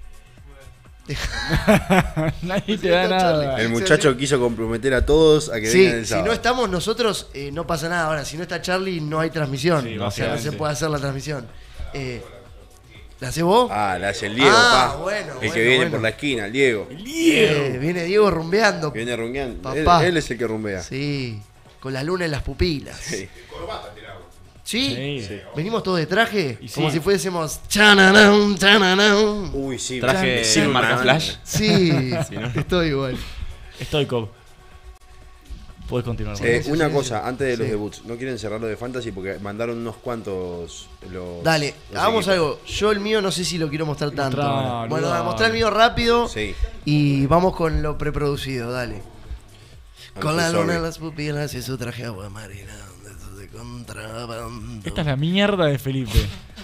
Nadie te da nada. El muchacho quiso comprometer a todos a que Sí, vengan el si sábado. no estamos nosotros, no pasa nada. Ahora, si no está Charlie, no hay transmisión. Sí, o sea, no se básicamente. puede hacer la transmisión. ¿La haces vos? Ah, la hace el Diego, bueno, el que bueno, viene bueno. por la esquina, el Diego. Viene Diego rumbeando. Que viene rumbeando. Papá. Él es el que rumbea. Sí, con la luna en las pupilas. Sí. ¿Sí? Sí. ¿Venimos todos de traje? Y sí. Como si fuésemos... chananam, chananam. Uy, sí. Traje sí, marca una Flash. Sí, Sí, ¿no? estoy igual. Estoy Cobb. Puedes continuar. Sí. Marco. Una sí, cosa, antes de los sí. debuts, ¿no quieren cerrar lo de Fantasy? Porque mandaron unos cuantos. Dale, los hagamos equipos. algo. Yo el mío no sé si lo quiero mostrar tanto. Mostralo, ahora. Bueno, dale. mostrar el mío rápido Sí. y vamos con lo preproducido, dale. I'm Con so la luna sorry. en las pupilas y su traje agua marina de contrabando. Esta es la mierda de Felipe.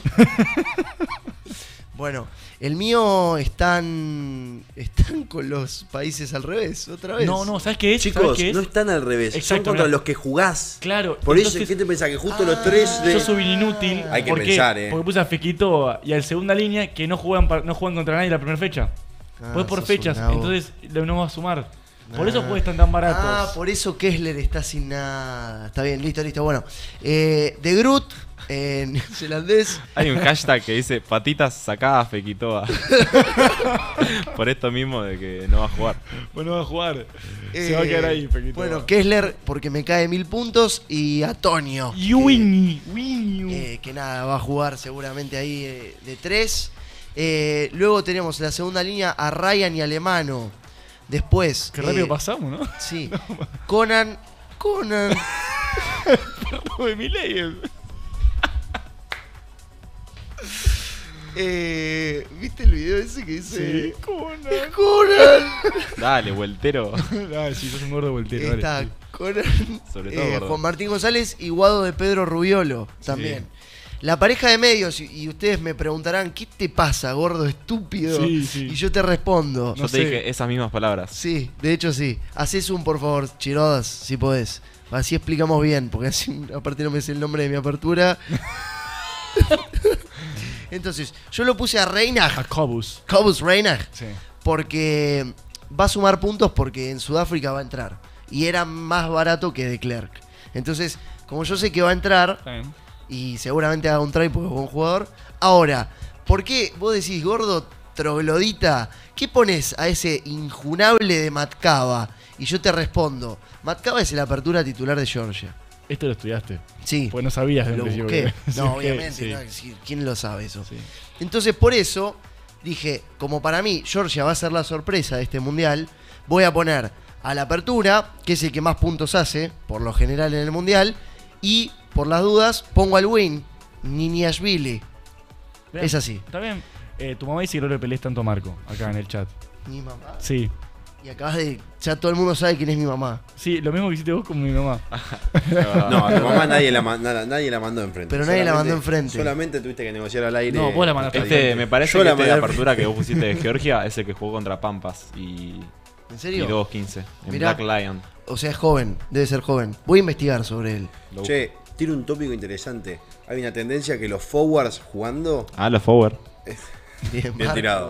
Bueno, el mío están con los países al revés, otra vez. No, ¿sabes qué es? ¿Sabes Chicos, qué es? no están al revés. Exacto, son contra mirá. los que jugás. Claro. Por eso, entonces, ¿qué te pensás? Que justo los tres de. yo soy un inútil. Hay que porque, pensar, Porque puse a Fequito y al segunda línea que no juegan contra nadie la primera fecha. Pues por sos fechas, un nabo. entonces no va a sumar. Por eso juegos están tan baratos. Por eso Kessler está sin nada. Está bien, listo. Bueno, De Groot, en neozelandés. Hay un hashtag que dice patitas sacadas Fequitoa. Por esto mismo de que no va a jugar. Bueno, va a jugar. Se va a quedar ahí, Fequito. Bueno, Kessler, porque me cae 1000 puntos. Y Antonio. Y Winnie. Que nada, va a jugar seguramente ahí de 3. Luego tenemos en la segunda línea a Ryan y Alemano. Después. Qué rápido pasamos, ¿no? Sí. Conan. Perro de Milei. ¿Viste el video ese que dice? Sí, Conan. Conan. Dale, vueltero. Dale, si sos un gordo voltero. Está Dale. Conan, Sobre todo gordo. Juan Martín González y Guado de Pedro Rubiolo también. La pareja de medios, y ustedes me preguntarán, ¿qué te pasa, gordo estúpido? Sí, sí. Y yo te respondo. Yo te dije esas mismas palabras. Sí, de hecho sí. Haces un, por favor, Chirodas, si podés. Así explicamos bien, porque así, aparte no me sé el nombre de mi apertura. Entonces, yo lo puse a Reinach, A Cobus. Cobus Reinach, Sí. porque va a sumar puntos porque en Sudáfrica va a entrar. Y era más barato que De Klerk. Entonces, como yo sé que va a entrar, Está bien. y seguramente haga un try porque es buen jugador. Ahora, ¿por qué vos decís, gordo troglodita, qué pones a ese injunable de Matkaba? Y yo te respondo, Matkaba es el apertura titular de Georgia. Esto lo estudiaste. Sí. Pues no sabías de Lo dónde busqué. Sí, No, ok, obviamente. sí. No, ¿quién lo sabe eso? Sí. Entonces, por eso, dije, como para mí Georgia va a ser la sorpresa de este mundial, voy a poner a la apertura, que es el que más puntos hace, por lo general en el mundial, y por las dudas, pongo al win, Niniashvili. Bien, Es así. Está bien. Tu mamá dice que no le pelees tanto a Marco, acá en el chat. Mi mamá. Sí. Y acabas de. Ya todo el mundo sabe quién es mi mamá. Sí, lo mismo que hiciste vos con mi mamá. No, a tu mamá nadie la mandó enfrente. Pero nadie la Solamente- mandó enfrente. Solamente tuviste que negociar al aire. No, vos la mandaste. Me parece Yo que la este de mandé- apertura que vos pusiste de Georgia es el que jugó contra Pampas y ¿En serio? 2-15 en Mirá. Black Lion. O sea, es joven, debe ser joven. Voy a investigar sobre él. Lo Che, tiene un tópico interesante. Hay una tendencia que los forwards jugando. Ah, los forward. Bien, Bien Marco. tirado.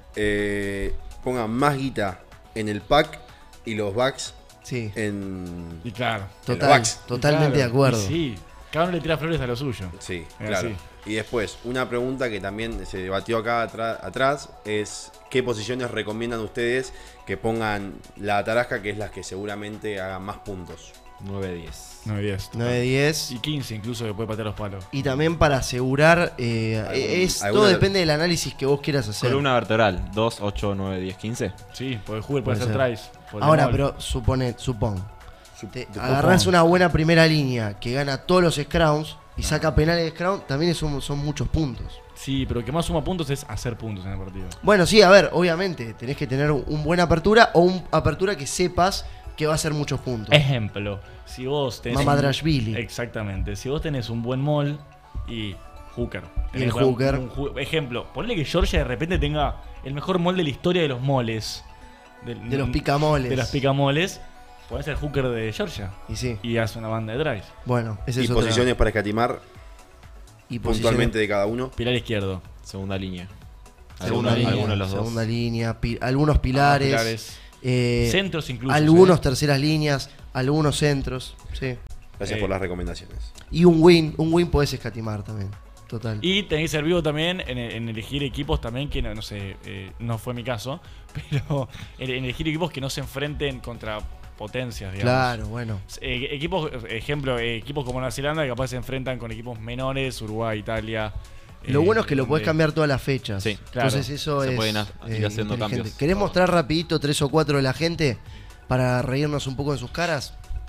Pongan más guita en el pack y los backs Sí, Mm. Y claro. totalmente Claro, de acuerdo. y sí. Cada uno le tira flores a lo suyo. Sí, Es claro. así. Y después, una pregunta que también se debatió acá atrás es ¿qué posiciones recomiendan ustedes que pongan la tarasca, que es las que seguramente hagan más puntos? 9-10. 9-10. 9-10. Y 15 incluso que puede patear los palos. Y también para asegurar, todo alguna- depende del análisis que vos quieras hacer. Columna vertebral. 2, 8, 9, 10, 15. Sí, puede jugar, puede Puede hacer ser. tries. por Ahora, el mall. pero supón. Te Supongo. agarrás una buena primera línea que gana todos los scrums y saca penales de scrum, también son muchos puntos. Sí, pero lo que más suma puntos es hacer puntos en el partido. Bueno, sí, a ver, obviamente, tenés que tener un buena apertura o una apertura que sepas que va a ser muchos puntos. Ejemplo, si vos tenés. Mamadrashvili. Exactamente. Si vos tenés un buen mall y hooker. Y el Tenés hooker. Ejemplo, ponle que Georgia de repente tenga el mejor mall de la historia de los moles. De los picamoles. De los picamoles. Podés ser hooker de Georgia. Y sí, Y hace una banda de drives. bueno, ese Y es otro. posiciones para escatimar Y puntualmente de cada uno. Pilar izquierdo. Segunda línea. Segunda Alguno- línea, alguno de los dos. segunda línea, algunos pilares, Pilares. eh, Centros incluso. algunos ¿sí? terceras líneas, algunos centros, sí. Gracias por las recomendaciones. Y un win podés escatimar también, total. Y tenéis que ser vivo también en elegir equipos también que no sé, no fue mi caso, pero en elegir equipos que no se enfrenten contra potencias, digamos. Claro, bueno. Equipos, ejemplo, equipos como Nueva Zelanda que capaz se enfrentan con equipos menores, Uruguay, Italia. Lo bueno es que lo podés donde- cambiar todas las fechas. Sí, claro. Entonces eso Se es pueden ir haciendo inteligente. cambios. ¿Querés mostrar rapidito 3 o 4 de la gente para reírnos un poco en sus caras?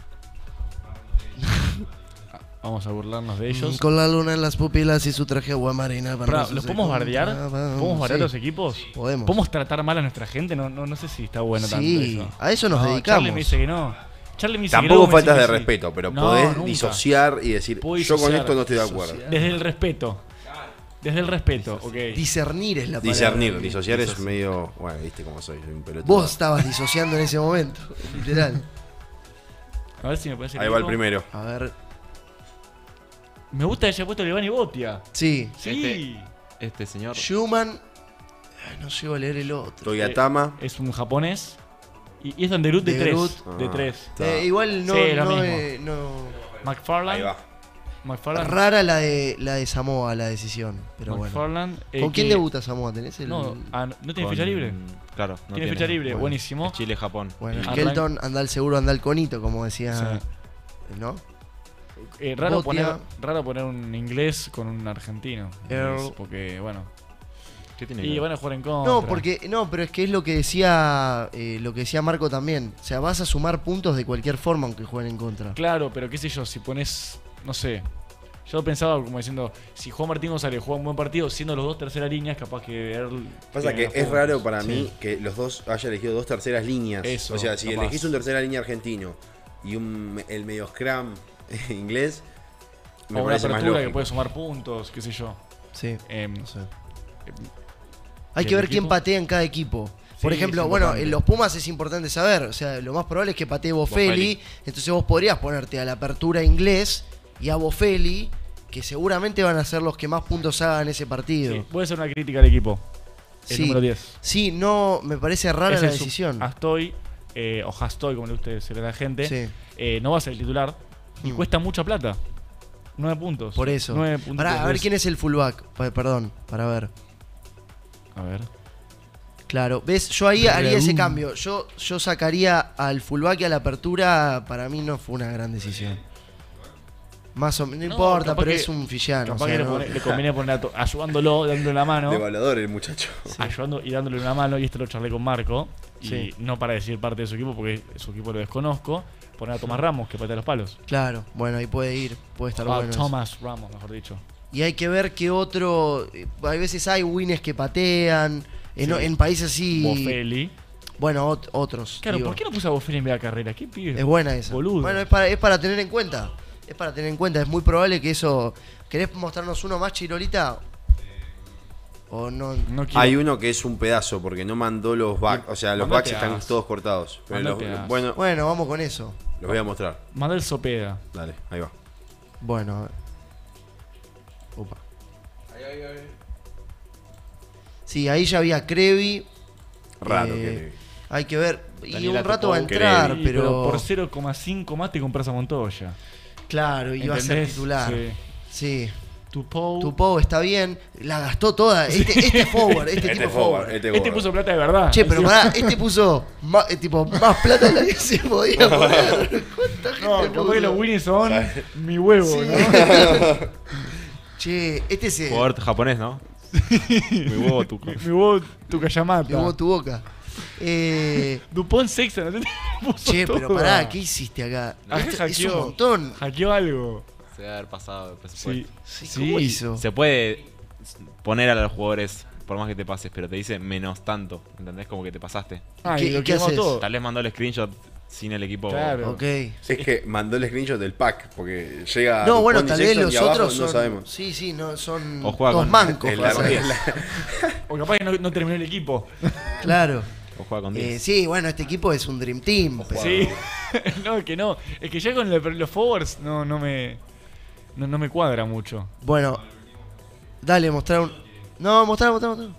Vamos a burlarnos de ellos. Con la luna en las pupilas y su traje agua marina. Pará, ¿los podemos bardear? ¿Podemos bardear Sí, los equipos? podemos. ¿Podemos tratar mal a nuestra gente? No sé si está bueno tanto Sí, eso. a eso nos No, dedicamos. Charlie me dice que no. Charlie me dice que Tampoco no, me faltas dice de que sí. respeto, pero No, podés nunca. disociar y decir, Puedo yo con disociar. esto no estoy de acuerdo. Desde el respeto. Desde el respeto, ok. Discernir es la palabra. Discernir, disociar es medio. Bueno, viste cómo soy un pelotudo. Vos estabas disociando en ese momento, literal. A ver si me puede decir. Ahí va el primero. A ver, Me gusta que haya puesto Levani Botia. sí. Sí. Este señor. Schumann. Ay, no llego a leer el otro. Toyatama. Es un japonés. Y es donde Groot de De 3. Groot. De 3. Igual no, Sí, lo no, mismo. no- McFarland. Ahí va. McFarland. Rara la de Samoa, la decisión. Pero bueno. McFarland, ¿Con quién debuta Samoa? ¿Tenés el...? No, ¿no tiene con- fecha libre? Claro. no Tiene fecha libre, Bueno. buenísimo. Es Chile-Japón. Bueno, Arran- Skelton anda al seguro, anda al conito, como decía. Sí. ¿No? Raro, Botia. poner un inglés con un argentino. Earl. Porque, bueno. ¿Qué tiene que Y ver? van a jugar en contra. No, pero es que es lo que decía Marco también. O sea, vas a sumar puntos de cualquier forma aunque jueguen en contra. Claro, pero qué sé yo, si pones. No sé. Yo pensaba como diciendo, si Juan Martín González juega un buen partido, siendo los dos terceras líneas, capaz que Earl. Pasa tiene que es los raro puntos. para Sí. mí que los dos haya elegido dos terceras líneas. Eso, o sea, si capaz. elegís un tercera línea argentino y el medio scrum inglés, me O una parece más apertura que lógico. puede sumar puntos, qué sé yo. Sí. No sé. Hay ¿Y que el ver quién equipo? patea en cada equipo. Por Sí, ejemplo, es bueno, importante. en los Pumas es importante saber. O sea, lo más probable es que patee Bofelli. Entonces vos podrías ponerte a la apertura inglés y a Bofelli, que seguramente van a ser los que más puntos hagan en ese partido. Sí, puede ser una crítica al equipo. El Sí. número 10. Sí, no, me parece rara Es la el decisión. Astoy, o Hastoy, como le gusta decirle a la gente, Sí. no va a ser el titular y Mm. cuesta mucha plata. 9 puntos. Por eso. 9 puntos. Pará, a ver quién es el fullback. Perdón, para ver. A ver. Claro, ves, yo ahí haría ese Raúl. cambio. Yo sacaría al fullback y a la apertura. Para mí no fue una gran decisión. Más o menos, no No, importa, capaz pero que- es un villano. Capaz o sea, que no- le conviene poner ayudándolo, dándole la mano. Devaluador el muchacho. Ayudando y dándole una mano, y esto lo charlé con Marco. Y Sí. no para decir parte de su equipo, porque su equipo lo desconozco. Poner a Tomás Ramos, que patea los palos. Claro, bueno, ahí puede ir, puede estar bueno. eso. Thomas Ramos, mejor dicho. Y hay que ver qué otro. A veces hay winners que patean. En, Sí. en países así. Bofelli. Bueno, otros. Claro, digo. ¿por qué no puse a Bofelli en vez de a Carrera? ¿Qué pibe? Es buena esa. Boludo. Bueno, es para tener en cuenta. Es para tener en cuenta. Es muy probable que eso. ¿Querés mostrarnos uno más, Chirolita? O no. No quiero. Hay uno que es un pedazo porque no mandó los backs. O sea, los Mandate backs están a- todos cortados. Pero Mandate los- a- bueno, Bueno, vamos con eso. los voy a mostrar. Manda el Sopeda. Dale, ahí va. Bueno, a ver. Opa. Sí, ahí ya había Crevi. Raro Eh, Hay que ver. Y Daniela un rato va a Tupou, entrar, Sí, pero. por 0,5 más te compras a Montoya. Claro, y va a ser ¿Entendés? titular. Sí. Sí. Tupou. Tupou está bien. La gastó toda. Este es forward. Este tipo es forward. Este puso plata de verdad. Che, pero Encima- pará, este puso tipo, más plata de la que se podía poner. ¿Cuánta gente No, capaz que puso? los Winnies son mi huevo, Sí. ¿no? Che, este se. Jugador japonés, ¿no? Mi huevo tuco. Mi huevo Tukayamata. Llevó tu boca. Dupont Sexta, ¿no? Puso Che, pero todo. pará, ¿qué hiciste acá? Ah, Es un hackeó. montón. Hackeó algo. Se debe haber pasado el presupuesto. Sí. Sí, ¿cómo hizo? Se puede poner a los jugadores, por más que te pases, pero te dice menos tanto. ¿Entendés? Como que te pasaste. Ah, ¿Qué- y lo qué quemó haces? todo. Tal vez mandó el screenshot sin el equipo. Claro. Ok. Es que mandó el screenshot del pack porque llega. No, bueno, Dupont y tal vez Sexton los y abajo otros no son. sabemos. Sí, sí, no, son O juega dos con- mancos. En la- pasa. en la- O capaz que no terminó el equipo. Claro. O juega con 10. Sí, bueno, este equipo es un Dream Team. pero- Sí. No, que no. Es que ya con los forwards no me cuadra mucho. Bueno, dale, mostrar un. No, mostrar.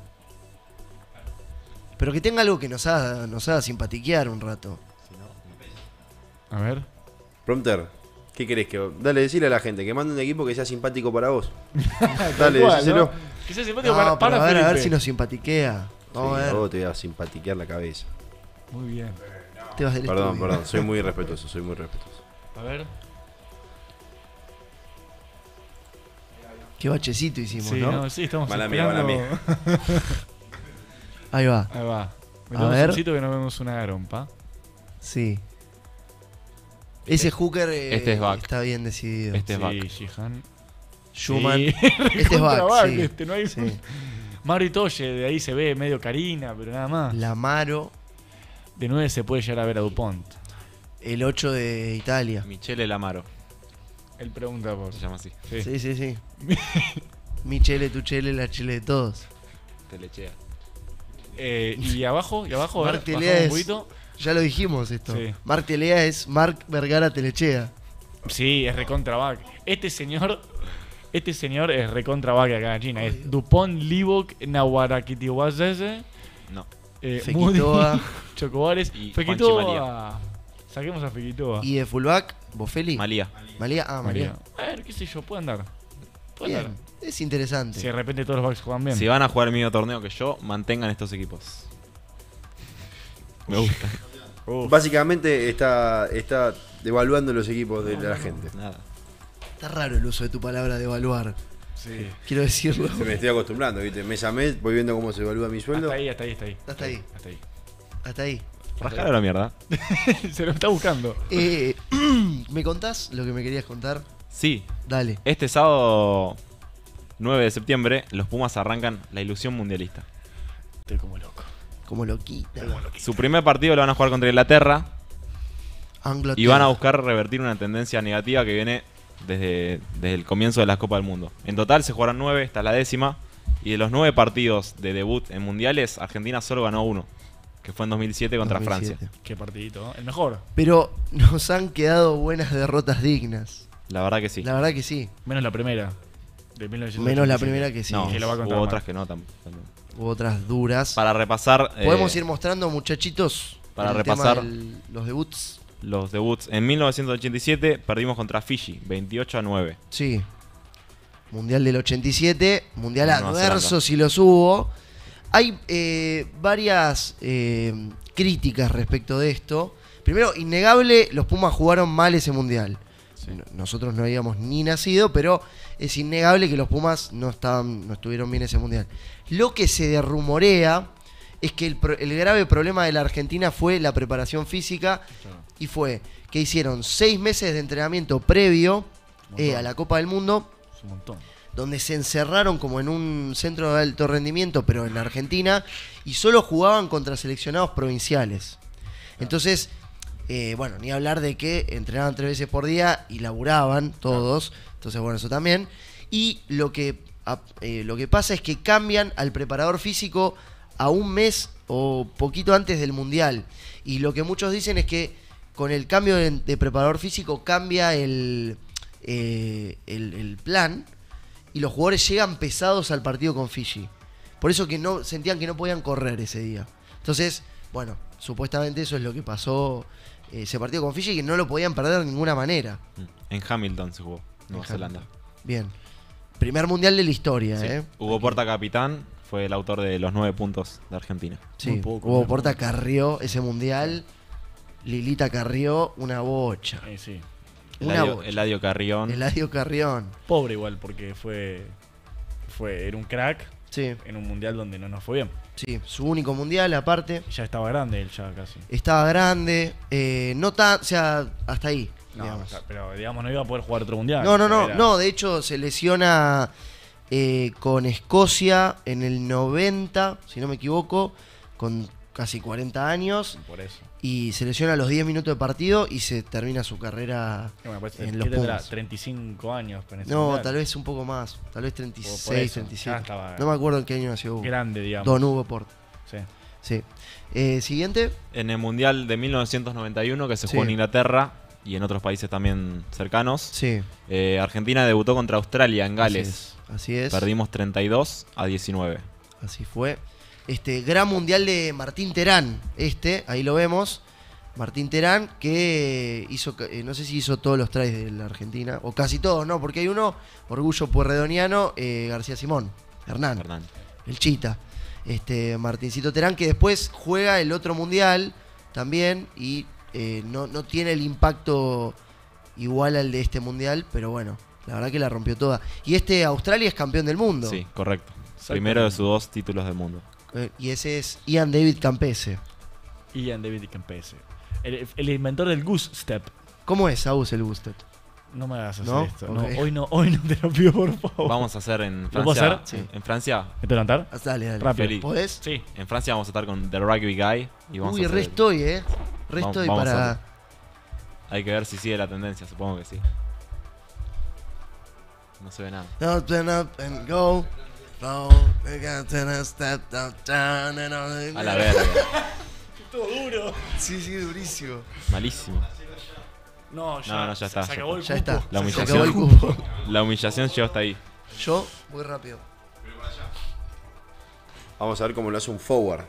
Pero que tenga algo que nos haga simpatiquear un rato. A ver. Prompter, ¿qué querés que.? Dale, decirle a la gente que mande un equipo que sea simpático para vos. Dale, Cual, decíselo. ¿no? Que sea simpático No, pero para a ver Felipe. si nos simpatiquea. Vamos a ver. Vos te voy a simpatiquear la cabeza. Muy bien. Te vas del Perdón, estudio. perdón, soy muy respetuoso, A ver. Qué bachecito hicimos, Sí, ¿no? no, sí, estamos Mala mía, esperando. Ahí va. Ahí va. A Metemos ver. un sitio que no vemos una garompa. Sí. Ese hooker Este es back. está bien decidido. Este es back. Sí, Jihan. Schumann. Sí. Este es back, Recontra sí. este, no hay... Sí. Mario Itoye, de ahí se ve medio Karina, pero nada más. Lamaro, De 9 se puede llegar a ver a Dupont. el 8 de Italia. Michele Lamaro, Él pregunta por... se llama así. Sí. Sí, sí, sí. Mi chele, tu chele, la chele de todos. Telechea. Y abajo, a ver, Marc bajamos Telea un es- poquito. Ya lo dijimos esto. Sí. Marc Telea es Marc Vergara Telechea. Sí, es recontra back. Este señor es recontra back acá en China. Es Dupont, Livok, Nahuarakitiwazese, No. Fekitoa. Moody, Chocobares. Y Fekitoa. Saquemos a Fekitoa. Y de fullback, Bofelli. Malía. Malía. Ah, María. A ver, qué sé yo, puede andar. Puede Bien. andar. Es interesante. Si de repente todos los backs juegan bien. Si van a jugar el mismo torneo que yo, mantengan estos equipos. Me gusta. Básicamente está devaluando los equipos de la gente. Nada. Está raro el uso de tu palabra de evaluar. Sí. Quiero decirlo. Se me estoy acostumbrando, ¿viste? Mes a mes voy viendo cómo se evalúa mi sueldo. Hasta ahí. Hasta ahí. Hasta ahí. Hasta ahí. Rascar a la mierda. Se lo está buscando. ¿Me contás lo que me querías contar? Sí, Dale. este sábado 9 de septiembre, los Pumas arrancan la ilusión mundialista. Estoy como loco. Como loquita. Su primer partido lo van a jugar contra Inglaterra Anglaterra. y van a buscar revertir una tendencia negativa que viene desde el comienzo de las Copas del Mundo. En total se jugaron 9, esta es la 10ª, y de los 9 partidos de debut en mundiales, Argentina solo ganó uno, que fue en 2007 contra 2007. Francia. Qué partidito, ¿no? El mejor. Pero nos han quedado buenas derrotas dignas. La verdad que sí. La verdad que sí. Menos la primera. De 1987. Menos la primera que sí. No, que lo va a contar hubo otras Marc. que no también. Hubo otras duras. Para repasar Podemos ir mostrando, muchachitos, para el tema repasar- los debuts. los debuts. En 1987 perdimos contra Fiji, 28-9. Sí. Mundial del 87, mundial Nueva adverso Zelanda. si los hubo. Hay varias críticas respecto de esto. Primero, innegable, los Pumas jugaron mal ese mundial. nosotros no habíamos ni nacido, pero es innegable que los Pumas no estuvieron bien ese mundial. Lo que se rumorea es que el grave problema de la Argentina fue la preparación física, y fue que hicieron 6 meses de entrenamiento previo a la Copa del Mundo, Es un montón. donde se encerraron como en un centro de alto rendimiento, pero en Argentina, y solo jugaban contra seleccionados provinciales. Entonces, bueno, ni hablar de que entrenaban 3 veces por día y laburaban todos. Entonces, bueno, eso también. Y lo que pasa es que cambian al preparador físico a un mes o poquito antes del Mundial. Y lo que muchos dicen es que con el cambio de preparador físico cambia el plan, y los jugadores llegan pesados al partido con Fiji. Por eso que no sentían que no podían correr ese día. Entonces, bueno, supuestamente eso es lo que pasó ese partido con Fiji, que no lo podían perder de ninguna manera. En Hamilton se jugó, Nueva Zelanda. Bien. Primer mundial de la historia, Sí. Hugo Porta, capitán, fue el autor de los 9 puntos de Argentina. Sí, Hugo Porta carrió ese mundial. Lilita carrió una bocha. Sí. Eladio Carrión. Eladio Carrión. Pobre igual, porque era un crack Sí. en un mundial donde no nos fue bien. Sí, su único mundial aparte. Ya estaba grande él ya casi. Estaba grande, no tan, o sea, hasta ahí. No, digamos. pero digamos no iba a poder jugar otro mundial. No, de hecho se lesiona con Escocia en el 90, si no me equivoco, con casi 40 años. Por eso. Y se lesiona a los 10 minutos de partido y se termina su carrera en los tendrá Pumas. 35 años. Con ese No, mundial. tal vez un poco más, tal vez Por 36, eso, 37. ya estaba No me acuerdo en qué año nació Hugo. grande, digamos. Don Hugo Porta. Sí. Sí. Siguiente. En el Mundial de 1991, que se Sí. jugó en Inglaterra y en otros países también cercanos, Sí. Argentina debutó contra Australia en Gales. Así es. Perdimos 32-19. Así fue. Gran mundial de Martín Terán. Ahí lo vemos. Martín Terán, que hizo, no sé si hizo todos los tries de la Argentina, o casi todos, ¿no? Porque hay uno, Orgullo Puerredoniano, García Simón, Hernán, el Chita. Martincito Terán, que después juega el otro mundial también, y no tiene el impacto igual al de este mundial, pero bueno, la verdad que la rompió toda. Y Australia es campeón del mundo. Sí, correcto. Primero de sus 2 títulos del mundo. Y ese es Ian David Campese. Ian David Campese. El inventor del Goose Step. ¿Cómo es, Agus, el Boosted? No me hagas hacer ¿No? esto. Ok. No, hoy no te lo pido, por favor. Vamos a hacer en ¿Lo puedo Francia. hacer? Sí. En Francia. ¿Me tengo que levantar? Dale. Rápido. Feliz. ¿Podés? Sí. En Francia vamos a estar con The Rugby Guy. Y vamos a Uy, hacer- re estoy, Re Vamos- estoy vamos a para... hacer. Hay que ver si sigue la tendencia, supongo que sí. No se ve nada. Open up and go. Oh, we got to step down and on. A la verga. Todo duro. Sí, durísimo. Malísimo. No, ya está. Se acabó el Ya cupo. está. La Se acabó el humillación. cupo. La humillación llegó hasta ahí. Yo voy rápido. Vamos a ver cómo lo hace un forward.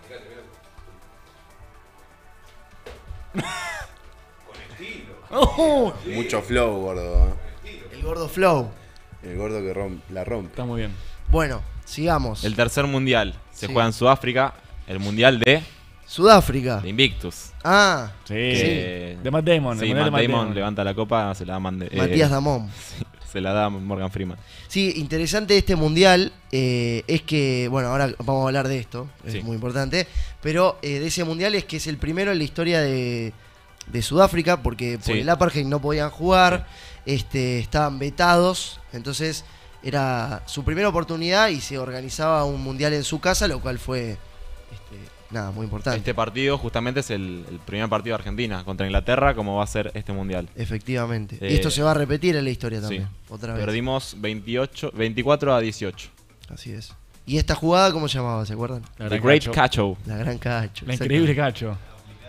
Oh, Mucho flow, gordo. el gordo Flow. El gordo que la rompe. Está muy bien. Bueno, sigamos. El tercer mundial se Sí. juega en Sudáfrica. El mundial de Sudáfrica. Invictus. Ah, Sí. Que- De Matt Damon. Sí, el mundial Matt de Damon levanta la copa, se la da Matías Damón. se la da Morgan Freeman. Sí, interesante de este mundial es que, bueno, ahora vamos a hablar de esto, es Sí. muy importante, pero de ese mundial es que es el primero en la historia de Sudáfrica, porque por Sí. el apartheid no podían jugar, estaban vetados, entonces era su primera oportunidad y se organizaba un mundial en su casa, lo cual fue, nada, muy importante. Este partido justamente es el primer partido de Argentina contra Inglaterra, como va a ser este mundial. Efectivamente. Y esto se va a repetir en la historia Sí. también, otra vez. Perdimos 24-18. Así es. ¿Y esta jugada cómo se llamaba, se acuerdan? La The gran Great Cacho. Cacho. La gran cacho. La exactamente. increíble Cacho.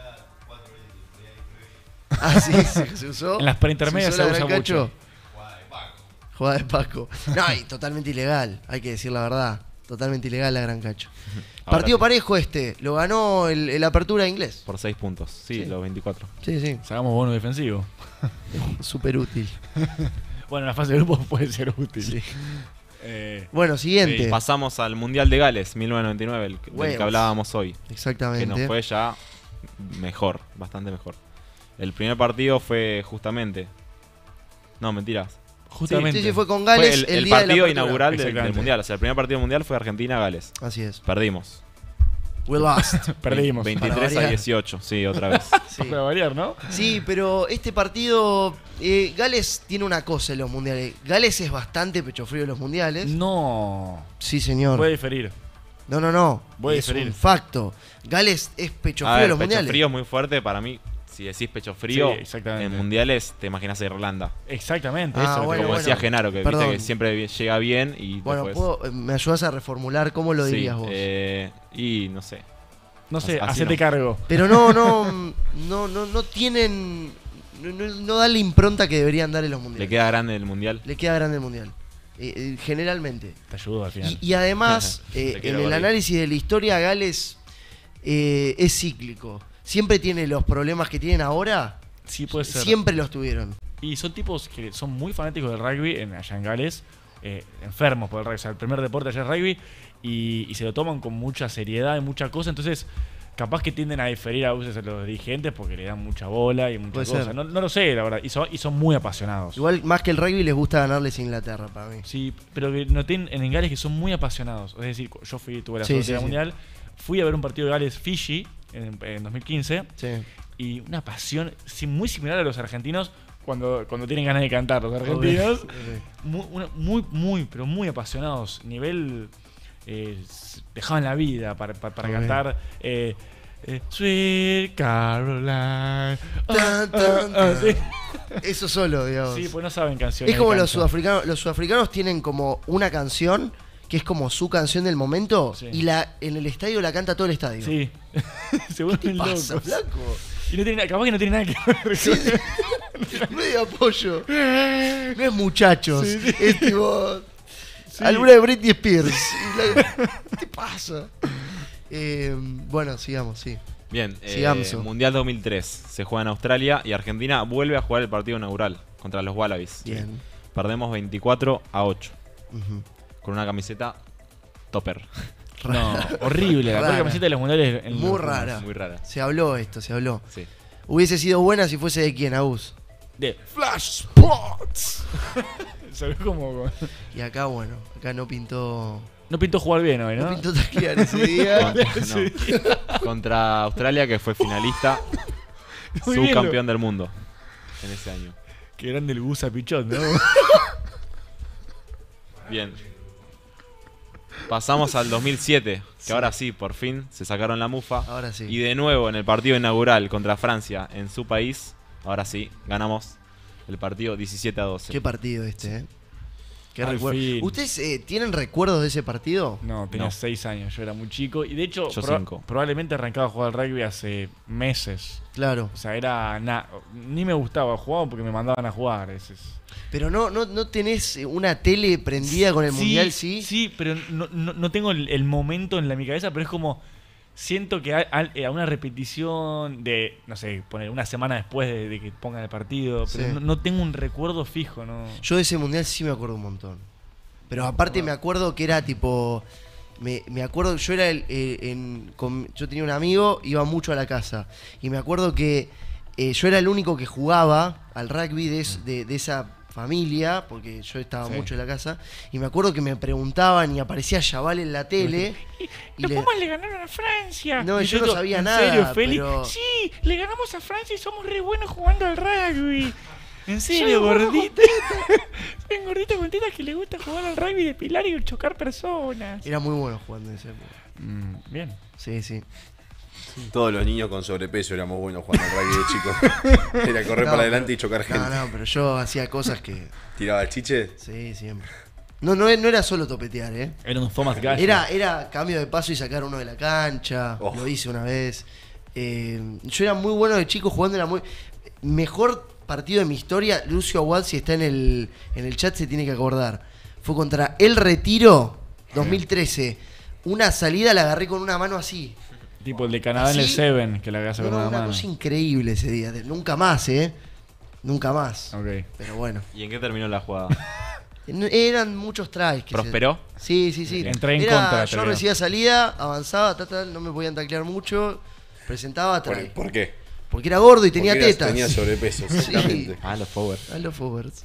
Ah, sí, se usó. En las preintermedias usó la se usa gran mucho. cacho. Jugada de Paco. No, y totalmente ilegal, hay que decir la verdad. Totalmente ilegal la gran cacho. Ahora Partido sí. parejo lo ganó el Apertura inglés. Por 6 puntos. Sí, Sí. los 24. Sí, Sacamos bono defensivo. súper útil. Bueno, en la fase de grupos puede ser útil. Sí. Eh, Bueno, siguiente. Sí, pasamos al Mundial de Gales, 1999, del Wales. que hablábamos hoy. Exactamente. Que nos fue ya mejor, bastante mejor. El primer partido fue justamente No, mentiras. Justamente. Sí, fue con Gales Fue el día de la partido apertura. inaugural del Exactamente. Mundial. O sea, el primer partido mundial fue Argentina-Gales. Así es. Perdimos. We lost. Perdimos. 23 a 18, sí, otra vez. Sí. Para variar, ¿no? Sí, pero este partido, Gales tiene una cosa en los mundiales. Gales es bastante pecho frío en los mundiales. No. Sí, señor. Puede diferir. No. Voy a es diferir. un facto. Gales es pecho A frío ver, en los pecho mundiales. frío es muy fuerte para mí. Si decís pecho frío, Sí, exactamente. en mundiales te imaginas a Irlanda. Exactamente. Ah, eso es lo que bueno, Como voy a decía decir. Genaro, que Perdón. viste que siempre llega bien y Bueno, después... ¿me ayudas a reformular cómo lo Sí, dirías vos? y no sé. No sé, Así hacete no. cargo. Pero no tienen. No dan la impronta que deberían dar en los mundiales. Le queda grande el mundial. Le queda grande el mundial. Generalmente. Te ayudo al final. Y además, Te en quiero, el Goli. análisis de la historia, Gales es cíclico. Siempre tiene los problemas que tienen ahora. Sí, puede ser. Siempre los tuvieron. Y son tipos que son muy fanáticos del rugby allá en Gales, enfermos por el rugby. O sea, el primer deporte allá es rugby y se lo toman con mucha seriedad y mucha cosa. Entonces, capaz que tienden a diferir a veces a los dirigentes porque le dan mucha bola y mucha Puede cosa. ser. No lo sé, la verdad. Y son muy apasionados. Igual, más que el rugby, les gusta ganarles a Inglaterra, para mí. Sí, pero que noté en Gales que son muy apasionados. Es decir, yo tuve la Sí, suerte sí, de la sí. mundial, fui a ver un partido de Gales-Fiji en 2015 Sí. y una pasión muy similar a los argentinos cuando tienen ganas de cantar. Los argentinos, pero muy apasionados. Nivel, dejaban la vida para cantar. Sweet Caroline. Sí. Eso solo, digamos. Sí, pues no saben canciones. Es como de los cancha. sudafricanos. Los sudafricanos tienen como una canción que es como su canción del momento Sí. y en el estadio la canta todo el estadio. Sí. Se vuelven Pasa, locos. flaco. Y no tiene, capaz que no tiene nada que ver. Sí, sí. No es de apoyo. No es muchachos. Sí, sí. Es tipo. Sí. Alguna de Britney Spears. ¿Qué te pasa? Bueno, sigamos, sí. Bien, Sigamos. Mundial 2003. Se juega en Australia y Argentina vuelve a jugar el partido inaugural contra los Wallabies. Bien. Perdemos 24-8 Ujú. con una camiseta topper. No, horrible. La Rara. peor camiseta de los mundiales. en Muy los- rara. Muy rara. Se habló esto, se habló. Sí. Hubiese sido buena si fuese de quién, Agus. De Flash Sports. ¿Sabes cómo? Y acá, bueno, acá no pintó. No pintó jugar bien hoy, ¿no? No pintó taclear ese día. No. Contra Australia, que fue finalista, Muy bien, subcampeón del mundo en ese año. Qué grande el Gusa Pichón, ¿no? Bien. Pasamos al 2007, que ahora sí, por fin, se sacaron la mufa. Ahora sí. Y de nuevo en el partido inaugural contra Francia en su país, ahora sí, ganamos el partido 17-12. Qué partido este, ¿eh? Qué Al recuerdo. fin. ¿Ustedes tienen recuerdos de ese partido? No, tenía No. 6 años, yo era muy chico. Y de hecho, Yo 5. probablemente arrancaba a jugar al rugby hace meses. Claro. O sea, ni me gustaba jugar porque me mandaban a jugar. Pero no tenés una tele prendida con el mundial, ¿sí? Sí, pero no tengo el momento en mi cabeza, pero es como. Siento que a una repetición de, no sé, poner una semana después de que pongan el partido, pero Sí. no tengo un recuerdo fijo, ¿no? Yo de ese mundial sí me acuerdo un montón. Pero aparte me acuerdo que era tipo. Me acuerdo, yo era yo tenía un amigo, iba mucho a la casa. Y me acuerdo que yo era el único que jugaba al rugby de esa familia, porque yo estaba Sí. mucho en la casa. Y me acuerdo que me preguntaban y aparecía Chaval en la tele. y Los Pumas le ganaron a Francia. No, Y yo no digo, sabía ¿en nada, serio, Feli? pero- Sí, le ganamos a Francia y somos re buenos jugando al rugby. En serio, gordita. Ven, gordita con tetas que le gusta jugar al rugby de pilar y chocar personas. Era muy bueno jugando en ese época. Bien. Sí, sí. Todos los niños con sobrepeso éramos buenos jugando al rugby de chicos. Era correr No, para adelante y chocar gente. No, pero yo hacía cosas que. Tiraba el chiche. Sí, siempre. No era solo topetear, ¿eh? Era un Thomas Gallo. Era cambio de paso y sacar uno de la cancha. Oh. Lo hice una vez. Yo era muy bueno de chico jugando. Mejor partido de mi historia. Lucio Aguad, si está en el chat, se tiene que acordar. Fue contra El Retiro 2013. Una salida la agarré con una mano así. Tipo el de Canadá en el ¿Así? Seven, que la hace con una Una mano. cosa increíble ese día. Nunca más, ¿eh? Nunca más. Ok. Pero bueno. ¿Y en qué terminó la jugada? Eran muchos tries. ¿Prosperó? Sí, sí, sí. Entré en Era, contra, yo terminó. recibía salida, avanzaba, no me podían taclear mucho. Presentaba try. ¿Por qué? Porque era gordo y tenía Porque tetas. tenía sobrepeso, Sí. exactamente. Ah, los forwards. A los forwards.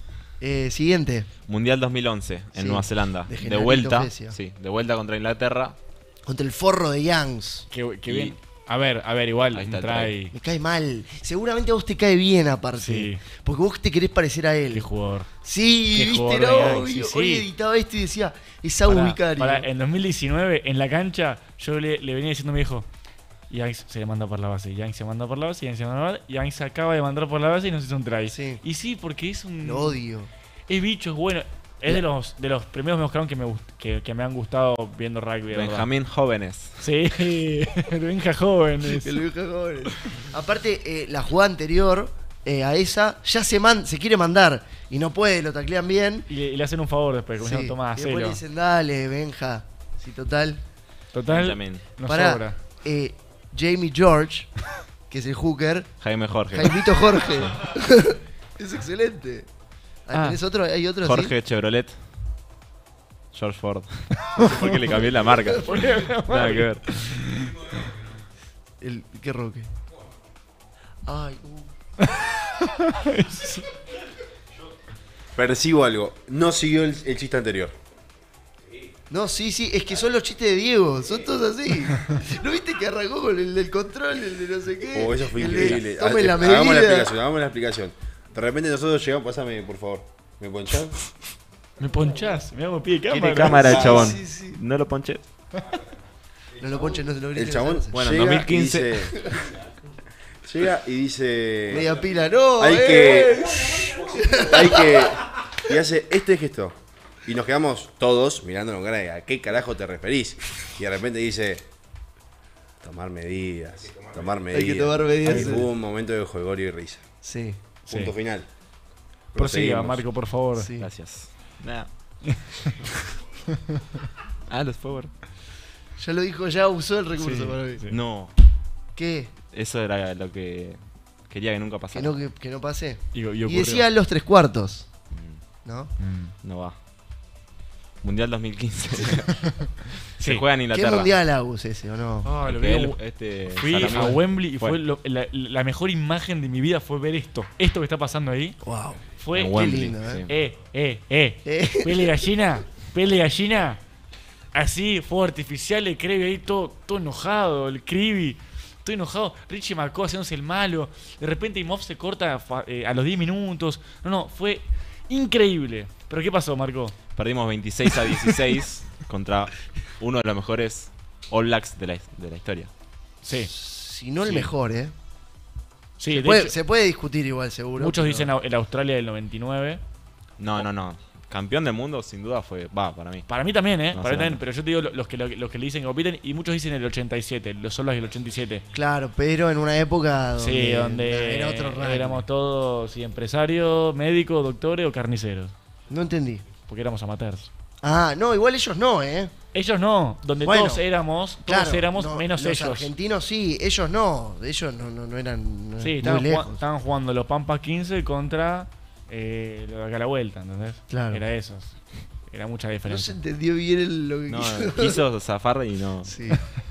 Siguiente. Mundial 2011 en Sí, Nueva Zelanda. de De Genarito vuelta. Fresia. Sí, de vuelta contra Inglaterra. Contra el forro de Youngs. Qué Y- bien. A ver, igual. Ahí está el trae. Me cae mal. Seguramente a vos te cae bien aparte. Sí. Porque vos te querés parecer a él. Qué jugador. Sí, Qué viste, jugador no. de Youngs, sí, Hoy sí. editaba esto y decía, es Saúl Vicario. En 2019, en la cancha, yo le venía diciendo a mi hijo, Yanks se le manda por la base, Yanks se manda por la base, Yanks se manda por la base, Yanks acaba de mandar por la base y nos hizo un try. Sí. Y sí, porque es un... Lo odio. Es bicho, es bueno. Es de los primeros mediocamp que me han gustado viendo rugby. de verdad. Benjamín Jóvenes. Sí, el Benja joven. El viejo joven. Aparte, la jugada anterior a esa ya se quiere mandar y no puede, lo taclean bien. Y le hacen un favor después, como Sí. diciendo, tomá, Y después le hacelo. dicen, dale, Benja. Sí, total. Total, Benjamin. nos Pará, sobra. Jamie George, que es el hooker. Jaime Jorge. Jaimito Jorge. Es excelente. ¿Tenés otro? ¿Hay otro? Jorge Chevrolet. George Ford. No sé por qué le cambié la marca. Nada que ver. ¿Qué Roque? Ay, Percibo algo. No siguió el chiste anterior. No, sí, es que son los chistes de Diego, son todos así. ¿No viste que arrancó con el del control, el de no sé qué? Oh, eso fue El de, increíble. Tomen la Hagamos medida. hagamos la explicación. De repente nosotros llegamos, pásame por favor. ¿Me ponchás? Me ponchás, me hago pie de cámara. Tiene cámara el chabón. Sí. No lo ponché. No lo ponchen, no se lo griten. El chabón, Bueno, en llega 2015. y dice- llega y dice. Media pila, no. Hay que. Y hace este gesto. Y nos quedamos todos mirando con cara de ¿a qué carajo te referís? Y de repente dice. Tomar medidas. Tomar medidas. Hay que tomar medidas. Y hubo un momento de jolgorio y risa. Sí. Punto Sí. final. Prosiga, Proseguimos. Marco, por favor. Sí. Gracias. Nada. Los Power. Ya lo dijo, ya usó el recurso Sí, para mí. sí. No. ¿Qué? Eso era lo que quería que nunca pasara. Que no pase. Y Y ocurrió. decía los 3/4. ¿No? No va. Mundial 2015. Se Sí. juega en ¿Qué Inglaterra. mundial Agus ese o no? Ah, lo Que vi. él, Fui a Salamone. Wembley y Fue. fue la mejor imagen de mi vida fue ver esto. Esto que está pasando ahí. Wow. Fue En Wembley, lindo, sí. Pele gallina. Así, fuego artificial, el Crevi ahí todo enojado, el Crevi, todo enojado. Richie Marcó haciéndose el malo. De repente Imhoff se corta a los 10 minutos. No, fue increíble. ¿Pero qué pasó, Marco? Perdimos 26-16 contra uno de los mejores All Blacks de la historia. Sí. Si no el Sí. mejor, ¿eh? Sí, Se de puede, hecho, se puede discutir igual, seguro. muchos pero- dicen el Australia del 99. No. Campeón del mundo, sin duda, fue. Va, para mí. Para mí también, No para mí sé. también. Pero yo te digo los que le dicen que compiten y muchos dicen el 87, los solos del 87. Claro, pero en una época donde, Sí, donde era otro rango. éramos todos sí, empresarios, médicos, doctores o carniceros. No entendí. Porque éramos amateurs. Ah, no, igual ellos no, ¿eh? Ellos no, donde Bueno, todos éramos Claro, no, menos los ellos. argentinos sí, ellos no. Ellos no eran Sí, muy estaban, lejos. estaban jugando los Pampas 15 contra lo de acá a la vuelta, ¿entendés? Claro. Era esos. Era mucha No se diferencia. entendió bien lo que No, quiso. quiso zafar y no. Sí.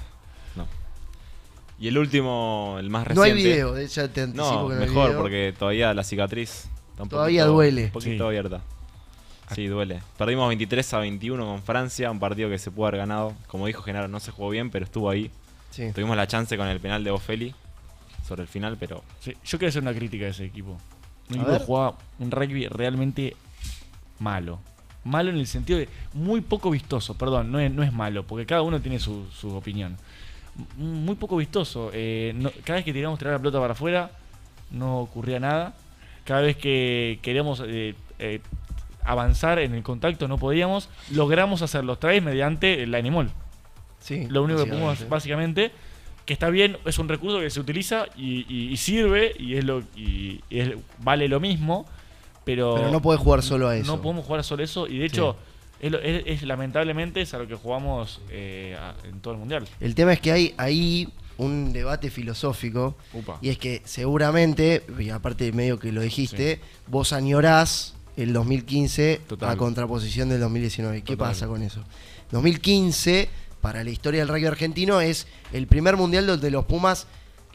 Y el último, el más No reciente. hay video, de hecho te anticipo No, que no hay mejor, video. porque todavía la cicatriz está un Todavía poquito, duele. Un poquito Sí. abierta. Sí, duele. Perdimos 23-21 con Francia, un partido que se pudo haber ganado. Como dijo Genaro, no se jugó bien, pero estuvo ahí. Sí. Tuvimos la chance con el penal de Ofeli sobre el final, pero Sí, yo quiero hacer una crítica a ese equipo. Un A equipo ver. que jugaba un rugby realmente malo. Malo en el sentido de muy poco vistoso, perdón, no es malo, porque cada uno tiene su opinión. Muy poco vistoso. Cada vez que tirábamos tirar la pelota para afuera, no ocurría nada. Cada vez que queríamos avanzar en el contacto, no podíamos. Logramos hacer los tries mediante el animal. Sí, Lo único que podemos, básicamente. básicamente, que está bien, es un recurso que se utiliza y sirve vale lo mismo, Pero no podés jugar solo a eso. no podemos jugar solo eso y de hecho lamentablemente es a lo que jugamos en todo el mundial. El tema es que hay ahí un debate filosófico Upa. y es que seguramente, y aparte medio que lo dijiste, vos añorás el 2015 Total. a contraposición del 2019. ¿Qué Total. pasa con eso? 2015, para la historia del rugby argentino, es el primer mundial donde los Pumas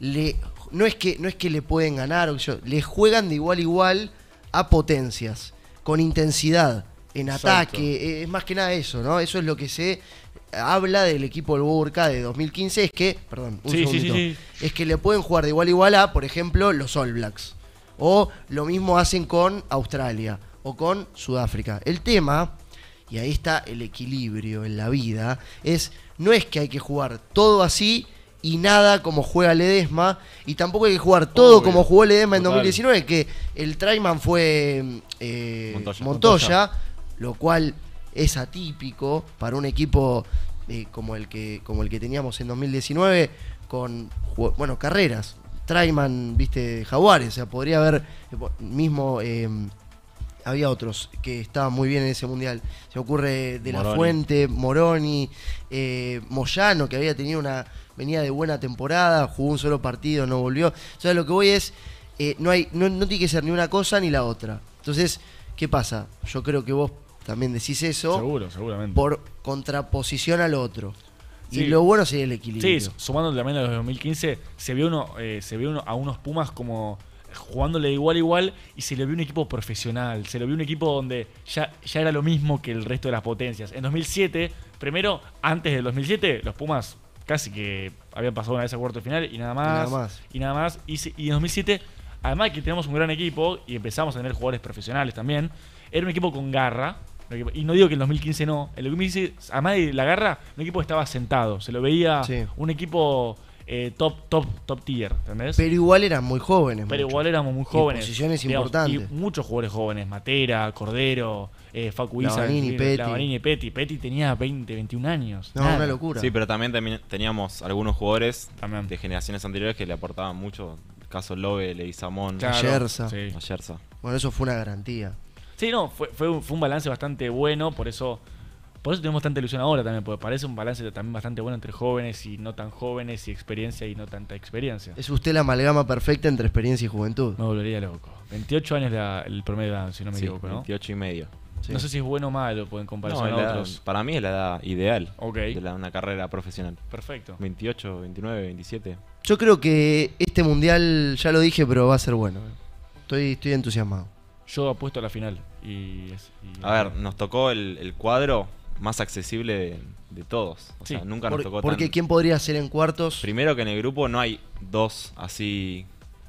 no es que le pueden ganar, le juegan de igual a igual a potencias. con intensidad, en Exacto. ataque, es más que nada eso, ¿no? Eso es lo que se habla del equipo del Bourca de 2015, es que, perdón, un Sí, sí, segundito, sí, es que le pueden jugar de igual a igual a, por ejemplo, los All Blacks. O lo mismo hacen con Australia o con Sudáfrica. El tema, y ahí está el equilibrio en la vida, no es que hay que jugar todo así y nada como juega Ledesma, y tampoco hay que jugar todo Obvio. como jugó Ledesma en Total. 2019, que el tryman fue Montoya, lo cual es atípico para un equipo como el que teníamos en 2019, con carreras. Tryman, viste, Jaguares, o sea, podría haber mismo había otros que estaban muy bien en ese mundial. Se me ocurre De La Moroni. Fuente, Moroni, Moyano, que venía de buena temporada, jugó un solo partido, no volvió. O sea, lo que voy es, no tiene que ser ni una cosa ni la otra. Entonces, ¿qué pasa? Yo creo que vos también decís eso Seguramente. por contraposición al otro. Sí. Y lo bueno sería el equilibrio. Sí, sumando también a los de 2015, se vio a unos Pumas como jugándole de igual a igual, y se le vio un equipo profesional, se le vio un equipo donde ya era lo mismo que el resto de las potencias. En 2007, primero, antes del 2007, los Pumas casi que habían pasado una vez a cuarto de final y nada más. Y en 2007, además de que tenemos un gran equipo y empezamos a tener jugadores profesionales también, era un equipo con garra. Y no digo que en 2015 no. En el 2015, además de la garra, un equipo estaba sentado. Se lo veía un equipo top tier, ¿entendés? Pero igual eran muy jóvenes. Pero muchos. igual éramos muy Y jóvenes. posiciones Digamos, importantes. Y muchos jugadores jóvenes. Matera, Cordero, Facu Isa, Lavanini, Petty. Lavanini, Petty. Petty tenía 20, 21 años. No, Nada. una locura. Sí, pero también teníamos algunos jugadores También. de generaciones anteriores que le aportaban mucho. Caso Lobe, Leguizamón, Claro, Ayerza. sí. Ayerza. Bueno, eso fue una garantía. Sí, no, fue un balance bastante bueno, por eso tenemos tanta ilusión ahora también, porque parece un balance también bastante bueno entre jóvenes y no tan jóvenes, y experiencia y no tanta experiencia. Es usted la amalgama perfecta entre experiencia y juventud. Me volvería loco. 28 años el promedio de edad, si no me Sí, equivoco, ¿no? 28 y medio. Sí. No sé si es bueno o malo, en No, comparación es a la edad- otros. para mí es la edad ideal Ok. de una carrera profesional. Perfecto. 28, 29, 27. Yo creo que este mundial, ya lo dije, pero va a ser bueno. Estoy entusiasmado. Yo apuesto a la final. A ver, nos tocó el cuadro más accesible de todos. O Sí. sea, nunca nos tocó Porque tan... ¿quién podría ser en cuartos? Primero que en el grupo no hay dos así...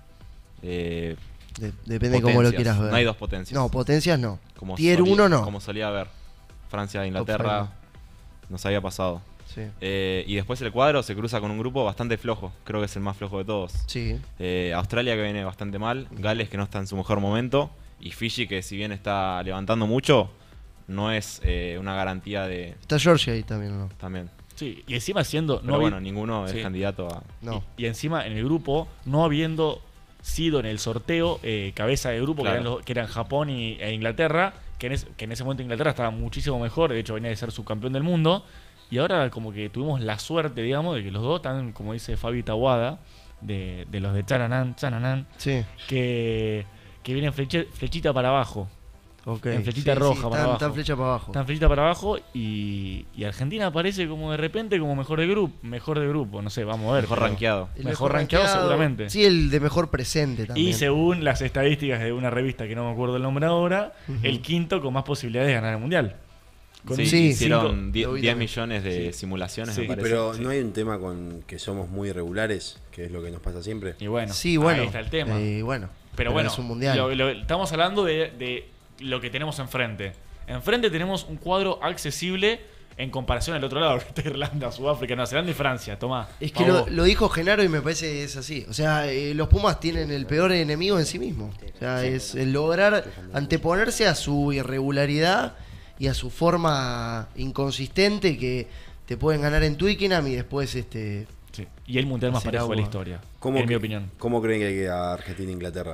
Depende de cómo lo quieras ver. No hay dos potencias. No, potencias no. Como Tier 1 no. Como solía haber. Francia, Top Inglaterra, five nos había pasado. Sí. Y después el cuadro se cruza con un grupo bastante flojo. Creo que es el más flojo de todos. Sí. Australia, que viene bastante mal. Gales, que no está en su mejor momento. Y Fiji, que si bien está levantando mucho, no es una garantía de... Está Georgia ahí también, ¿no? También. Sí, y encima siendo... Pero bueno, ninguno es Sí. candidato a... No. Y encima en el grupo, no habiendo sido en el sorteo cabeza de grupo, Claro. que eran Japón e Inglaterra, que en ese momento Inglaterra estaba muchísimo mejor, de hecho venía de ser subcampeón del mundo, y ahora como que tuvimos la suerte, digamos, de que los dos están, como dice Fabi Tawada, de los de Chananan, Sí. que vienen flechita para abajo. Ok. En flechita roja para abajo. Están flecha para abajo. Están flechita para abajo y Argentina aparece como de repente como mejor de grupo, no sé, vamos a ver. Mejor pero- rankeado. El Mejor rankeado seguramente. Sí, el de mejor presente también. Y según las estadísticas de una revista que no me acuerdo el nombre ahora, el quinto con más posibilidades de ganar el mundial. Con Sí, un sí, hicieron lo 10 vi también. millones de Sí. simulaciones, Sí, me parece. Pero Sí. no hay un tema con que somos muy irregulares, que es lo que nos pasa siempre. Y bueno, Sí, bueno. ahí está el tema. Bueno. pero bueno, es un mundial. estamos hablando de lo que tenemos enfrente. Enfrente tenemos un cuadro accesible en comparación al otro lado. Irlanda, Sudáfrica, Nueva Zelanda y Francia. Tomá. Es que Pavo. lo dijo Genaro y me parece que es así. O sea, los Pumas tienen el peor enemigo en sí mismo. O sea, es el lograr anteponerse a su irregularidad y a su forma inconsistente, que te pueden ganar en Twickenham y después Sí. Y el mundial más Hacer parejo de la agua. historia. ¿Cómo En mi que- opinión. ¿Cómo creen que queda Argentina e Inglaterra?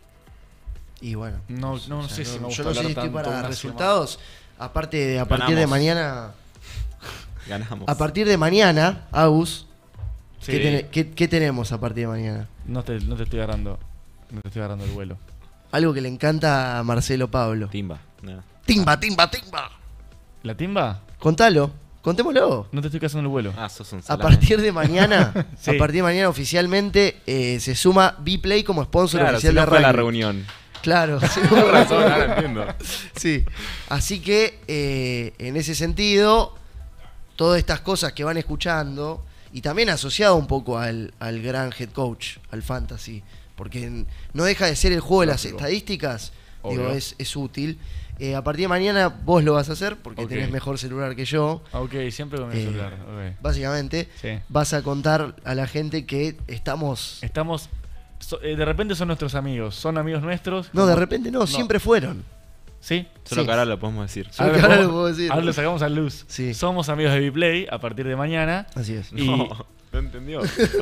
y bueno. No O sea, sé si me gusta yo no sé hablar si estoy tanto para una resultados. Aparte, a partir de Ganamos. mañana, Ganamos. a partir de mañana, Agus, Sí. ¿qué tenemos a partir de mañana? No te estoy agarrando. No te estoy agarrando el vuelo. Algo que le encanta a Marcelo Pablo. Timba. No. Timba, timba, timba. ¿La timba? Contalo, contémoslo. No te estoy cazando el vuelo. Ah, sos un A salame. partir de mañana, Sí. a partir de mañana oficialmente se suma Bplay como sponsor Claro, oficial si no de fue a la rugby. reunión. Claro. Sí, Con razón, ahora entiendo. Sí. Así que, en ese sentido, todas estas cosas que van escuchando, y también asociado un poco al gran head coach, al fantasy, porque no deja de ser el juego de las estadísticas, digo, es útil. A partir de mañana vos lo vas a hacer, porque tenés mejor celular que yo. Ok, siempre con el celular. Okay. Básicamente, vas a contar a la gente que estamos... de repente son nuestros amigos, son amigos nuestros. No, de repente no, siempre fueron. ¿Sí? Solo que ahora lo podemos decir. Ahora lo sacamos a luz. Sí. Somos amigos de Vplay a partir de mañana. Así es. Y No entendió.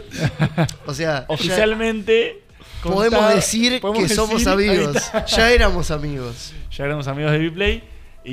O sea, oficialmente podemos decir que somos amigos. Ya éramos amigos. Ya éramos amigos de Vplay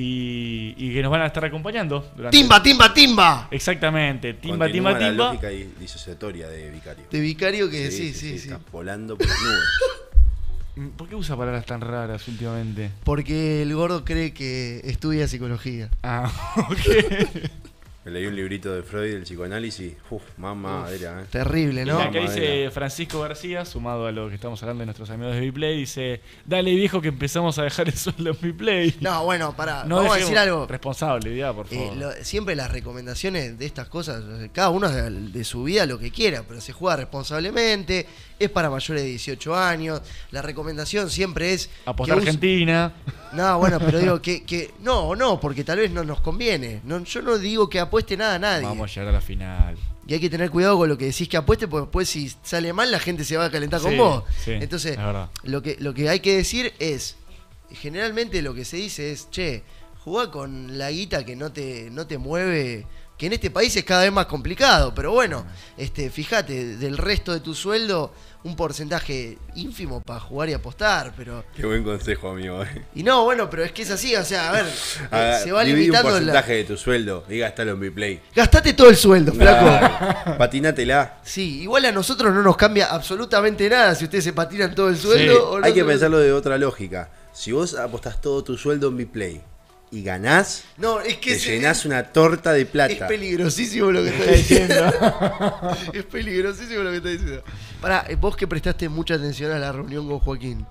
y que nos van a estar acompañando durante... ¡Timba, timba, timba! Exactamente, timba, Continúa timba, la timba. lógica disociatoria de Vicario. De Vicario que sí. Está volando por las nubes. ¿Por qué usa palabras tan raras últimamente? Porque el gordo cree que estudia psicología. Ah, ok. Me leí un librito de Freud del psicoanálisis. Uf, mamadera, Terrible, ¿no? Y acá dice Francisco García, sumado a lo que estamos hablando de nuestros amigos de Vplay, dice: dale viejo que empezamos a dejar el sueldo en Vplay. No, bueno, pará, No vamos a dejemos- decir algo. Responsabilidad, por favor. Siempre las recomendaciones de estas cosas, cada uno de su vida lo que quiera, pero se juega responsablemente, es para mayores de 18 años. La recomendación siempre es... Apostar que use- Argentina. No, bueno, pero digo que no, porque tal vez no nos conviene. No, yo no digo que apueste nada a nadie. Vamos a llegar a la final. Y hay que tener cuidado con lo que decís que apueste, porque después si sale mal la gente se va a calentar con Sí, vos. sí, Entonces, es verdad. lo que hay que decir es, generalmente lo que se dice es, che, jugá con la guita que no te mueve, que en este país es cada vez más complicado, pero bueno, fíjate, del resto de tu sueldo, un porcentaje ínfimo para jugar y apostar, pero... Qué buen consejo, amigo. Y no, bueno, pero es que es así, o sea, a ver, se va Dividí un limitando porcentaje de tu sueldo y gastalo en Vplay. Gastate todo el sueldo, flaco. Claro, patinátela. Sí, igual a nosotros no nos cambia absolutamente nada si ustedes se patinan todo el sueldo o no. Hay que pensarlo de otra lógica. Si vos apostás todo tu sueldo en Vplay y ganás, No, es que te llenás una torta de es plata. peligrosísimo lo que está diciendo. Es peligrosísimo lo que está diciendo. Pará, vos que prestaste mucha atención a la reunión con Joaquín,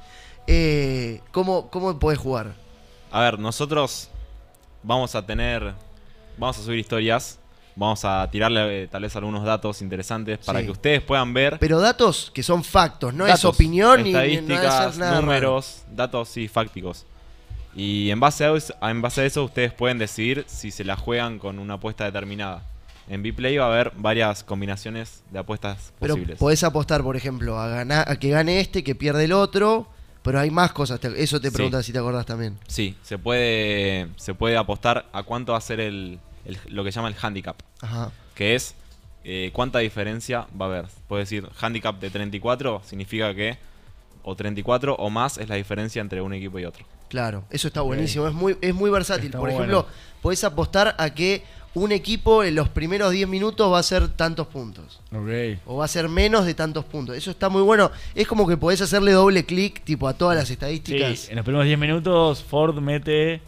¿cómo podés jugar? A ver, nosotros vamos a subir historias, vamos a tirarle tal vez algunos datos interesantes para Sí. que ustedes puedan ver. Pero datos que son factos, no es Datos, opinión ni no debe estadísticas, ser nada raro. números, datos sí, fácticos. Y en base a eso ustedes pueden decidir si se la juegan con una apuesta determinada. En Vplay va a haber varias combinaciones de apuestas Pero posibles. podés apostar, por ejemplo, a que gane que pierde el otro, pero hay más cosas. Eso te Sí. pregunta si te acordás también. Sí, se puede apostar a cuánto va a ser lo que llama el handicap, Ajá. que es cuánta diferencia va a haber. Puede decir, handicap de 34 significa que o 34 o más es la diferencia entre un equipo y otro. Claro, eso está buenísimo, es muy versátil. Está Por bueno. ejemplo, podés apostar a que un equipo en los primeros 10 minutos va a hacer tantos puntos. Ok. O va a ser menos de tantos puntos. Eso está muy bueno. Es como que podés hacerle doble clic tipo a todas las Sí, estadísticas. en los primeros 10 minutos Ford mete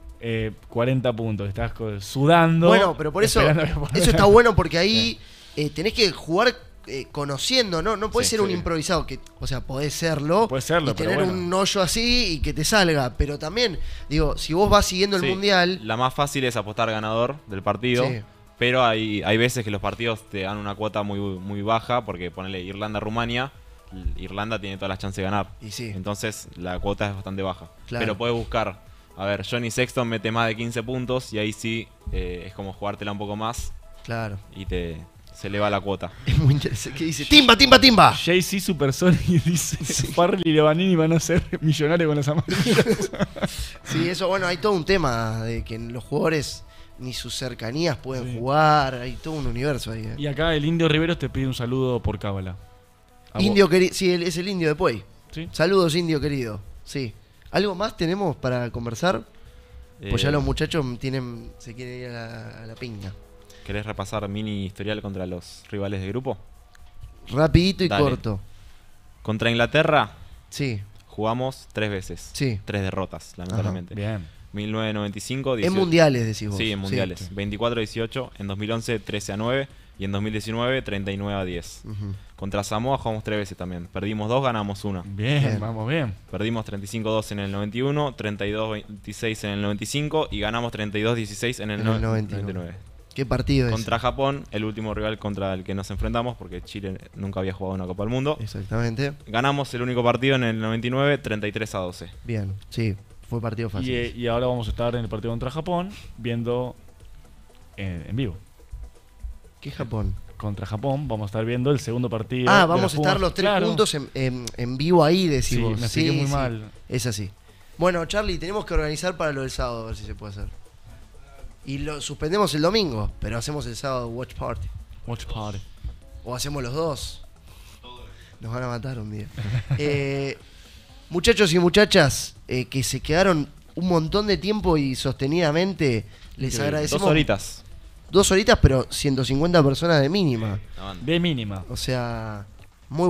40 puntos. Estás sudando. Bueno, pero por eso esperando que- eso está bueno porque ahí tenés que jugar conociendo, ¿no? No podés Sí, ser un sí. improvisado, o sea, podés serlo, Podés serlo, y pero tener bueno. un hoyo así y que te salga. Pero también, digo, si vos vas siguiendo el Sí, mundial, la más fácil es apostar ganador del partido. Sí. Pero hay veces que los partidos te dan una cuota muy, muy baja, porque ponele Irlanda-Rumania, Irlanda tiene todas las chances de ganar. Y sí. Entonces la cuota es bastante baja. Claro. Pero puedes buscar, a ver, Johnny Sexton mete más de 15 puntos y ahí sí es como jugártela un poco más claro. y se eleva la cuota. Es muy interesante. ¿Qué dice? ¡Timba, timba, timba! Jay-Z Supersonic dice: Farrell y Levanini van a ser millonarios con las amarillas. Sí, eso, bueno, hay todo un tema de que los jugadores ni sus cercanías pueden Sí. jugar. Hay todo un universo ahí. Y acá el Indio Riveros te pide un saludo por cábala. A Indio vos. querido, sí, es el indio de Puey. ¿Sí? Saludos, indio querido. Sí. ¿Algo más tenemos para conversar? Pues ya los muchachos se quieren ir a la pinga. ¿Querés repasar mini historial contra los rivales de grupo? Rapidito y Dale. corto. Contra Inglaterra Sí, jugamos 3 veces. Sí. 3 derrotas, lamentablemente. Bien. 1995, en 18. mundiales decís vos. Sí, en mundiales. Sí. 24-18, en 2011 13-9 y en 2019 39-10. Ujú. Contra Samoa jugamos 3 veces también. Perdimos 2, ganamos 1. Bien, vamos bien. Perdimos 35-2 en el 91, 32-26 en el 95 y ganamos 32-16 en el 99. ¿Qué partido es? Contra Japón, el último rival contra el que nos enfrentamos, porque Chile nunca había jugado una Copa del Mundo. Exactamente. Ganamos el único partido en el 99, 33-12. Bien, sí, fue partido fácil. Y ahora vamos a estar en el partido contra Japón viendo en vivo. ¿Qué Japón? Contra Japón vamos a estar viendo el segundo partido. Ah, de vamos a estar los 3 juntos en vivo ahí, decimos. Sí, me expliqué muy mal. Es así. Bueno, Charlie, tenemos que organizar para lo del sábado, a ver si se puede hacer. Y lo suspendemos el domingo, pero hacemos el sábado Watch Party. Watch Party. O hacemos los dos. Nos van a matar un día. Muchachos y muchachas que se quedaron un montón de tiempo y sostenidamente, les agradecemos. 2 horitas. 2 horitas, pero 150 personas de mínima. De mínima. O sea,